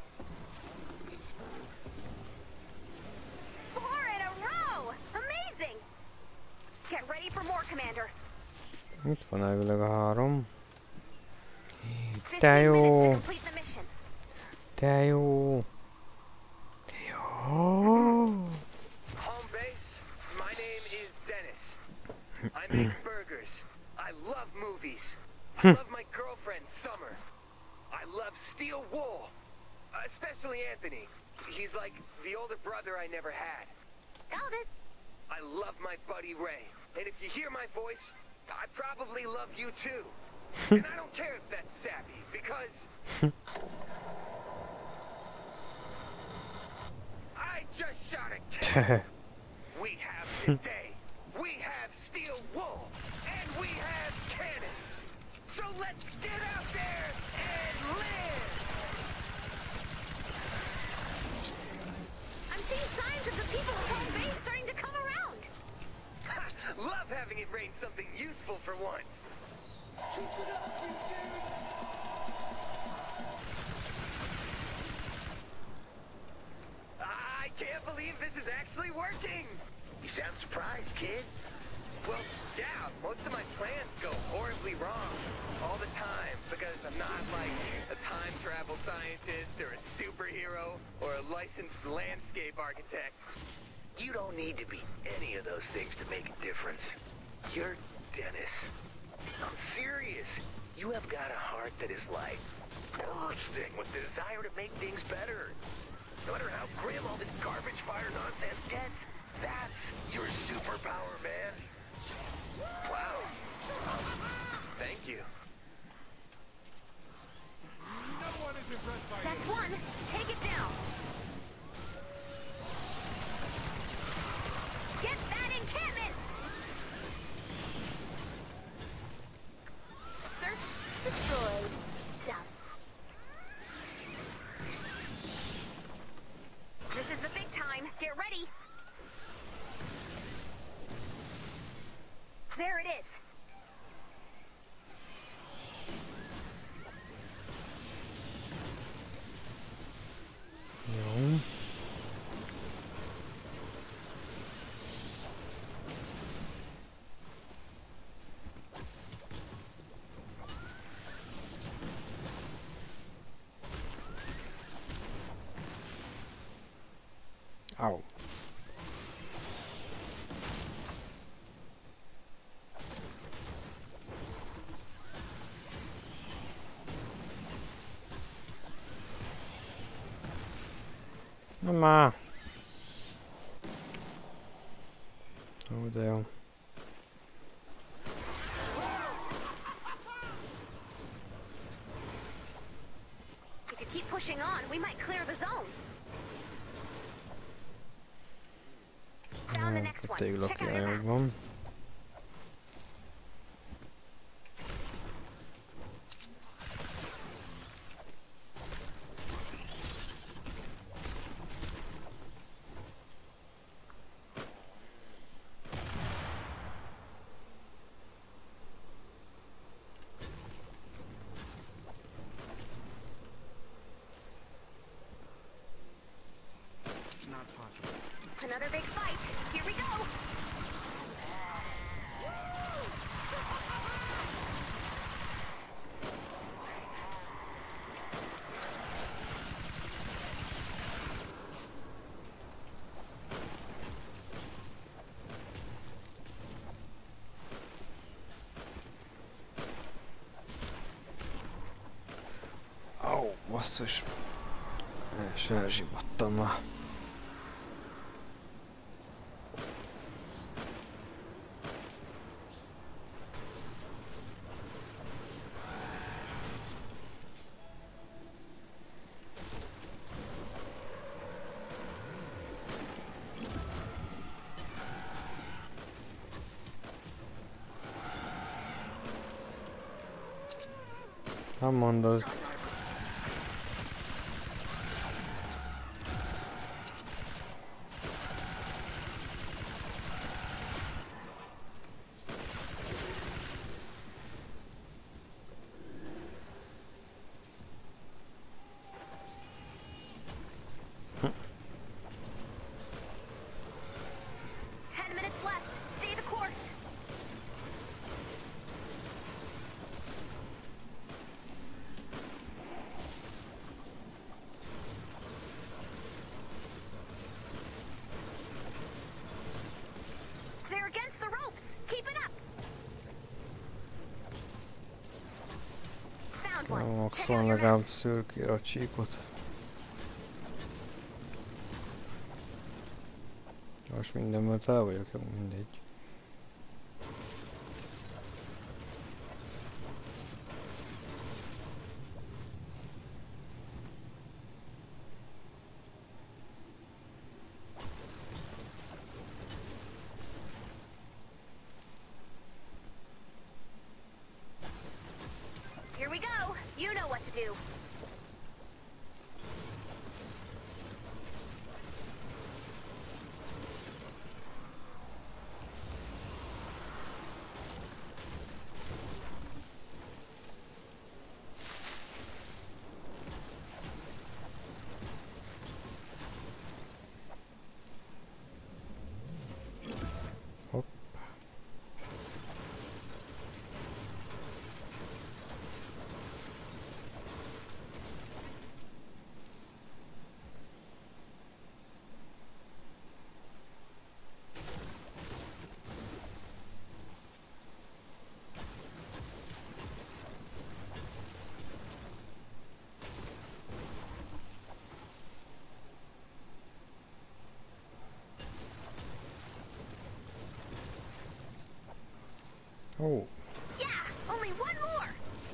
Speaker 3: 4 in a row! Amazing! Get ready for more, Commander.
Speaker 1: Itt van elvileg a 3.
Speaker 3: 15
Speaker 1: De
Speaker 3: minutes to
Speaker 1: jó!
Speaker 3: complete the mission.
Speaker 1: De jó! De jó!
Speaker 4: Home base, my name is Dennis. love my buddy Ray. And if you hear my voice, I probably love you too. And I don't care if that's sappy, because... I just shot a cat. We have today. We have steel wool. And we have cannons. So let's get out there and live!
Speaker 3: I'm seeing signs of the people of home base starting to come around.
Speaker 4: Love having it rain something useful for once. I can't believe this is actually working!
Speaker 5: You sound surprised, kid.
Speaker 4: Well, yeah, most of my plans go horribly wrong. All the time, because I'm not like a time travel scientist or a superhero or a licensed landscape architect.
Speaker 5: You don't need to be any of those things to make a difference. You're Dennis. I'm serious. You have got a heart that is like bursting with the desire to make things better. No matter how grim all this garbage fire nonsense gets, that's your superpower, man. Wow.
Speaker 4: Thank you.
Speaker 3: That's one. Take it down. Get that encampment! Search destroyed. Done. This is the big time. Get ready. There it is.
Speaker 1: Jó. Au. Na már. Ó, de jó.
Speaker 3: If you keep pushing on, we might clear the zone. Found the next one.
Speaker 1: Tényleg
Speaker 3: Check out your
Speaker 1: jelenleg
Speaker 3: map.
Speaker 1: van.
Speaker 3: Another big fight. Here we go.
Speaker 1: Au, basszus. És elzsibadtam már. Nem mondod. Maxon legalább szürkére a csíkot. Most mindenben tele vagyok, jó, mindegy.
Speaker 3: Here we go. You know what to do.
Speaker 1: Ó,
Speaker 3: Yeah, only one more.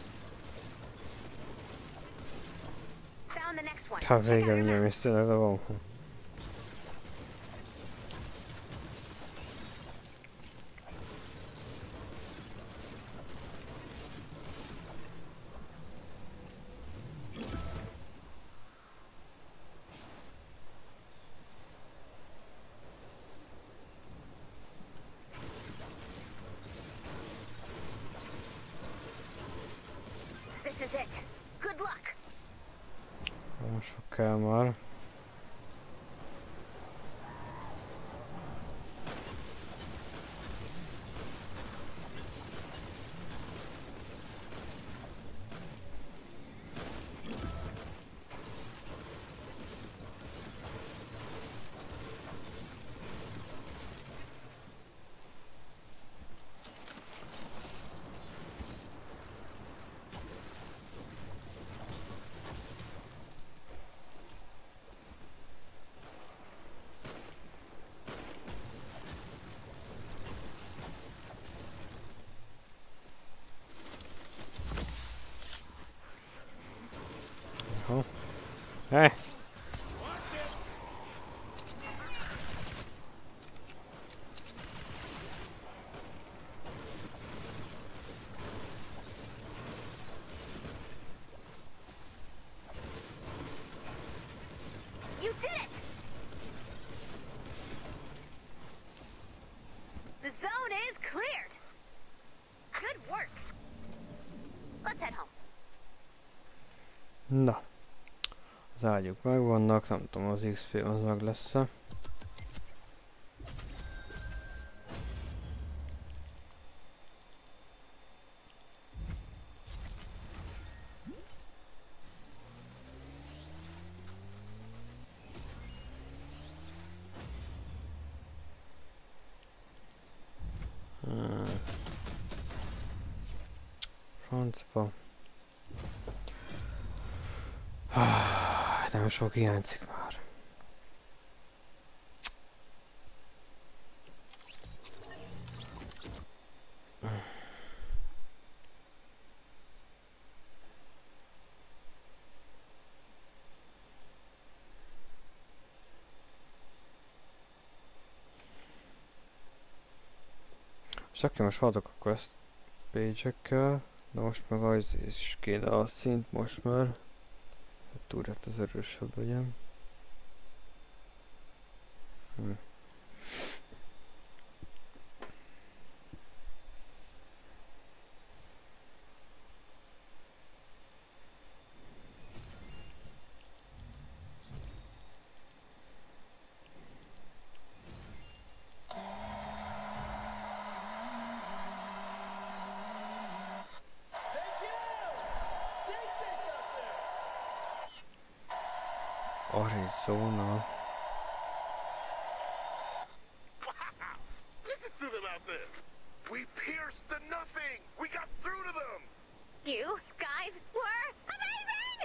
Speaker 3: Found the next one.
Speaker 1: hát
Speaker 3: Check out
Speaker 1: végre
Speaker 3: your
Speaker 1: mindjárt
Speaker 3: map.
Speaker 1: visszajön, de van.
Speaker 3: This is it. Good luck.
Speaker 1: Nem sok kell már. Aha. Hey!
Speaker 3: You did it. The zone is cleared. Good work. Let's head home.
Speaker 1: Na. Az ágyuk megvannak, nem tudom az XP az meg lesz-e. Francba. Nem sok hiányzik már. És aki most haladok a quest page-ekkel, de most meg az is kéne a szint most már. Túl hát az erősebb legyen. Arizona.
Speaker 5: Listen to them out there. We pierced the nothing. We got through to them.
Speaker 3: You guys were amazing!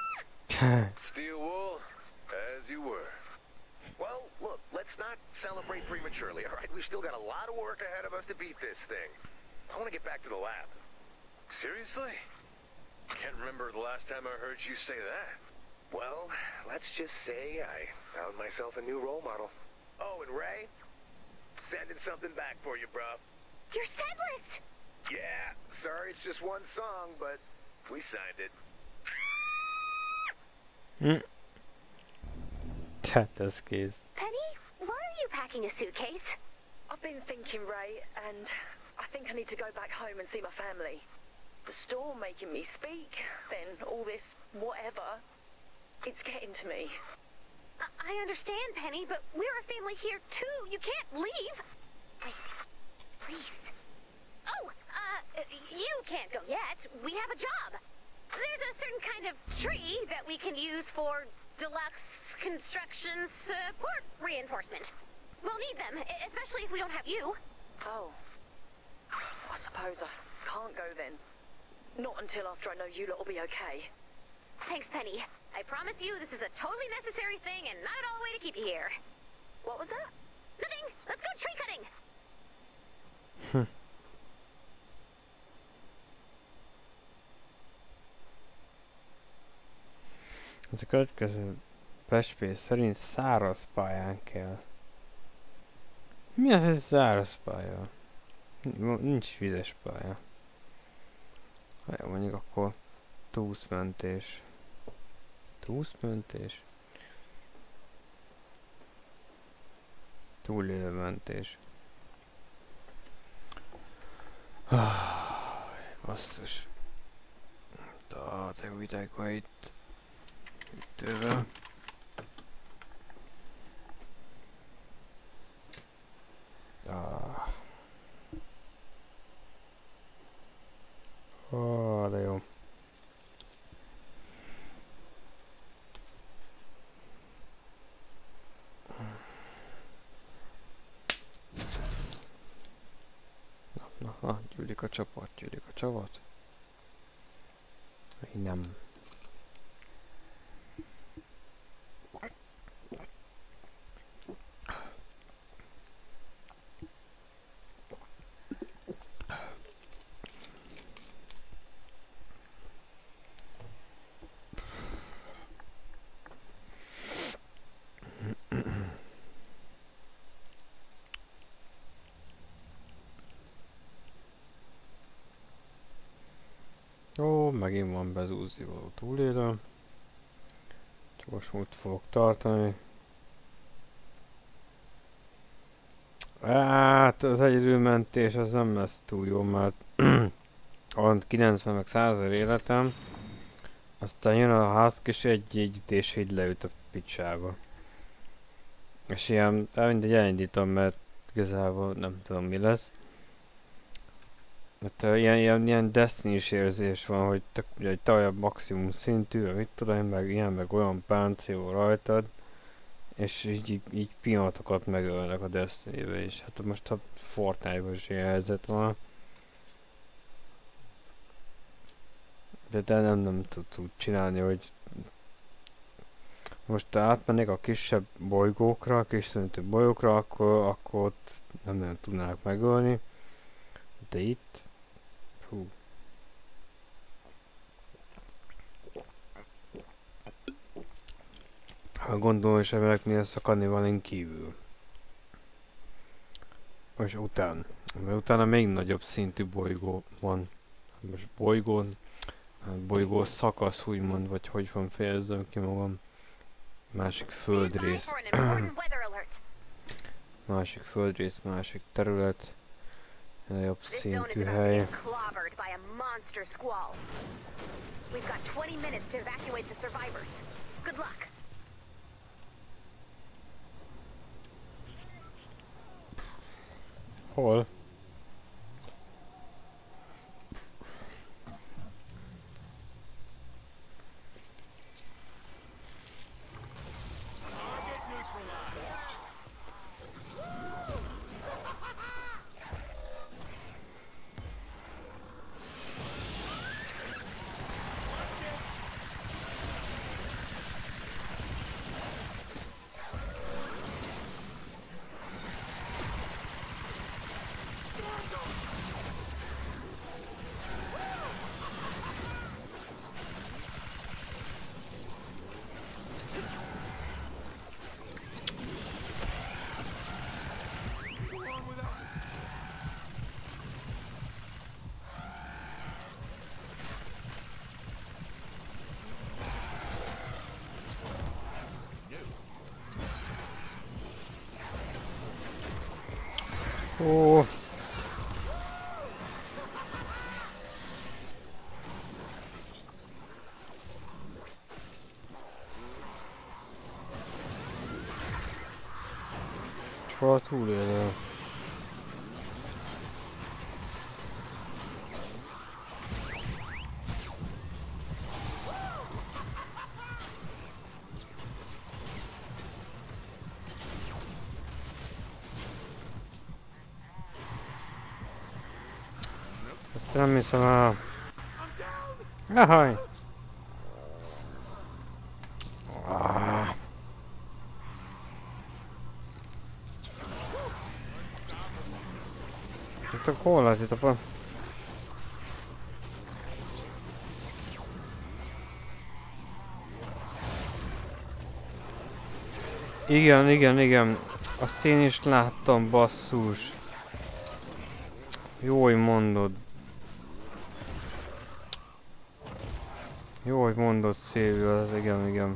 Speaker 3: Ah!
Speaker 5: Steel wool, as you were. Well, look, let's not celebrate. prematurely, all right? We've still got a lot of work ahead of us to beat this thing. I want to get back to the lab.
Speaker 8: Seriously? Can't remember the last time I heard you say that.
Speaker 5: Well, let's just say I found myself a new role model. Oh, and Ray, sending something back for you, bro.
Speaker 7: Your set list!
Speaker 5: Yeah, sorry it's just one song, but we signed it.
Speaker 1: Ez kész.
Speaker 3: Penny, why are you packing a suitcase?
Speaker 9: I've been thinking, Ray, and I think I need to go back home and see my family. The storm making me speak, then all this whatever, it's getting to me.
Speaker 3: I understand, Penny, but we're a family here too. You can't leave. Wait, please. Oh, you can't go yet. We have a job. There's a certain kind of tree that we can use for deluxe construction support reinforcement. We'll need them, especially if we don't have you.
Speaker 9: Oh. I suppose I can't go then. Not until after I know you lot will be okay.
Speaker 3: Thanks, Penny. I promise you this is a totally necessary thing and not at all a way to keep you here.
Speaker 9: What was that?
Speaker 3: Nothing. Let's go tree cutting.
Speaker 1: A következő festmény szerint száraz pályán kell. Mi az, hogy száraz pálya? Nincs vizes pálya. Ha mondjuk akkor túszmentés. Túszmentés? Túlélőmentés. Basszus. De hideg van itt. Ütővel. De jó. Na, gyűlik a csapat. Én nem. Ó, megint van bezúzni való túlélő. Csak most úgy fogok tartani. Hát az egyedülmentés az nem lesz túl jó, mert van 90 meg 100 életem. Aztán jön a Husk és egy ütés így leüt a picsába. És ilyen, mindegy elindítom, mert igazából nem tudom mi lesz. Mert ilyen Destiny-s érzés van, hogy egy taljabb maximum szintű, mit tudom én, meg ilyen meg olyan páncél rajtad. És így pillanatokat megölnek a Destiny-be is. Hát most a Fortnite-ban is ilyen helyzet van. De nem tudsz úgy csinálni, hogy most átmennék a kisebb bolygókra, a kis szintű bolygókra, akkor ott nem tudnák megölni. De itt... Hú. Ha gondolom is emelek mi lesz a Kannivalin kívül. És utána még nagyobb szintű bolygó van. Most bolygó szakasz úgymond, vagy hogy van fejezzem ki magam. Másik földrész. Másik terület. Nagyobb szintű hely. Hol? Ó. Soha túlélő. Ezt nem hiszem el. Jaj! Itt a kollát, itt a pont. Igen. Azt én is láttam, basszus. Jó, hogy mondod. Jó, hogy mondod, Szilvia, az igen.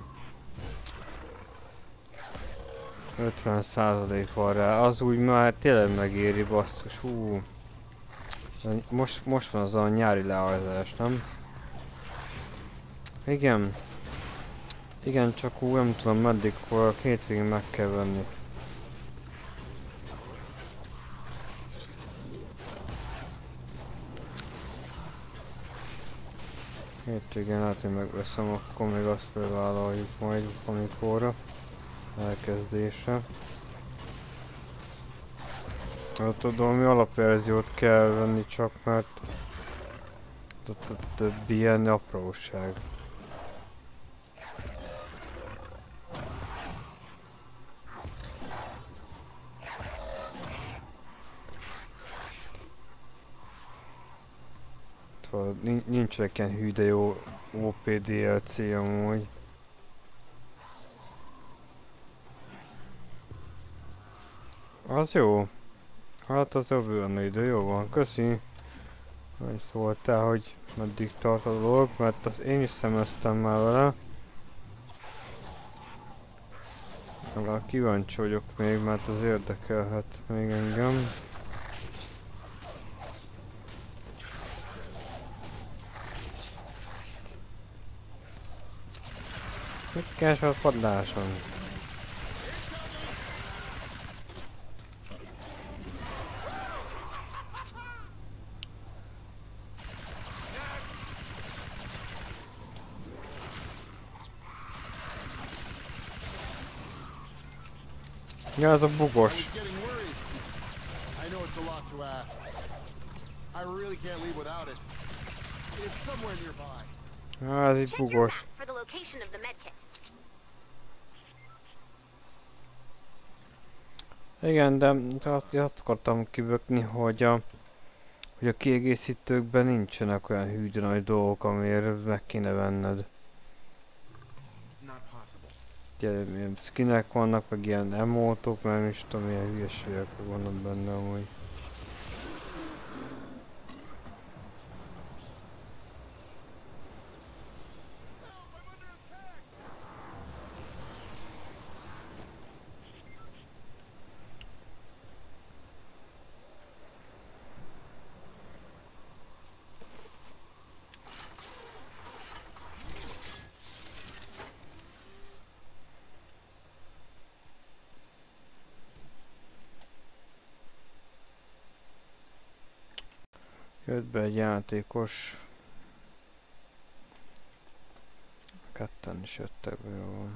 Speaker 1: 50% van rá, az úgy már tényleg megéri, basszus, hú. Most van az a nyári leállítás, nem? Igen, csak úgy nem tudom meddig, akkor a hétvégén meg kell venni. Hétvégén lehet, hogy megveszem, akkor még azt bevállaljuk majd amikorra. Elkezdésre. Tudom, mi alapverziót kell venni csak, mert a többi ilyen apróság. Nincsenek ilyen hű, de jó OP DLC amúgy. Az jó. Hát az a bőrnő idő, jó van, köszi. Hogy szóltál, hogy meddig tart a dolog, mert azt én is szemeztem már vele. Legalább kíváncsi vagyok még, mert az érdekelhet még engem. Mit keres a padláson? Ja, ez a bugos. Ja, ez itt bugos. Igen, de azt akartam kibökni, hogy a kiegészítőkben nincsenek olyan hű de nagy dolgok, amiért meg kéne venned. Ilyen skinek vannak, meg ilyen emótok, meg nem is tudom, milyen hülyeségek vannak benne amúgy. Jött be egy játékos. Ketten is jöttek be, jó.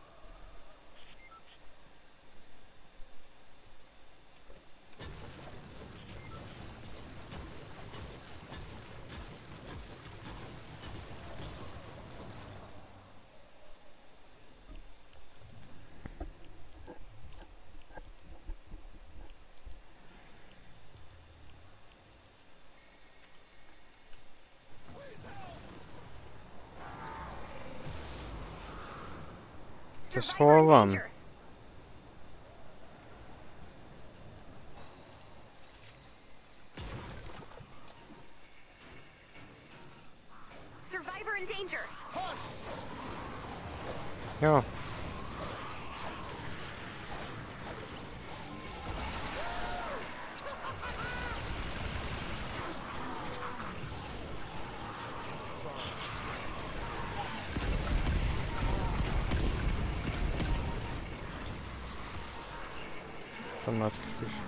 Speaker 1: Ez hol van? Jó. medkit is.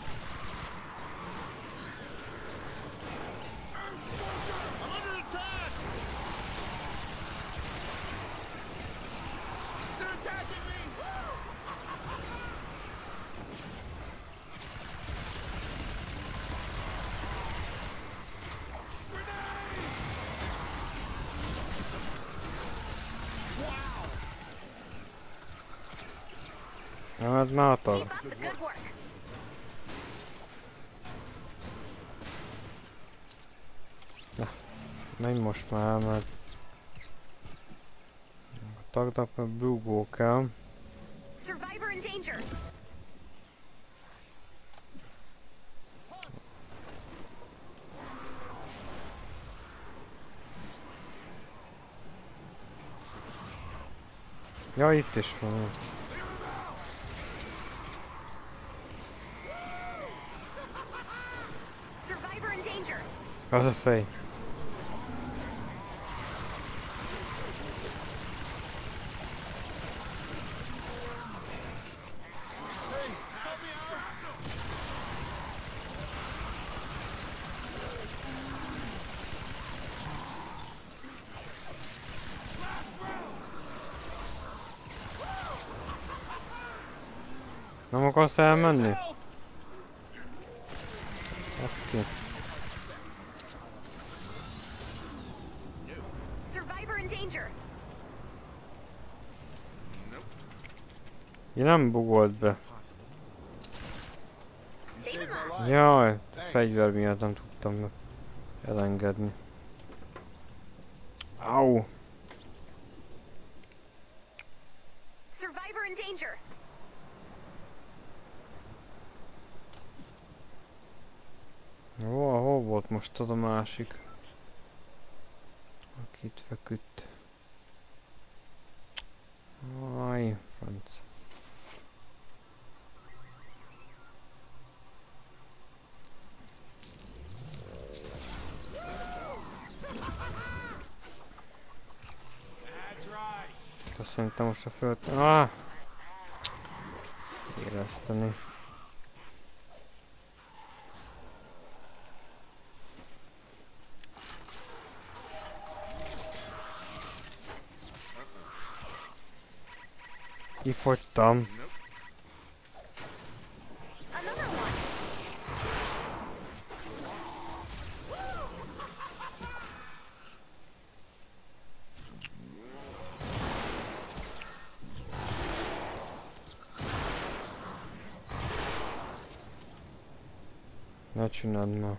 Speaker 1: Nem, ez már a tag. Na, menj most már, mert a tagnak meg bugó kell. Ja, itt is van. Az a fej. Nem akarsz elmenni? Az ki. Ja, nem bugolt be. Jaj, fegyver miatt nem tudtam elengedni. Au! Jó, hol volt most az a másik? Aki itt feküdt. Aj, franc. Szerintem most a föld... Érezteni. Kifogytam. Ne csináld már.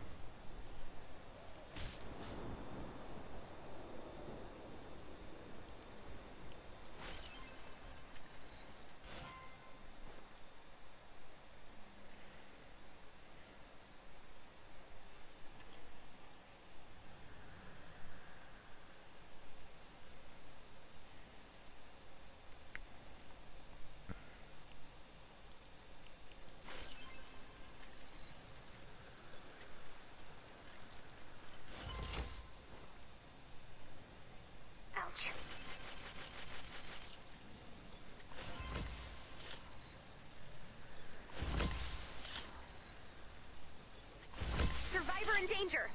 Speaker 3: Danger!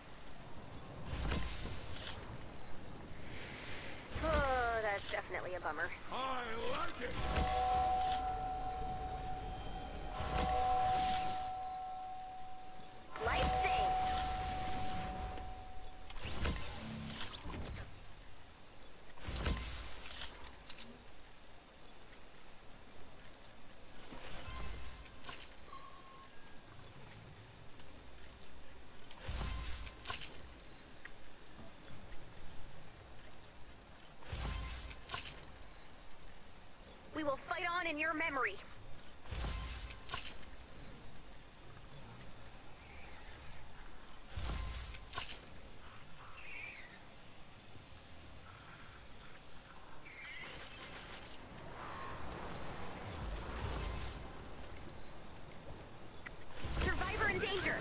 Speaker 3: Oh, that's definitely a bummer.
Speaker 2: I like it!
Speaker 3: Life save! We will fight on in your memory. Survivor in danger.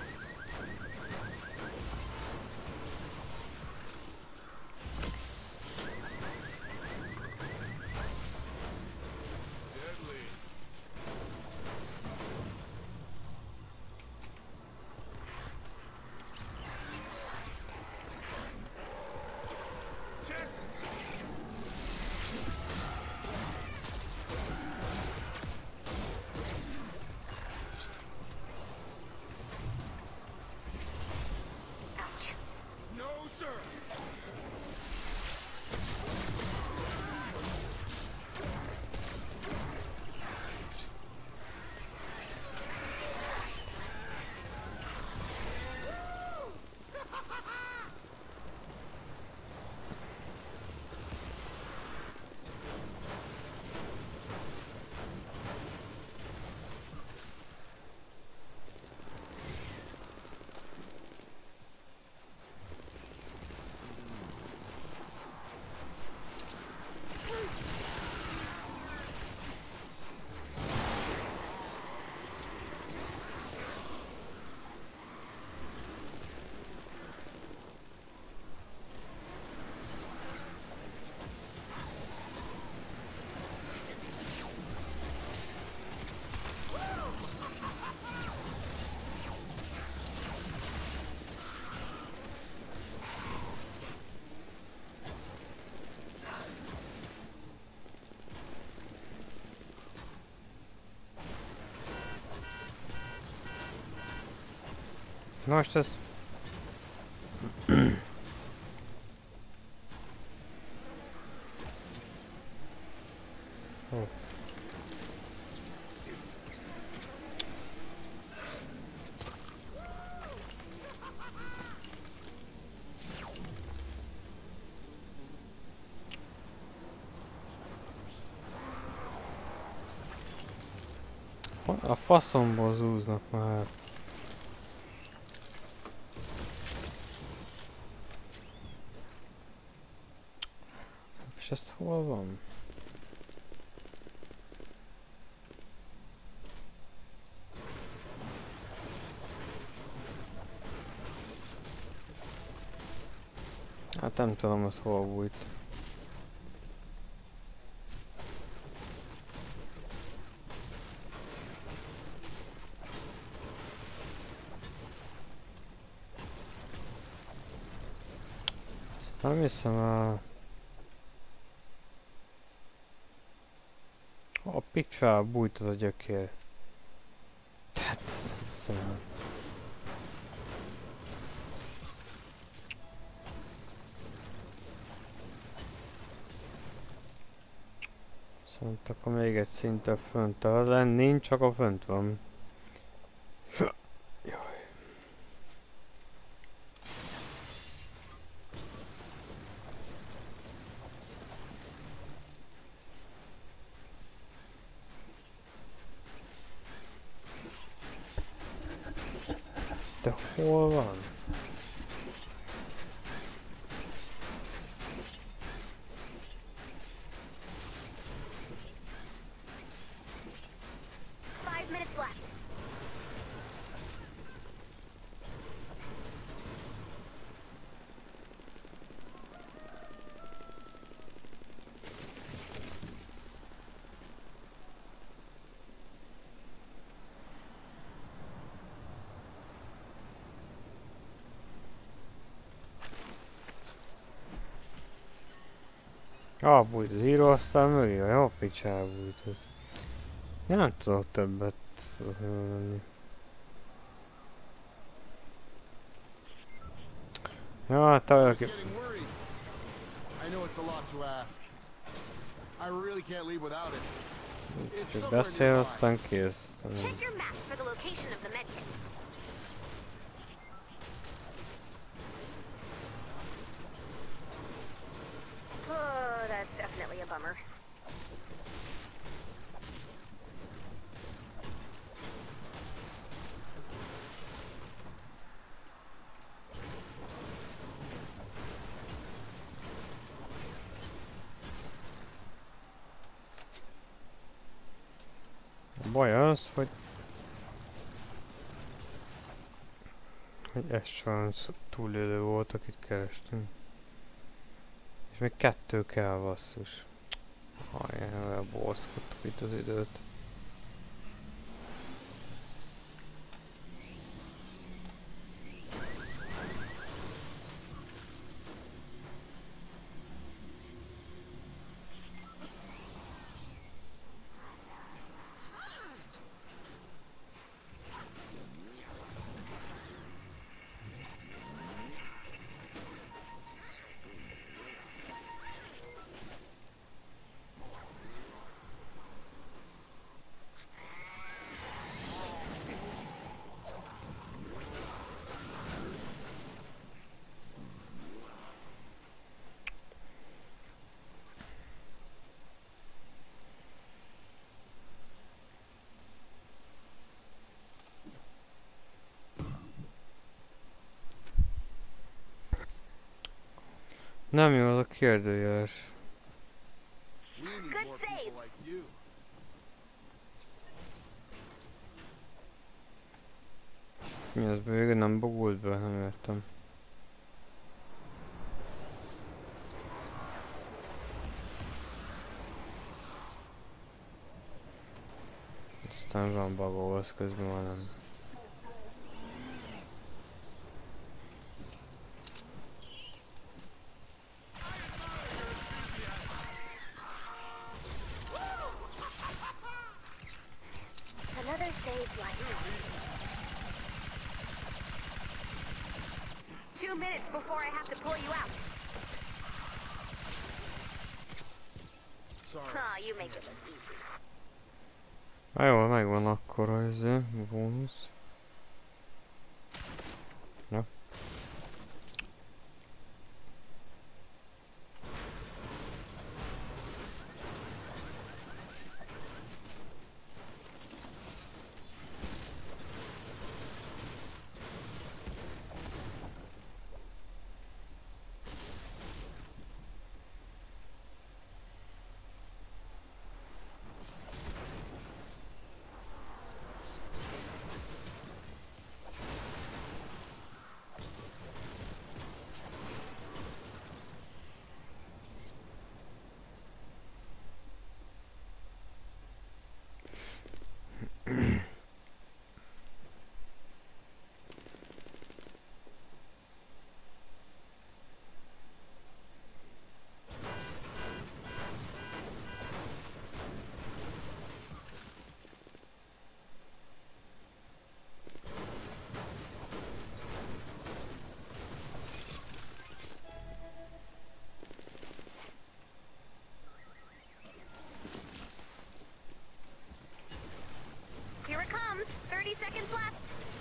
Speaker 1: Most ez... Oh. A faszomból zúznak már. És ez hol van? Hát nem tudom, hogy hol bújt. Nem hiszem a picture bújt az a gyökér. Tehát ezt nem hiszem el. Szóval akkor még egy szinten fönt lenni, nincs, csak a fönt van. De hol van? Bújt az író, aztán mögé a jó picsába bújt az. Én nem tudok többet venni. Ja, hát valaki... Csak beszél, aztán kész.
Speaker 3: Oh, that's definitely a bummer.
Speaker 1: A baj az, hogy ez sem túlélő volt, akit kerestünk. És még 2 kell, basszus. Hajjá, elborszkodtuk itt az időt. Nem jó az a kérdőjeles. Mi az bőge? Nem bogult be? Nem értem. Aztán van bagol, az közben már nem.
Speaker 3: 2 minutes before I have to pull you out.
Speaker 2: Sorry.
Speaker 3: Aw, you make it look easy.
Speaker 1: Jó, megvan akkor az bónusz. Ja.
Speaker 3: Here it comes. 30 seconds left.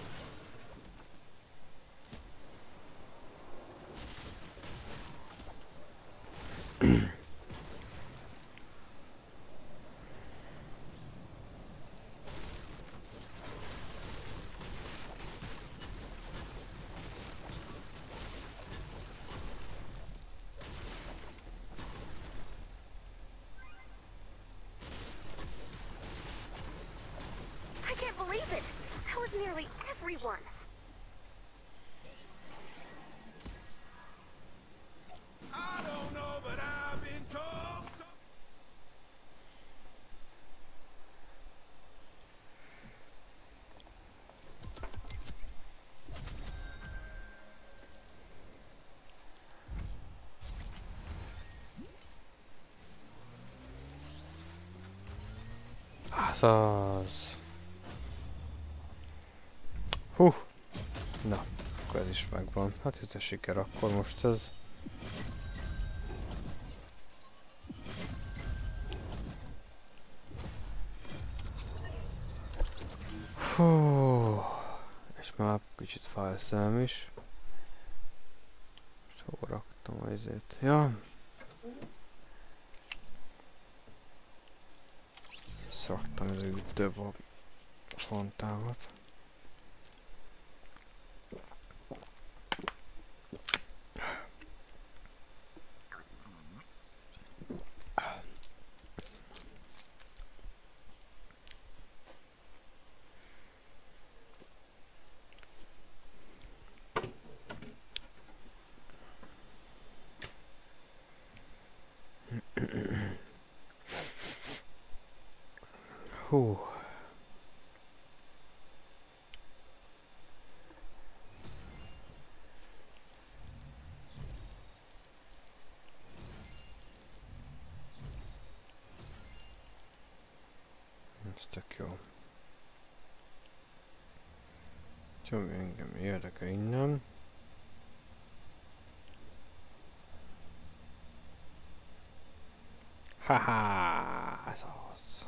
Speaker 3: I can't believe it. That was nearly everyone.
Speaker 2: I don't know, but I've been told so.
Speaker 1: Azaz. Hú. Na, akkor ez is megvan. Hát ez a siker akkor most ez. Hú. És már kicsit fáj a szem is. És hol raktam ezért? Ja. Szaktam ez a ütőbb a fontánat. Hú. Ez tök jó. Csak engem érdekel innen. Haha, ez az.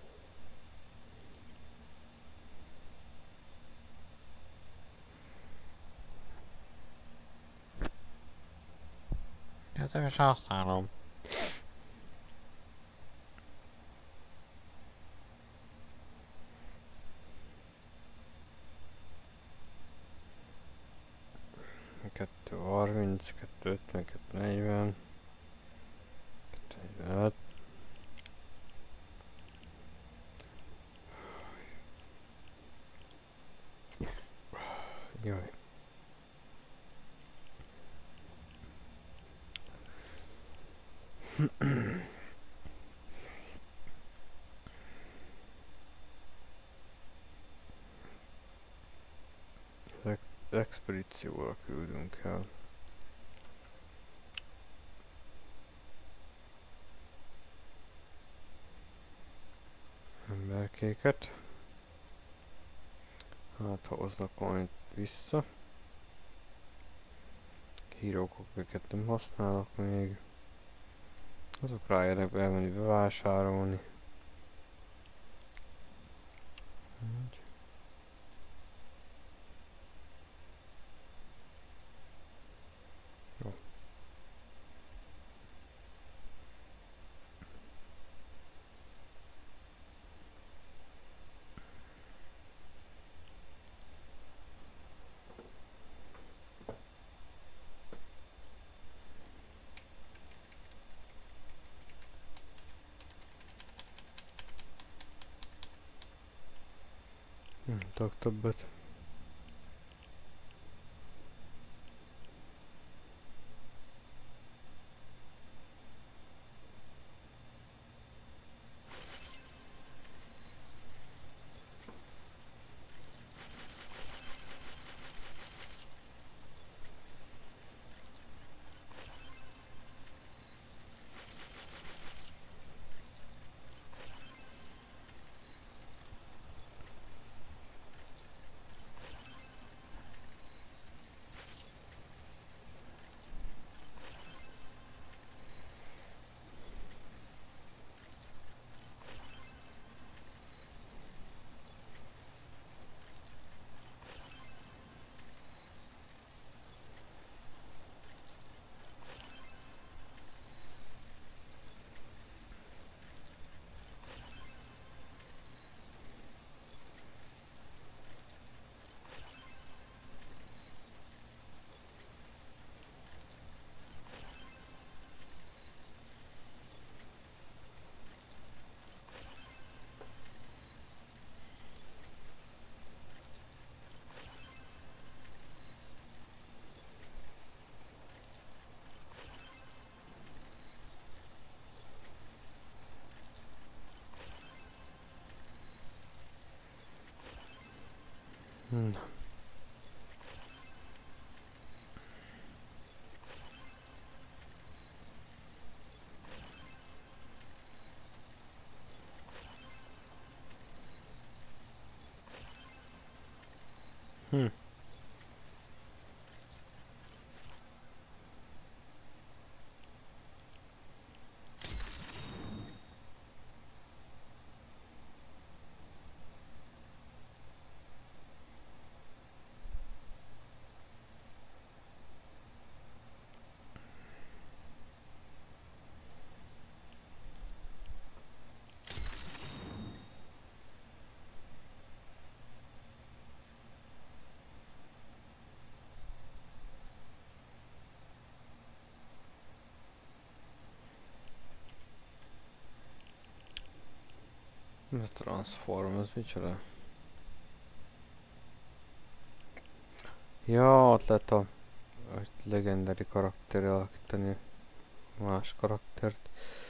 Speaker 1: Hát nem is használom. Kettő 30, 2 50, 2 40, 2 45. Jaj. Expedícióval küldünk el. Emberkéket. Hát ha hoznak valamit vissza. hírók, akiket nem használok még. Azok ráérnek elmenni bevásárolni. Úgy. Jó. Nem tudok többet. Na. Ez transform, ez micsoda? Ja, ott lehet a legendary karakterre alakítani más karaktert.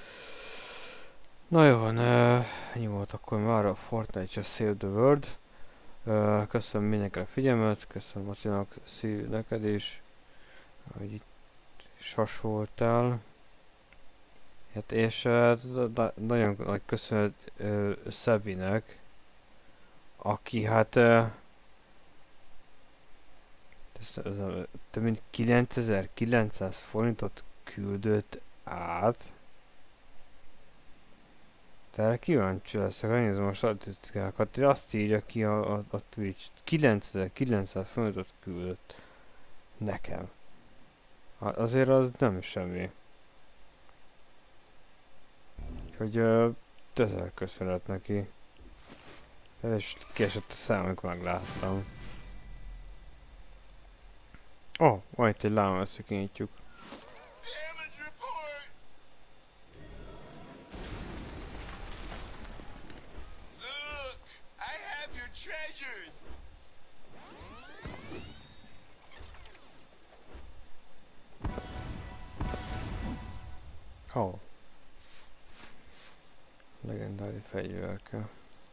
Speaker 1: Na jó van, ennyi volt akkor már a Fortnite Save the World. Köszönöm mindenkinek a figyelmet, köszönöm Matinak, szív neked is, hogy itt sas voltál. Hát és nagyon nagy köszönet Szebinek, aki hát több mint 9900 forintot küldött át. De erre kíváncsi leszek, hogy nézem a statisztikákat, azt írja ki a Twitch, 9900 forintot küldött nekem. Hát azért az nem semmi. Úgyhogy ezer köszönet neki. És kiesett a számok, megláttam. Ó, van itt egy láma, ezt kinyitjuk. Ó. Legendári fegyverke.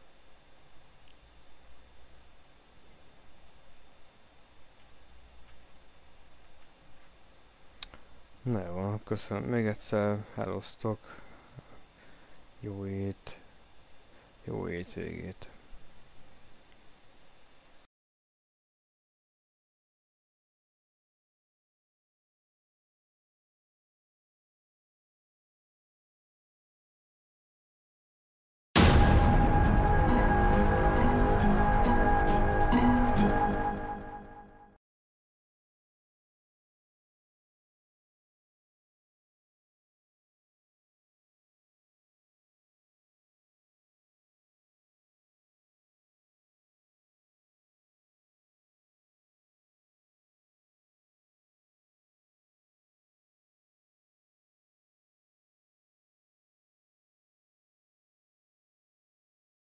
Speaker 1: Na jó, köszönöm még egyszer, hellóztok. Jó ét. Jó étvégét.